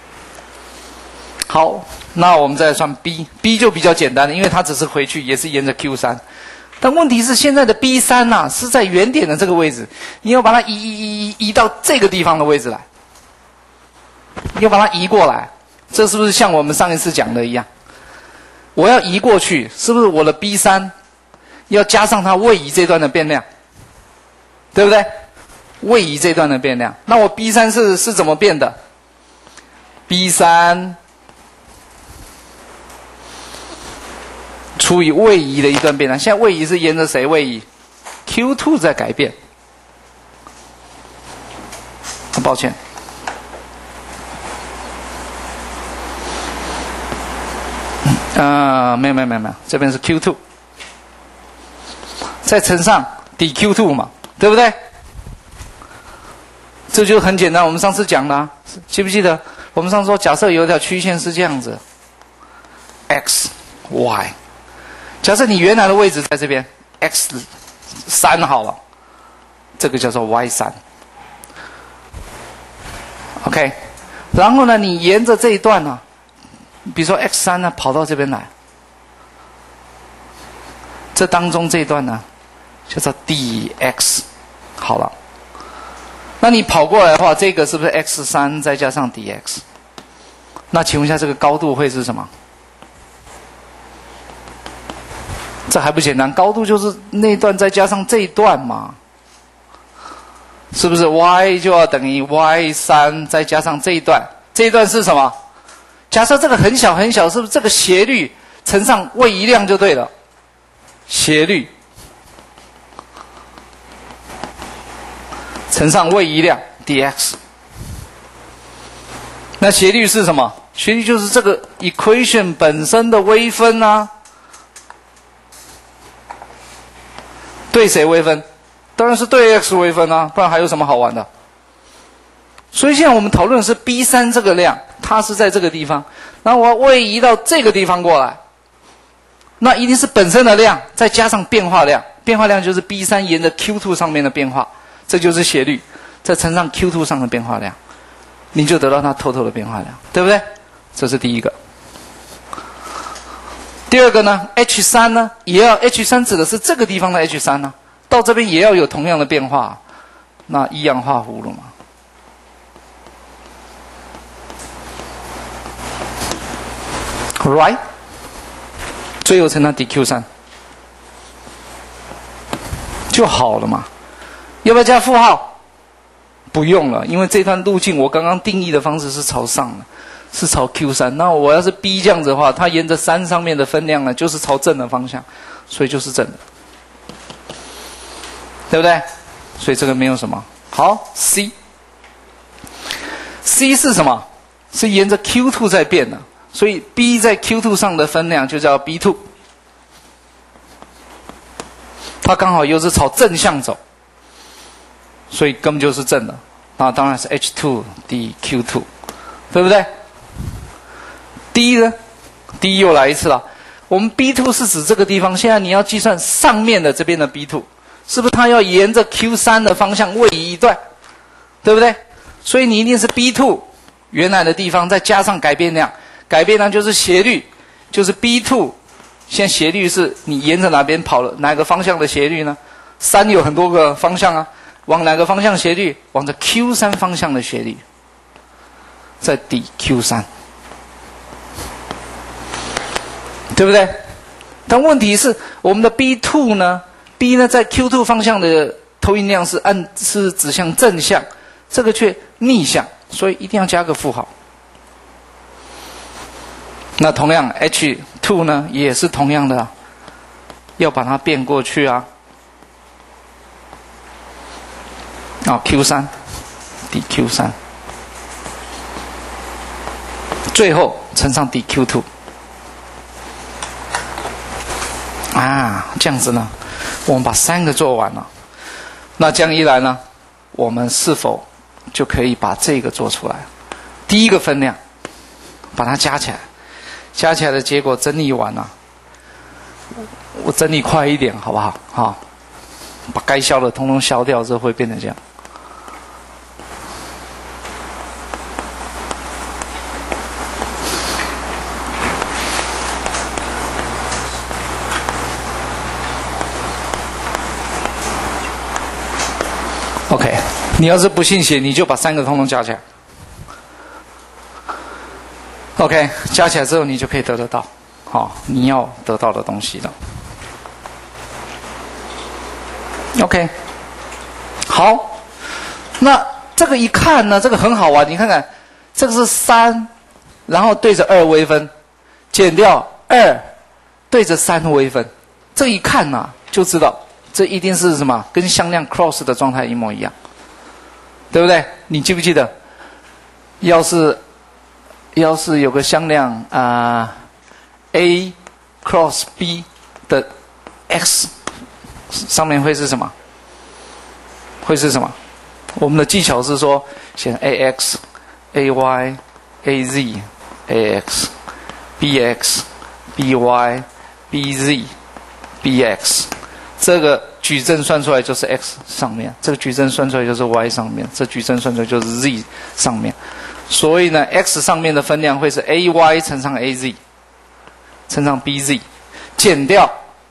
好，那我们再来算 B，B 就比较简单了，因为它只是回去，也是沿着 Q 三。但问题是现在的 B 三 呐、啊、是在原点的这个位置，你要把它移移移移移到这个地方的位置来，你要把它移过来，这是不是像我们上一次讲的一样？我要移过去，是不是我的 B 三 要加上它位移这段的变量，对不对？位移这段的变量，那我 B 三 是是怎么变的 ？B 三 除以位移的一段变量，现在位移是沿着谁位移 ？Q 二 在改变。很抱歉。呃，没有没有没有没有，这边是 Q 二， 再乘上 d Q 二 嘛，对不对？这就很简单，我们上次讲的、啊，记不记得？我们上次说，假设有一条曲线是这样子 ，x y， 假设你原来的位置在这边 x 三好了，这个叫做 y 三 ，OK， 然后呢，你沿着这一段呢、啊。比如说 x 三 呢跑到这边来，这当中这一段呢叫做 dx， 好了，那你跑过来的话，这个是不是 x 三 再加上 dx？ 那请问一下，这个高度会是什么？这还不简单，高度就是那一段再加上这一段嘛，是不是 y 就要等于 y 三 再加上这一段？这一段是什么？假设这个很小很小，是不是这个斜率乘上位移量就对了？斜率乘上位移量 dx， 那斜率是什么？斜率就是这个 equation 本身的微分啊。对谁微分？当然是对 x 微分啊，不然还有什么好玩的？所以现在我们讨论的是 B 三 这个量，它是在这个地方，然后我要位移到这个地方过来，那一定是本身的量再加上变化量，变化量就是 B 三 沿着 Q 二 上面的变化，这就是斜率，再乘上 Q 二 上的变化量，你就得到它 total 的变化量，对不对？这是第一个。第二个呢 ，H 三 呢，也要 H 三 指的是这个地方的 H 三 呢，到这边也要有同样的变化，那一样画葫芦嘛。Right， 最后乘上 d Q 三 就好了嘛？要不要加负号？不用了，因为这段路径我刚刚定义的方式是朝上的，是朝 Q 三。那我要是 B 这样子的话，它沿着三上面的分量呢，就是朝正的方向，所以就是正的，对不对？所以这个没有什么。好 ，C，C 是什么？是沿着 Q 二 在变的。所以 B 在 Q 二 上的分量就叫 B 二， 它刚好又是朝正向走，所以根本就是正的。那当然是 H 二 d Q 二， 对不对 ？D 呢 ？D 又来一次了。我们 B 二 是指这个地方，现在你要计算上面的这边的 B 二， 是不是它要沿着 Q 三 的方向位移一段，对不对？所以你一定是 B 二 原来的地方再加上改变量。改变量就是斜率，就是 B 二， 现在斜率是你沿着哪边跑了，哪个方向的斜率呢？三有很多个方向啊，往哪个方向斜率？往着 Q 三 方向的斜率，再抵 Q 三， 对不对？但问题是，我们的 B 二 呢 ？B 呢在 Q 二 方向的投影量是按是指向正向，这个却逆向，所以一定要加个负号。那同样 H 二 呢，也是同样的、啊，要把它变过去啊。啊 ，Q 三 d Q 三， 最后乘上 d Q 二， 啊，这样子呢，我们把三个做完了。那这样一来呢，我们是否就可以把这个做出来？第一个分量，把它加起来。加起来的结果整理完了，我整理快一点，好不好？好，把该消的通通消掉之后会变成这样。 OK， 你要是不信邪，你就把三个通通加起来。OK， 加起来之后你就可以得得到，好、哦，你要得到的东西了。OK， 好，那这个一看呢，这个很好玩，你看看，这个是三，然后对着二微分，减掉二，对着三微分，这一看呢、啊、就知道，这一定是什么？跟向量 cross 的状态一模一样，对不对？你记不记得？要是要是有个向量啊、呃、，A cross B 的 x 上面会是什么？会是什么？我们的技巧是说，写 ax、ay、az、ax、bx、by、bz、bx， 这个矩阵算出来就是 x 上面，这个矩阵算出来就是 y 上面，这矩阵算出来就是 z 上面。所以呢 ，x 上面的分量会是 ay 乘上 az 乘上 bz， 减掉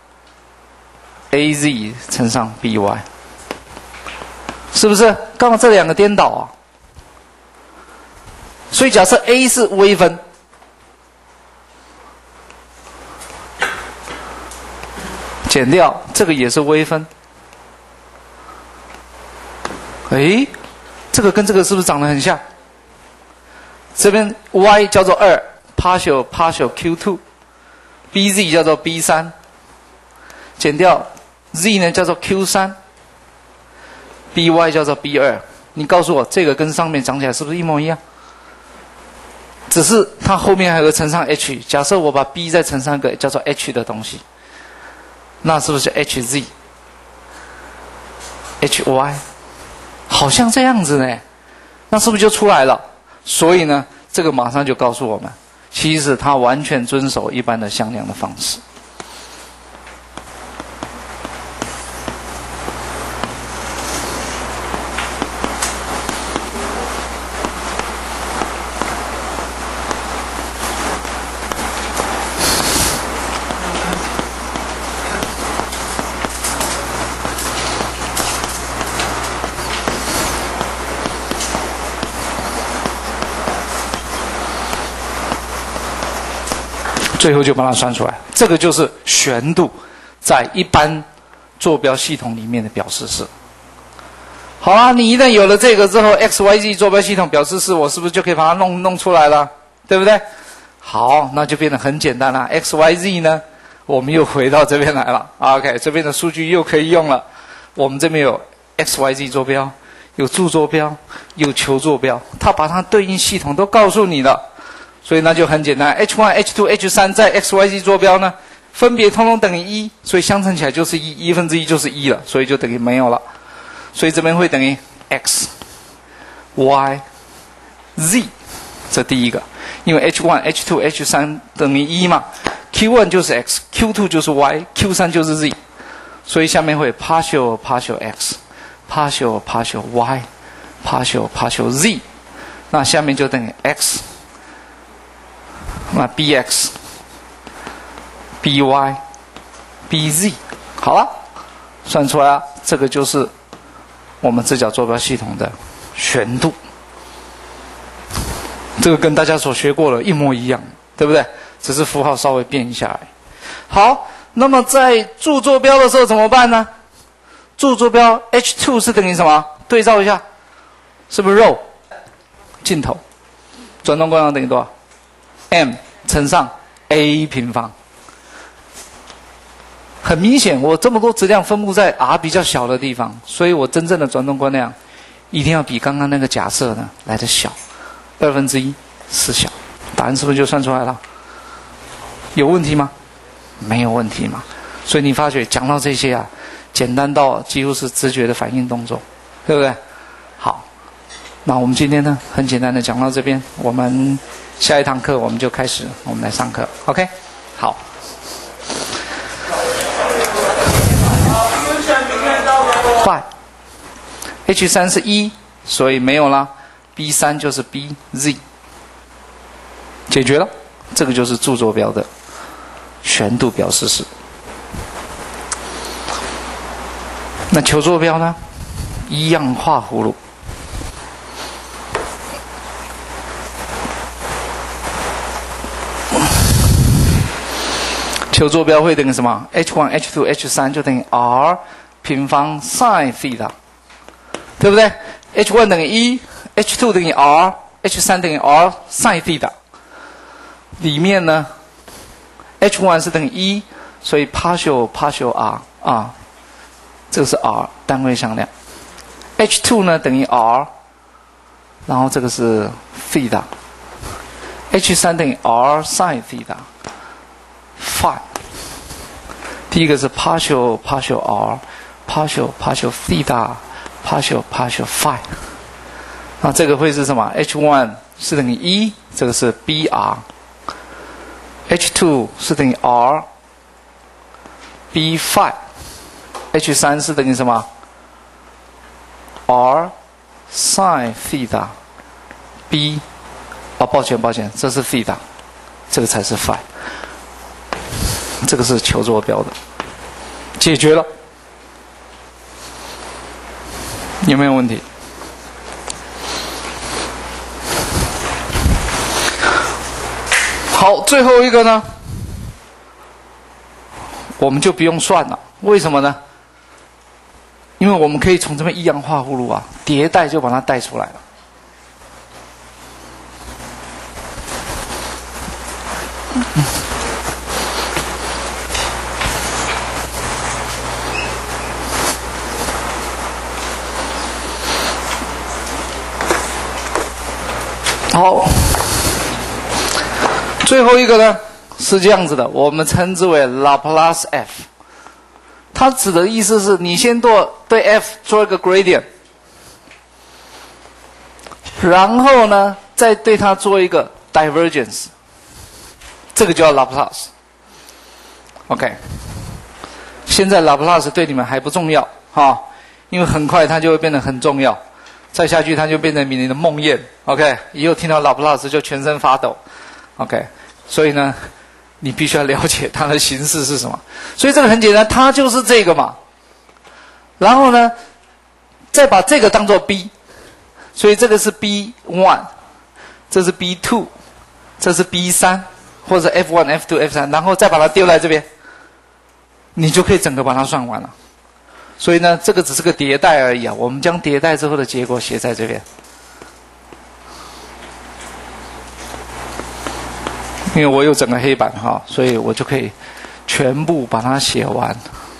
az 乘上 by， 是不是？刚好这两个颠倒啊。所以假设 a 是微分，减掉这个也是微分，诶，这个跟这个是不是长得很像？这边 y 叫做二 partial partial q 二 bz 叫做 b 三， 减掉 z 呢叫做 q 三， by 叫做 b 二， 你告诉我这个跟上面长起来是不是一模一样？只是它后面还有个乘上 h， 假设我把 b 再乘上一个叫做 h 的东西，那是不是 hz hy？ 好像这样子呢，那是不是就出来了？所以呢，这个马上就告诉我们，其实它完全遵守一般的向量的方式。最后就把它算出来，这个就是旋度在一般坐标系统里面的表示式。好啦，你一旦有了这个之后 ，x y z 坐标系统表示式，我是不是就可以把它弄弄出来了？对不对？好，那就变得很简单了。x y z 呢，我们又回到这边来了。OK， 这边的数据又可以用了。我们这边有 x y z 坐标，有柱坐标，有球坐标，它把它对应系统都告诉你了。所以那就很简单 ，h 一、h 二、h 三在 x y z 坐标呢，分别通通等于一，所以相乘起来就是一，一分之一就是一了，所以就等于没有了。所以这边会等于 x、y、z， 这第一个，因为 h 一、h 二、h 三等于一嘛 ，q 一 就是 x，q 二 就是 y，q 三 就是 z， 所以下面会 partial partial x，partial partial y，partial partial z， 那下面就等于 x。那 bx、by、bz， 好了，算出来了，这个就是我们这角坐标系统的旋度。这个跟大家所学过的一模一样，对不对？只是符号稍微变一下而已。好，那么在柱坐标的时候怎么办呢？柱坐标 h 二 是等于什么？对照一下，是不是 ρ 尽头？转动光量等于多少？ m 乘上 a 平方，很明显，我这么多质量分布在 r 比较小的地方，所以我真正的转动光量一定要比刚刚那个假设呢来得小，二分之一是小。答案是不是就算出来了？有问题吗？没有问题嘛。所以你发觉讲到这些啊，简单到几乎是直觉的反应动作，对不对？好，那我们今天呢，很简单的讲到这边，我们下一堂课我们就开始，我们来上课 ，OK？ 好。快 ，H 三 是一，所以没有啦 ，B 三 就是 B Z， 解决了，这个就是柱坐标的旋度表示式。那球坐标呢？ 一样画葫芦。求坐标会等于什么 ？H 一、H 二、H 三就等于 r 平方 sin 西塔，对不对 ？H 一等于一 ，H 二等于 r，H 三等于 r sin 西塔。里面呢 ，H 一是等于一，所以 partial partial r 啊，这个是 r 单位向量。H 二呢等于 r， 然后这个是西塔。H 三等于 r sin 西塔 ，phi。第一个是 partial partial r partial partial theta partial partial phi， 那这个会是什么 ？H 一是等于一，这个是 br。H 二是等于 r b phi。H 三是等于什么 ？r sin theta b。哦，抱歉抱歉，这是 theta， 这个才是 phi。这个是求坐标的，解决了，有没有问题？好，最后一个呢，我们就不用算了，为什么呢？因为我们可以从这边一样画葫芦啊，迭代就把它带出来了。嗯好，最后一个呢是这样子的，我们称之为 Laplace f。它指的意思是你先做对 f 做一个 gradient， 然后呢再对它做一个 divergence， 这个叫 Laplace。OK， 现在 Laplace 对你们还不重要哈，因为很快它就会变得很重要。再下去，它就变成你的梦魇。OK， 以后听到拉普拉斯就全身发抖。OK， 所以呢，你必须要了解它的形式是什么。所以这个很简单，它就是这个嘛。然后呢，再把这个当做 b， 所以这个是 b 一， 这是 b 二， 这是 b 三， 或者 F 一、F 二、F 三， 然后再把它丢在这边，你就可以整个把它算完了。所以呢，这个只是个迭代而已啊。我们将迭代之后的结果写在这边，因为我有整个黑板哈，所以我就可以全部把它写完。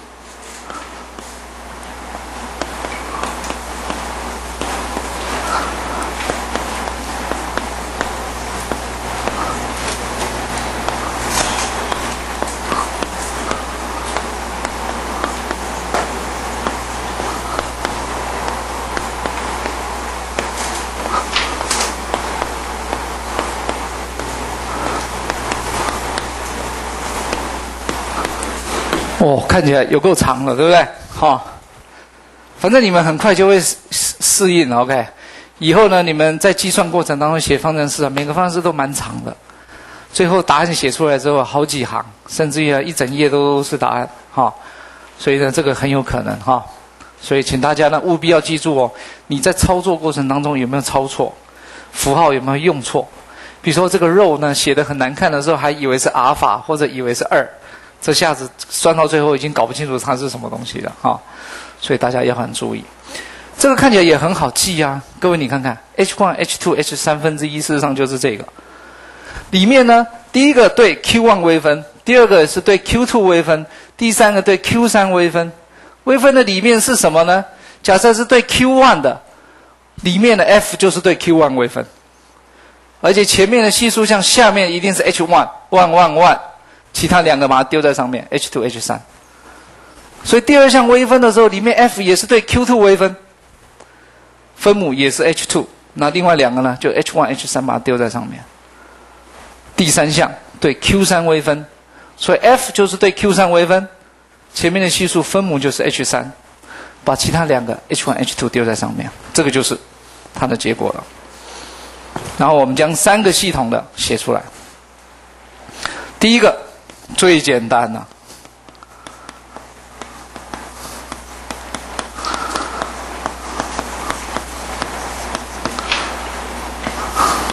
哦，看起来有够长了，对不对？哈、哦，反正你们很快就会适适应 ，OK。以后呢，你们在计算过程当中写方程式啊，每个方程式都蛮长的，最后答案写出来之后好几行，甚至于啊一整页都是答案，哈、哦。所以呢，这个很有可能哈、哦。所以请大家呢务必要记住哦，你在操作过程当中有没有抄错，符号有没有用错？比如说这个肉呢写得很难看的时候，还以为是阿尔法或者以为是二。这下子算到最后已经搞不清楚它是什么东西了哈、哦，所以大家要很注意。这个看起来也很好记啊，各位你看看 H 一、H 二、H 三分之一，事实上就是这个。里面呢，第一个对 Q 一 微分，第二个是对 Q 二 微分，第三个对 Q 三 微分。微分的里面是什么呢？假设是对 Q 一 的，里面的 F 就是对 Q 一 微分，而且前面的系数项下面一定是 H 一 one one one。其他两个把它丢在上面 ，H 二、H 三。所以第二项微分的时候，里面 F 也是对 Q 二 微分，分母也是 H 二。那另外两个呢，就 H 一、H 三把它丢在上面。第三项对 Q 三 微分，所以 F 就是对 Q 三 微分，前面的系数分母就是 H 三，把其他两个 H 一、H 二丢在上面，这个就是它的结果了。然后我们将三个系统的写出来。第一个。最简单了、啊，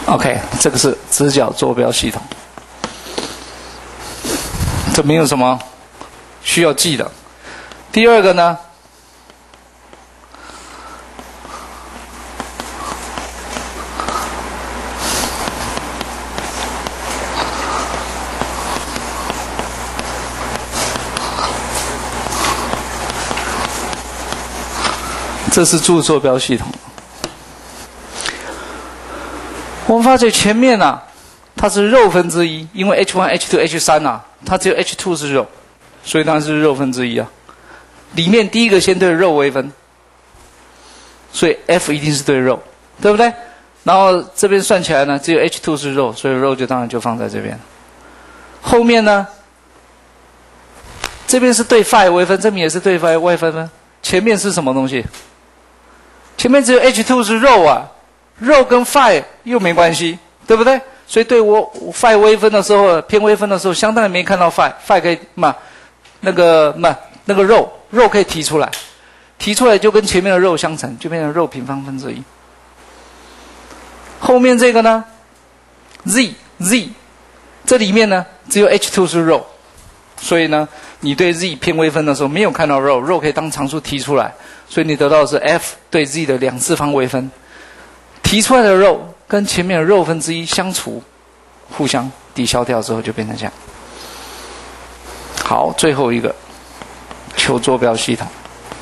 OK， 这个是直角坐标系统，这没有什么需要记的。第二个呢，这是柱坐标系统。我们发觉前面啊，它是肉分之一，因为 H 一、H 二、H 三 啊，它只有 H 二 是肉，所以它是肉分之一啊。里面第一个先对肉微分，所以 F 一定是对肉，对不对？然后这边算起来呢，只有 H 二 是肉，所以肉就当然就放在这边。后面呢，这边是对 phi 微分，这边也是对 phi 微分呢。前面是什么东西？前面只有 H 二 是肉啊，肉跟 phi 又没关系，对不对？所以对我 phi 微分的时候，偏微分的时候，相当于没看到 phi，phi 可以嘛，那个嘛那个肉肉可以提出来，提出来就跟前面的肉相乘，就变成肉平方分之一。后面这个呢 ，z z， 这里面呢只有 H 二 是肉，所以呢，你对 z 偏微分的时候没有看到肉，肉可以当常数提出来，所以你得到的是 f 对 z 的两次方微分。提出来的肉跟前面的肉分之一相除，互相抵消掉之后就变成这样。好，最后一个求坐标系统。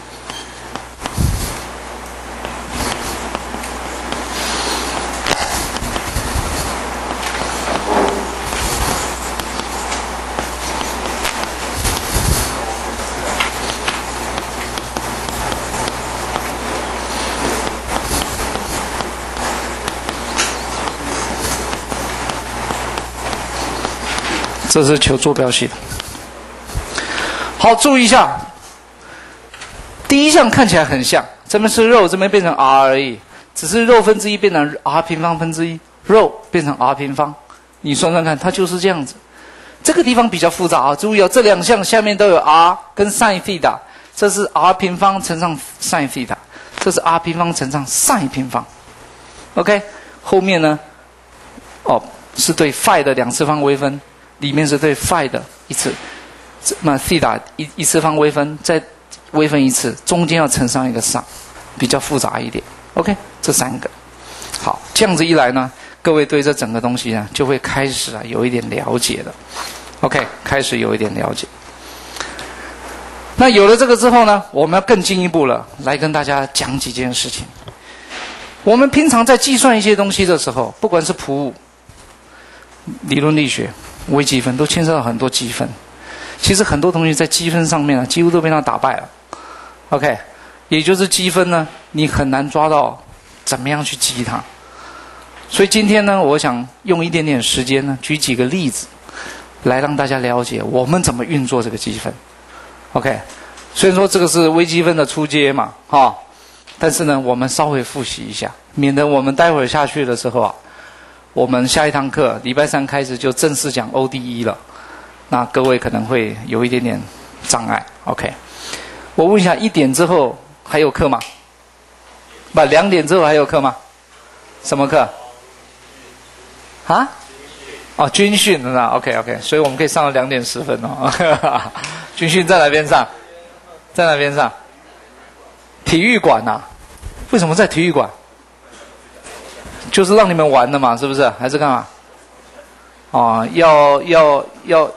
这是求坐标系统。好，注意一下，第一项看起来很像，这边是肉，这边变成 r 而已，只是肉分之一变成 r 平方分之一，肉变成 r 平方，你算算看，它就是这样子。这个地方比较复杂啊，注意哦，这两项下面都有 r 跟 sin θ， 这是 r 平方乘上 sin θ， 这是 r 平方乘上 sin 平方。OK， 后面呢，哦，是对 phi 的两次方微分。里面是对 phi 的一次，那 θ 一一次方微分，再微分一次，中间要乘上一个 sin， 比较复杂一点。OK， 这三个，好，这样子一来呢，各位对这整个东西呢，就会开始啊有一点了解了。OK， 开始有一点了解。那有了这个之后呢，我们要更进一步了，来跟大家讲几件事情。我们平常在计算一些东西的时候，不管是普物、理论力学、微积分都牵涉到很多积分，其实很多东西在积分上面啊，几乎都被它打败了。OK， 也就是积分呢，你很难抓到怎么样去积它。所以今天呢，我想用一点点时间呢，举几个例子，来让大家了解我们怎么运作这个积分。OK， 虽然说这个是微积分的初阶嘛，哈、哦，但是呢，我们稍微复习一下，免得我们待会儿下去的时候啊。我们下一堂课礼拜三开始就正式讲 O D E 了，那各位可能会有一点点障碍。OK， 我问一下，一点之后还有课吗？不，两点之后还有课吗？什么课？啊？哦，军训是吧 ？OK OK， 所以我们可以上到两点十分哦。军训在哪边上？在哪边上？体育馆呐、啊？为什么在体育馆？就是让你们玩的嘛，是不是？还是干嘛？哦，要要要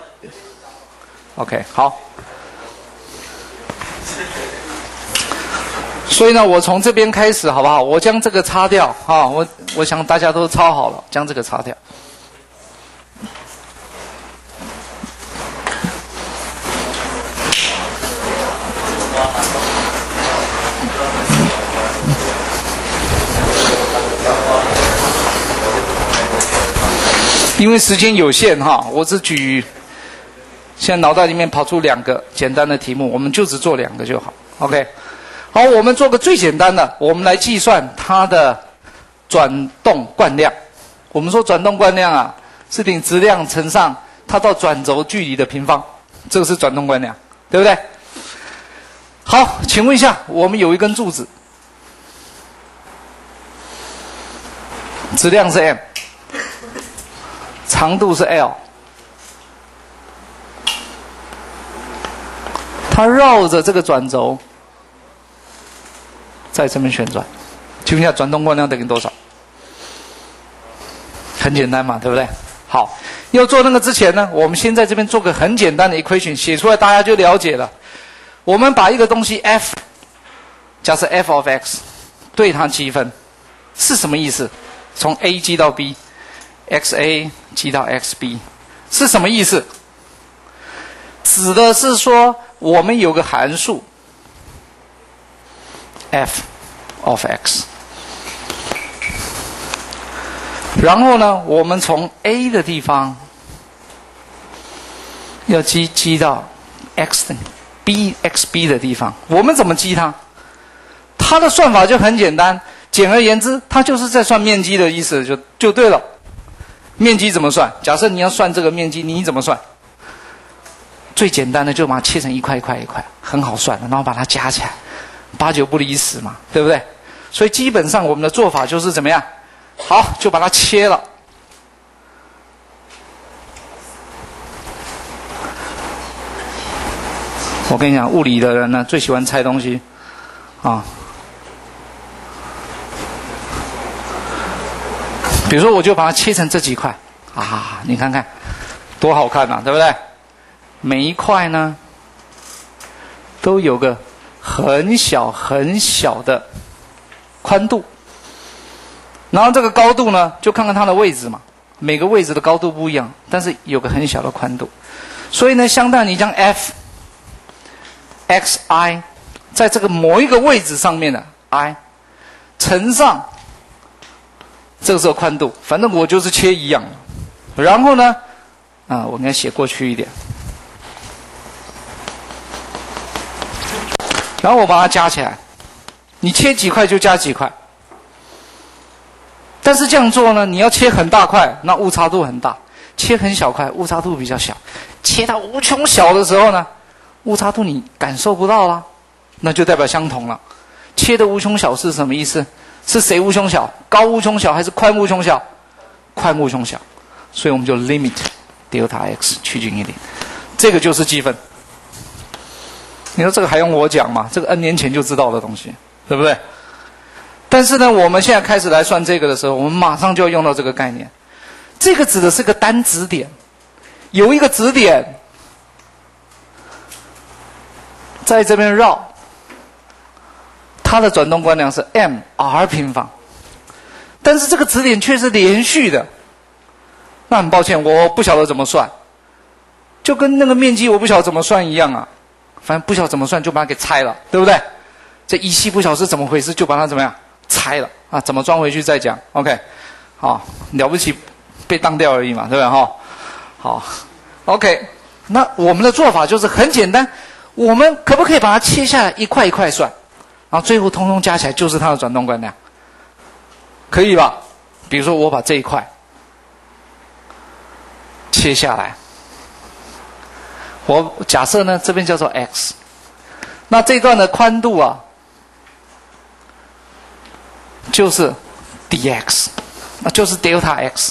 ，OK， 好。所以呢，我从这边开始，好不好？我将这个擦掉，哈、哦，我我想大家都抄好了，将这个擦掉。因为时间有限哈，我只举，现在脑袋里面跑出两个简单的题目，我们就只做两个就好。OK， 好，我们做个最简单的，我们来计算它的转动惯量。我们说转动惯量啊，是顶质量乘上它到转轴距离的平方，这个是转动惯量，对不对？好，请问一下，我们有一根柱子，质量是 m。 长度是 L， 它绕着这个转轴在这边旋转，请问一下转动光量等于多少？很简单嘛，对不对？好，要做那个之前呢，我们先在这边做个很简单的 equation， 写出来大家就了解了。我们把一个东西 f， 假设 f of x 对它积分，是什么意思？从 a 积到 b，xa 积到 xb 是什么意思？指的是说我们有个函数 f of x， 然后呢，我们从 a 的地方要积积到 x 的 bxb 的地方，我们怎么积它？它的算法就很简单，简而言之，它就是在算面积的意思，就就对了。面积怎么算？假设你要算这个面积，你怎么算？最简单的就把它切成一块一块一块，很好算的，然后把它加起来，八九不离十嘛，对不对？所以基本上我们的做法就是怎么样？好，就把它切了。我跟你讲，物理的人呢最喜欢猜东西啊。比如说，我就把它切成这几块啊，你看看多好看啊，对不对？每一块呢都有个很小很小的宽度，然后这个高度呢就看看它的位置嘛，每个位置的高度不一样，但是有个很小的宽度，所以呢，相当于你将 f xi 在这个某一个位置上面的 i 乘上这个时候宽度，反正我就是切一样，然后呢，啊，我应该写过去一点，然后我把它加起来，你切几块就加几块。但是这样做呢，你要切很大块，那误差度很大；切很小块，误差度比较小。切到无穷小的时候呢，误差度你感受不到啦，那就代表相同了。切的无穷小是什么意思？是谁无穷小？高无穷小还是宽无穷小？宽无穷小，所以我们就 limit delta x 趋近于零，这个就是积分。你说这个还用我讲吗？这个 N 年前就知道的东西，对不对？但是呢，我们现在开始来算这个的时候，我们马上就要用到这个概念。这个指的是个单质点，有一个质点在这边绕。它的转动光量是 m r 平方，但是这个质点却是连续的。那很抱歉，我不晓得怎么算，就跟那个面积我不晓得怎么算一样啊。反正不晓得怎么算，就把它给拆了，对不对？这仪器不晓得是怎么回事，就把它怎么样拆了啊？怎么装回去再讲 ？OK， 好，了不起，被当掉而已嘛，对不对？哈，好 ，OK， 那我们的做法就是很简单，我们可不可以把它切下来一块一块算？然后最后通通加起来就是它的转动光量，可以吧？比如说我把这一块切下来，我假设呢这边叫做 x， 那这段的宽度啊就是 dx， 那就是 delta x，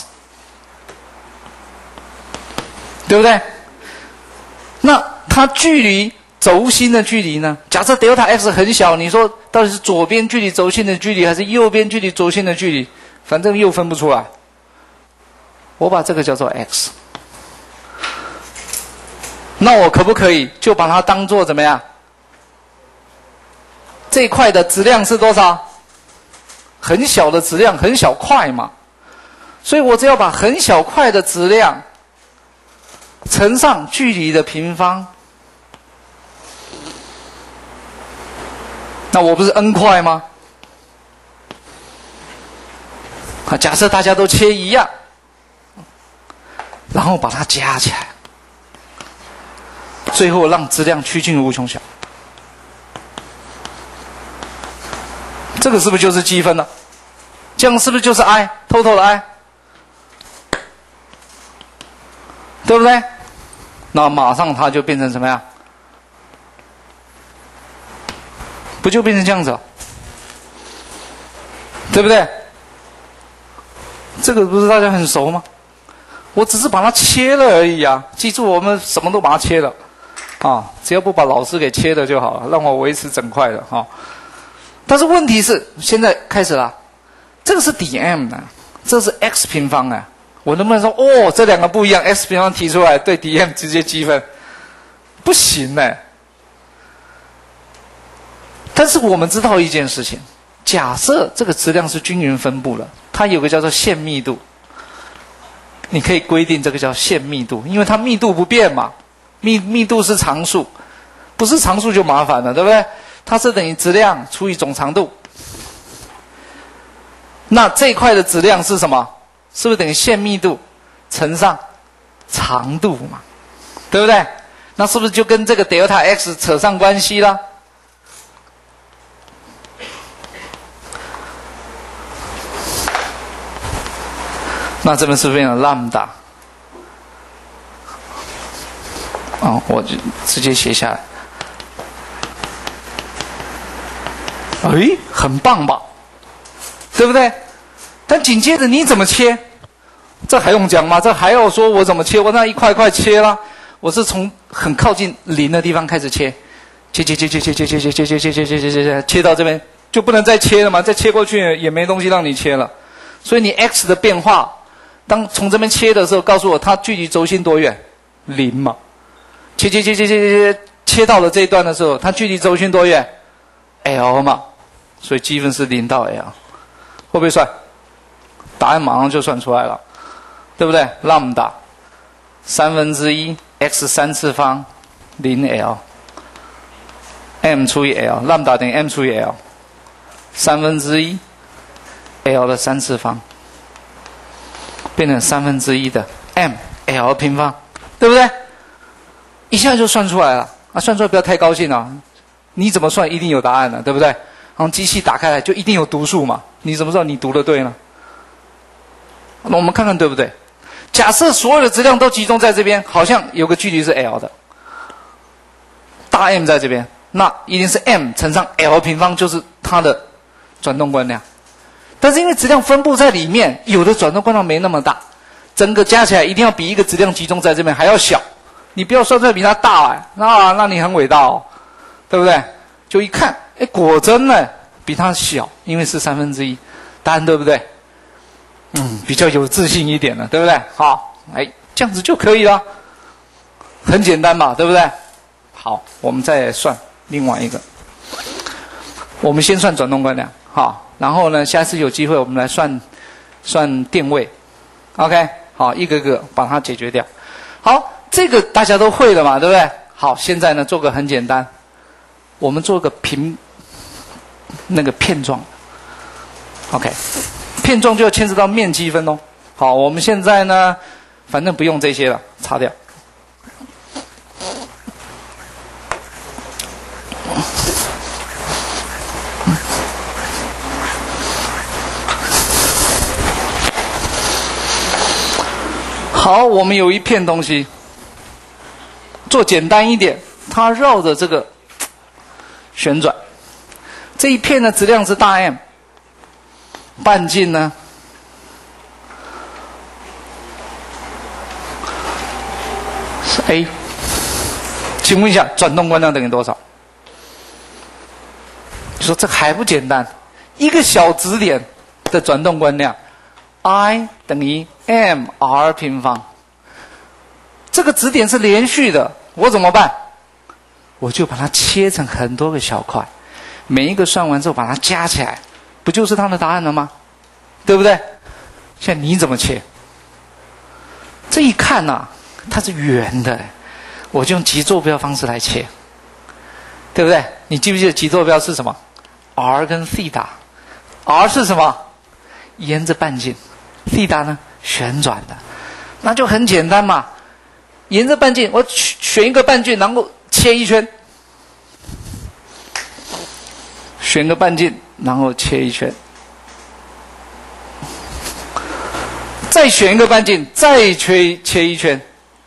对不对？那它距离轴心的距离呢？假设 delta x 很小，你说到底是左边距离轴心的距离，还是右边距离轴心的距离？反正又分不出来。我把这个叫做 x， 那我可不可以就把它当做怎么样？这一块的质量是多少？很小的质量，很小块嘛。所以我只要把很小块的质量乘上距离的平方。那我不是 n 块吗？啊，假设大家都切一样，然后把它加起来，最后让质量趋近于无穷小，这个是不是就是积分了？这样是不是就是 i total 的 i？ 对不对？那马上它就变成什么样？不就变成这样子了，对不对？这个不是大家很熟吗？ 我只是把它切了而已啊！记住，我们什么都把它切了，啊，只要不把老师给切了就好了，让我维持整块的哈。但是问题是，现在开始了，这个是 dm 呢，这是 x 平方啊，我能不能说哦，这两个不一样 ，x 平方提出来对 dm 直接积分？不行呢。但是我们知道一件事情，假设这个质量是均匀分布了，它有个叫做线密度。你可以规定这个叫线密度，因为它密度不变嘛，密密度是常数，不是常数就麻烦了，对不对？它是等于质量除以总长度。那这一块的质量是什么？是不是等于线密度乘上长度嘛？对不对？那是不是就跟这个 delta x 扯上关系了？那这边是不是变成 lambda？ 哦，我就直接写下来。哎，很棒吧？对不对？但紧接着你怎么切？这还用讲吗？这还要说我怎么切？我那一块块切啦，我是从很靠近零的地方开始切，切切切切切切切切切切切切切切切切到这边就不能再切了嘛？再切过去也没东西让你切了，所以你 x 的变化。当从这边切的时候，告诉我它距离轴心多远？零嘛。切切切切切切切，切到了这一段的时候，它距离轴心多远 ？L 嘛。所以积分是零到 L， 会不会算？答案马上就算出来了，对不对 ？lambda 三分之一 x 三次方零 L m 除以 L， lambda 等于 m 除以 L， 三分之一 L 的三次方。变成三分之一的 m l 平方，对不对？一下就算出来了啊！算出来不要太高兴啊！你怎么算一定有答案的，对不对？然后机器打开来就一定有读数嘛？你怎么知道你读的对呢？那我们看看对不对？假设所有的质量都集中在这边，好像有个距离是 L 的，大 M 在这边，那一定是 m 乘上 L 平方就是它的转动惯量。但是因为质量分布在里面，有的转动惯量没那么大，整个加起来一定要比一个质量集中在这边还要小。你不要算出来比它大哎，那那你很伟大哦，对不对？就一看，哎，果真呢比它小，因为是三分之一，答案对不对？嗯，比较有自信一点了，对不对？好，哎，这样子就可以了，很简单嘛，对不对？好，我们再算另外一个，我们先算转动惯量，好。然后呢，下次有机会我们来算算电位 ，OK， 好，一个个把它解决掉。好，这个大家都会了嘛，对不对？好，现在呢做个很简单，我们做个平那个片状 ，OK， 片状就要牵扯到面积分哦。好，我们现在呢，反正不用这些了，擦掉。好，我们有一片东西，做简单一点，它绕着这个旋转。这一片的质量是大 M， 半径呢是 A。请问一下，转动惯量等于多少？你说这还不简单？一个小质点的转动惯量 I 等于 m r 平方，这个质点是连续的，我怎么办？我就把它切成很多个小块，每一个算完之后把它加起来，不就是它的答案了吗？对不对？现在你怎么切？这一看呐、啊，它是圆的，我就用极坐标方式来切，对不对？你记不记得极坐标是什么 ？r 跟 θ，r 是什么？沿着半径。θ 呢？旋转的，那就很简单嘛。沿着半径，我选一个半径，然后切一圈，选个半径，然后切一圈，再选一个半径，再切切一圈。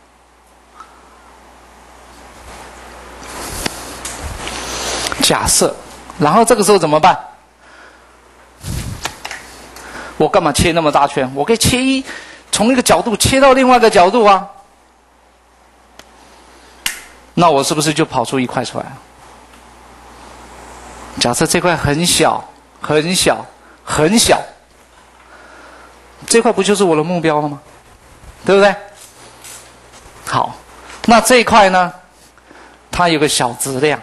假设，然后这个时候怎么办？我干嘛切那么大圈？我可以切一从一个角度切到另外一个角度啊，那我是不是就跑出一块出来了？假设这块很小、很小、很小，这块不就是我的目标了吗？对不对？好，那这一块呢，它有个小质量。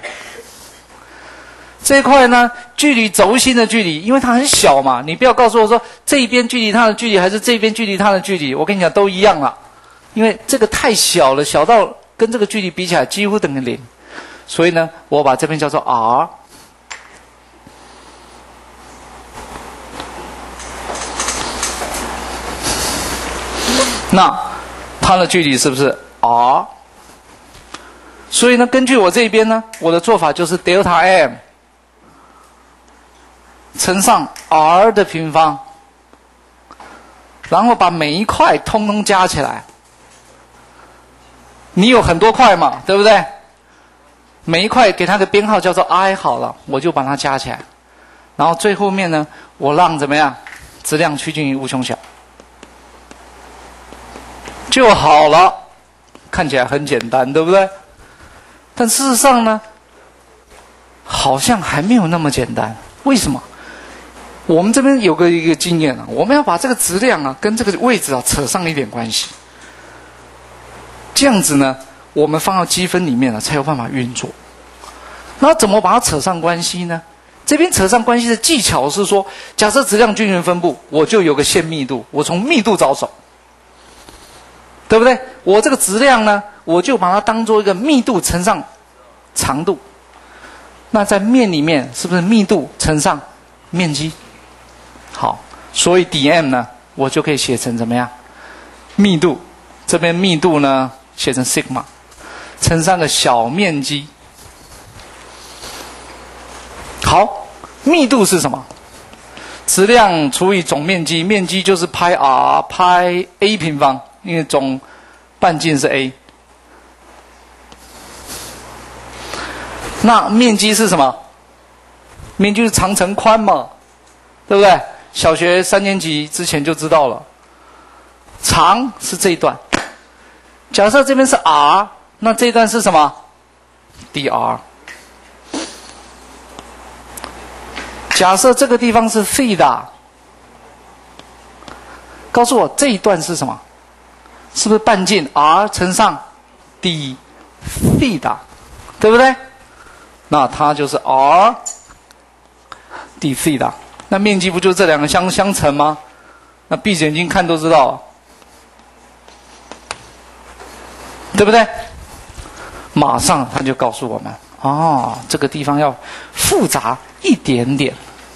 这一块呢，距离轴心的距离，因为它很小嘛，你不要告诉我说这一边距离它的距离还是这边距离它的距离，我跟你讲都一样了，因为这个太小了，小到跟这个距离比起来几乎等于零，所以呢，我把这边叫做 r。那它的距离是不是 r？ 所以呢，根据我这边呢，我的做法就是 delta m 乘上 r 的平方，然后把每一块通通加起来。你有很多块嘛，对不对？每一块给它个编号叫做 i 好了，我就把它加起来。然后最后面呢，我让怎么样？质量趋近于无穷小。就好了，看起来很简单，对不对？但事实上呢，好像还没有那么简单。为什么？我们这边有个一个经验啊，我们要把这个质量啊跟这个位置啊扯上一点关系，这样子呢，我们放到积分里面了才有办法运作。那怎么把它扯上关系呢？这边扯上关系的技巧是说，假设质量均匀分布，我就有个线密度，我从密度着手。对不对？我这个质量呢，我就把它当做一个密度乘上长度。那在面里面是不是密度乘上面积？好，所以 dm 呢，我就可以写成怎么样？密度，这边密度呢写成 sigma 乘上个小面积。好，密度是什么？质量除以总面积，面积就是派 r 派 a 平方。因为总半径是 a， 那面积是什么？面积是长乘宽嘛，对不对？小学三年级之前就知道了。长是这一段，假设这边是 r， 那这一段是什么 ？dr。假设这个地方是 theta， 告诉我这一段是什么？是不是半径 r 乘上 d theta， 对不对？那它就是 r d theta。那面积不就这两个相相乘吗？那闭着眼睛看都知道，对不对？马上他就告诉我们，哦，这个地方要复杂一点点。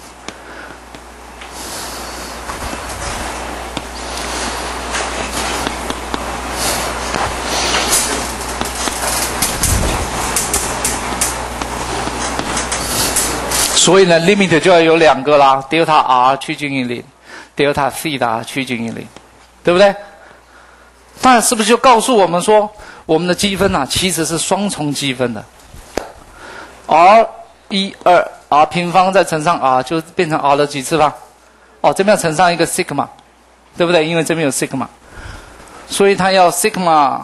所以呢 ，limit 就要有两个啦 ，delta r 趋近于零 ，delta theta 趋近于零，对不对？那是不是就告诉我们说，我们的积分啊，其实是双重积分的 ，r 一二 r 平方再乘上 r 就变成 r 的几次方？哦，这边要乘上一个 sigma， 对不对？因为这边有 sigma， 所以它要 sigma，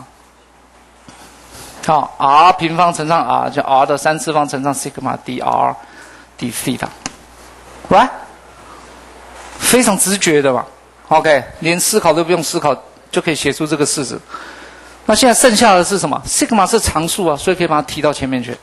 好 r 平方乘上 r 就 r 的三次方乘上 sigma dr。d theta， right？ 非常直觉的嘛 ，OK， 连思考都不用思考就可以写出这个式子。那现在剩下的是什么 ？sigma 是常数啊，所以可以把它提到前面去。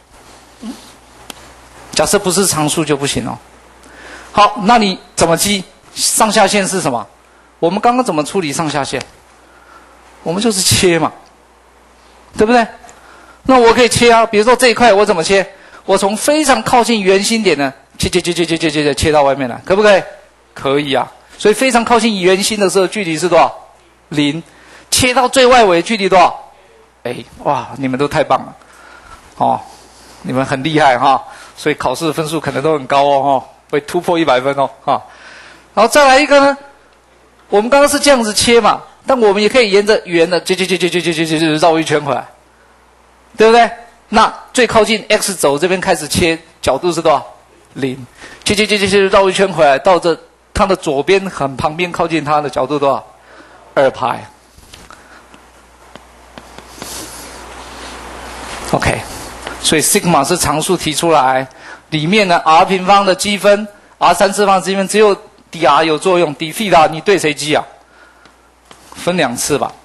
假设不是常数就不行哦。好，那你怎么积？上下限是什么？我们刚刚怎么处理上下限？我们就是切嘛，对不对？那我可以切啊，比如说这一块我怎么切？我从非常靠近圆心点呢，切切切切切切切切切到外面来，可不可以？可以啊。所以非常靠近圆心的时候，距离是多少？零。切到最外围，距离多少？哎，哇，你们都太棒了，哦，你们很厉害哈，所以考试的分数可能都很高哦，哈，会突破一百分哦，哈。然后再来一个呢，我们刚刚是这样子切嘛，但我们也可以沿着圆的切切切切切切切切切绕一圈回来，对不对？那最靠近 x 轴这边开始切，角度是多少？零。切切切切切绕一圈回来，到这它的左边很旁边靠近它的角度多少？ 二派。OK， 所以 sigma 是常数提出来，里面呢 r 平方的积分 ，r 三次方积分只有 dr 有作用 ，d 西塔你对谁积啊？分两次吧。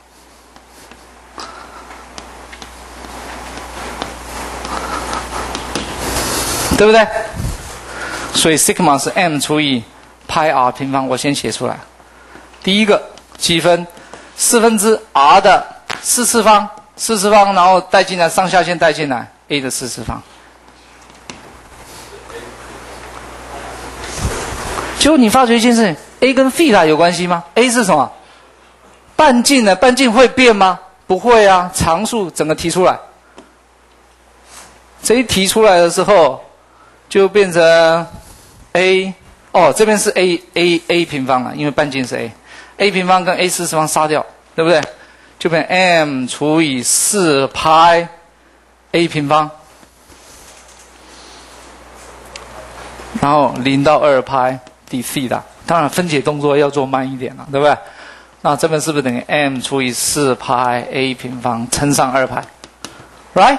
对不对？所以 sigma 是 m 除以派 r 平方，我先写出来。第一个积分四分之 r 的四次方，四次方，然后带进来上下线带进来 a 的四次方。结果你发觉一件事情 ，a 跟 theta 有关系吗 ？a 是什么？半径呢？半径会变吗？不会啊，常数整个提出来。这一提出来的时候。就变成 a， 哦，这边是 a a a 平方了，因为半径是 a，a 平方跟 a 四次方杀掉，对不对？就变 m 除以四派 a 平方，然后零到二派 d 西塔，当然分解动作要做慢一点了，对不对？那这边是不是等于 m 除以四派 a 平方乘上二派 ，right？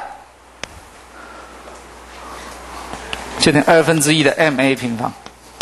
就等于二分之一的 m a 平方，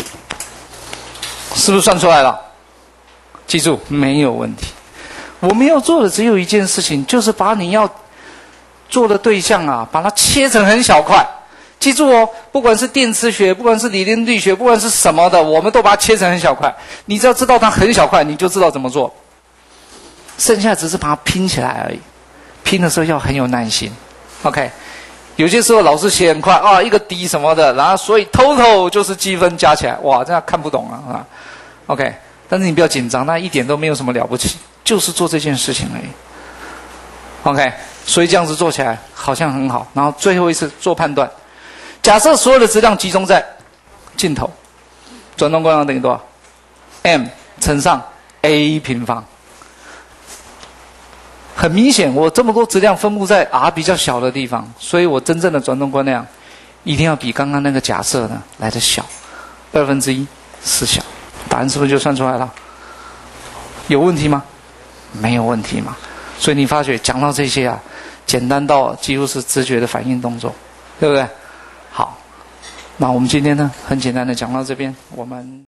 是不是算出来了？记住，没有问题。我们要做的只有一件事情，就是把你要做的对象啊，把它切成很小块。记住哦，不管是电磁学，不管是理论力学，不管是什么的，我们都把它切成很小块。你只要知道它很小块，你就知道怎么做。剩下只是把它拼起来而已。拼的时候要很有耐心。OK。有些时候老师写很快啊，一个 d 什么的，然后所以 total 就是积分加起来，哇，这样看不懂了啊。OK， 但是你不要紧张，那一点都没有什么了不起，就是做这件事情而已。OK， 所以这样子做起来好像很好。然后最后一次做判断，假设所有的质量集中在尽头，转动光量等于多少 ？m 乘上 a 平方。很明显，我这么多质量分布在 r 比较小的地方，所以我真正的转动光量一定要比刚刚那个假设呢来得小，二分之一是小。答案是不是就算出来了？有问题吗？没有问题嘛。所以你发觉讲到这些啊，简单到几乎是直觉的反应动作，对不对？好，那我们今天呢很简单的讲到这边，我们。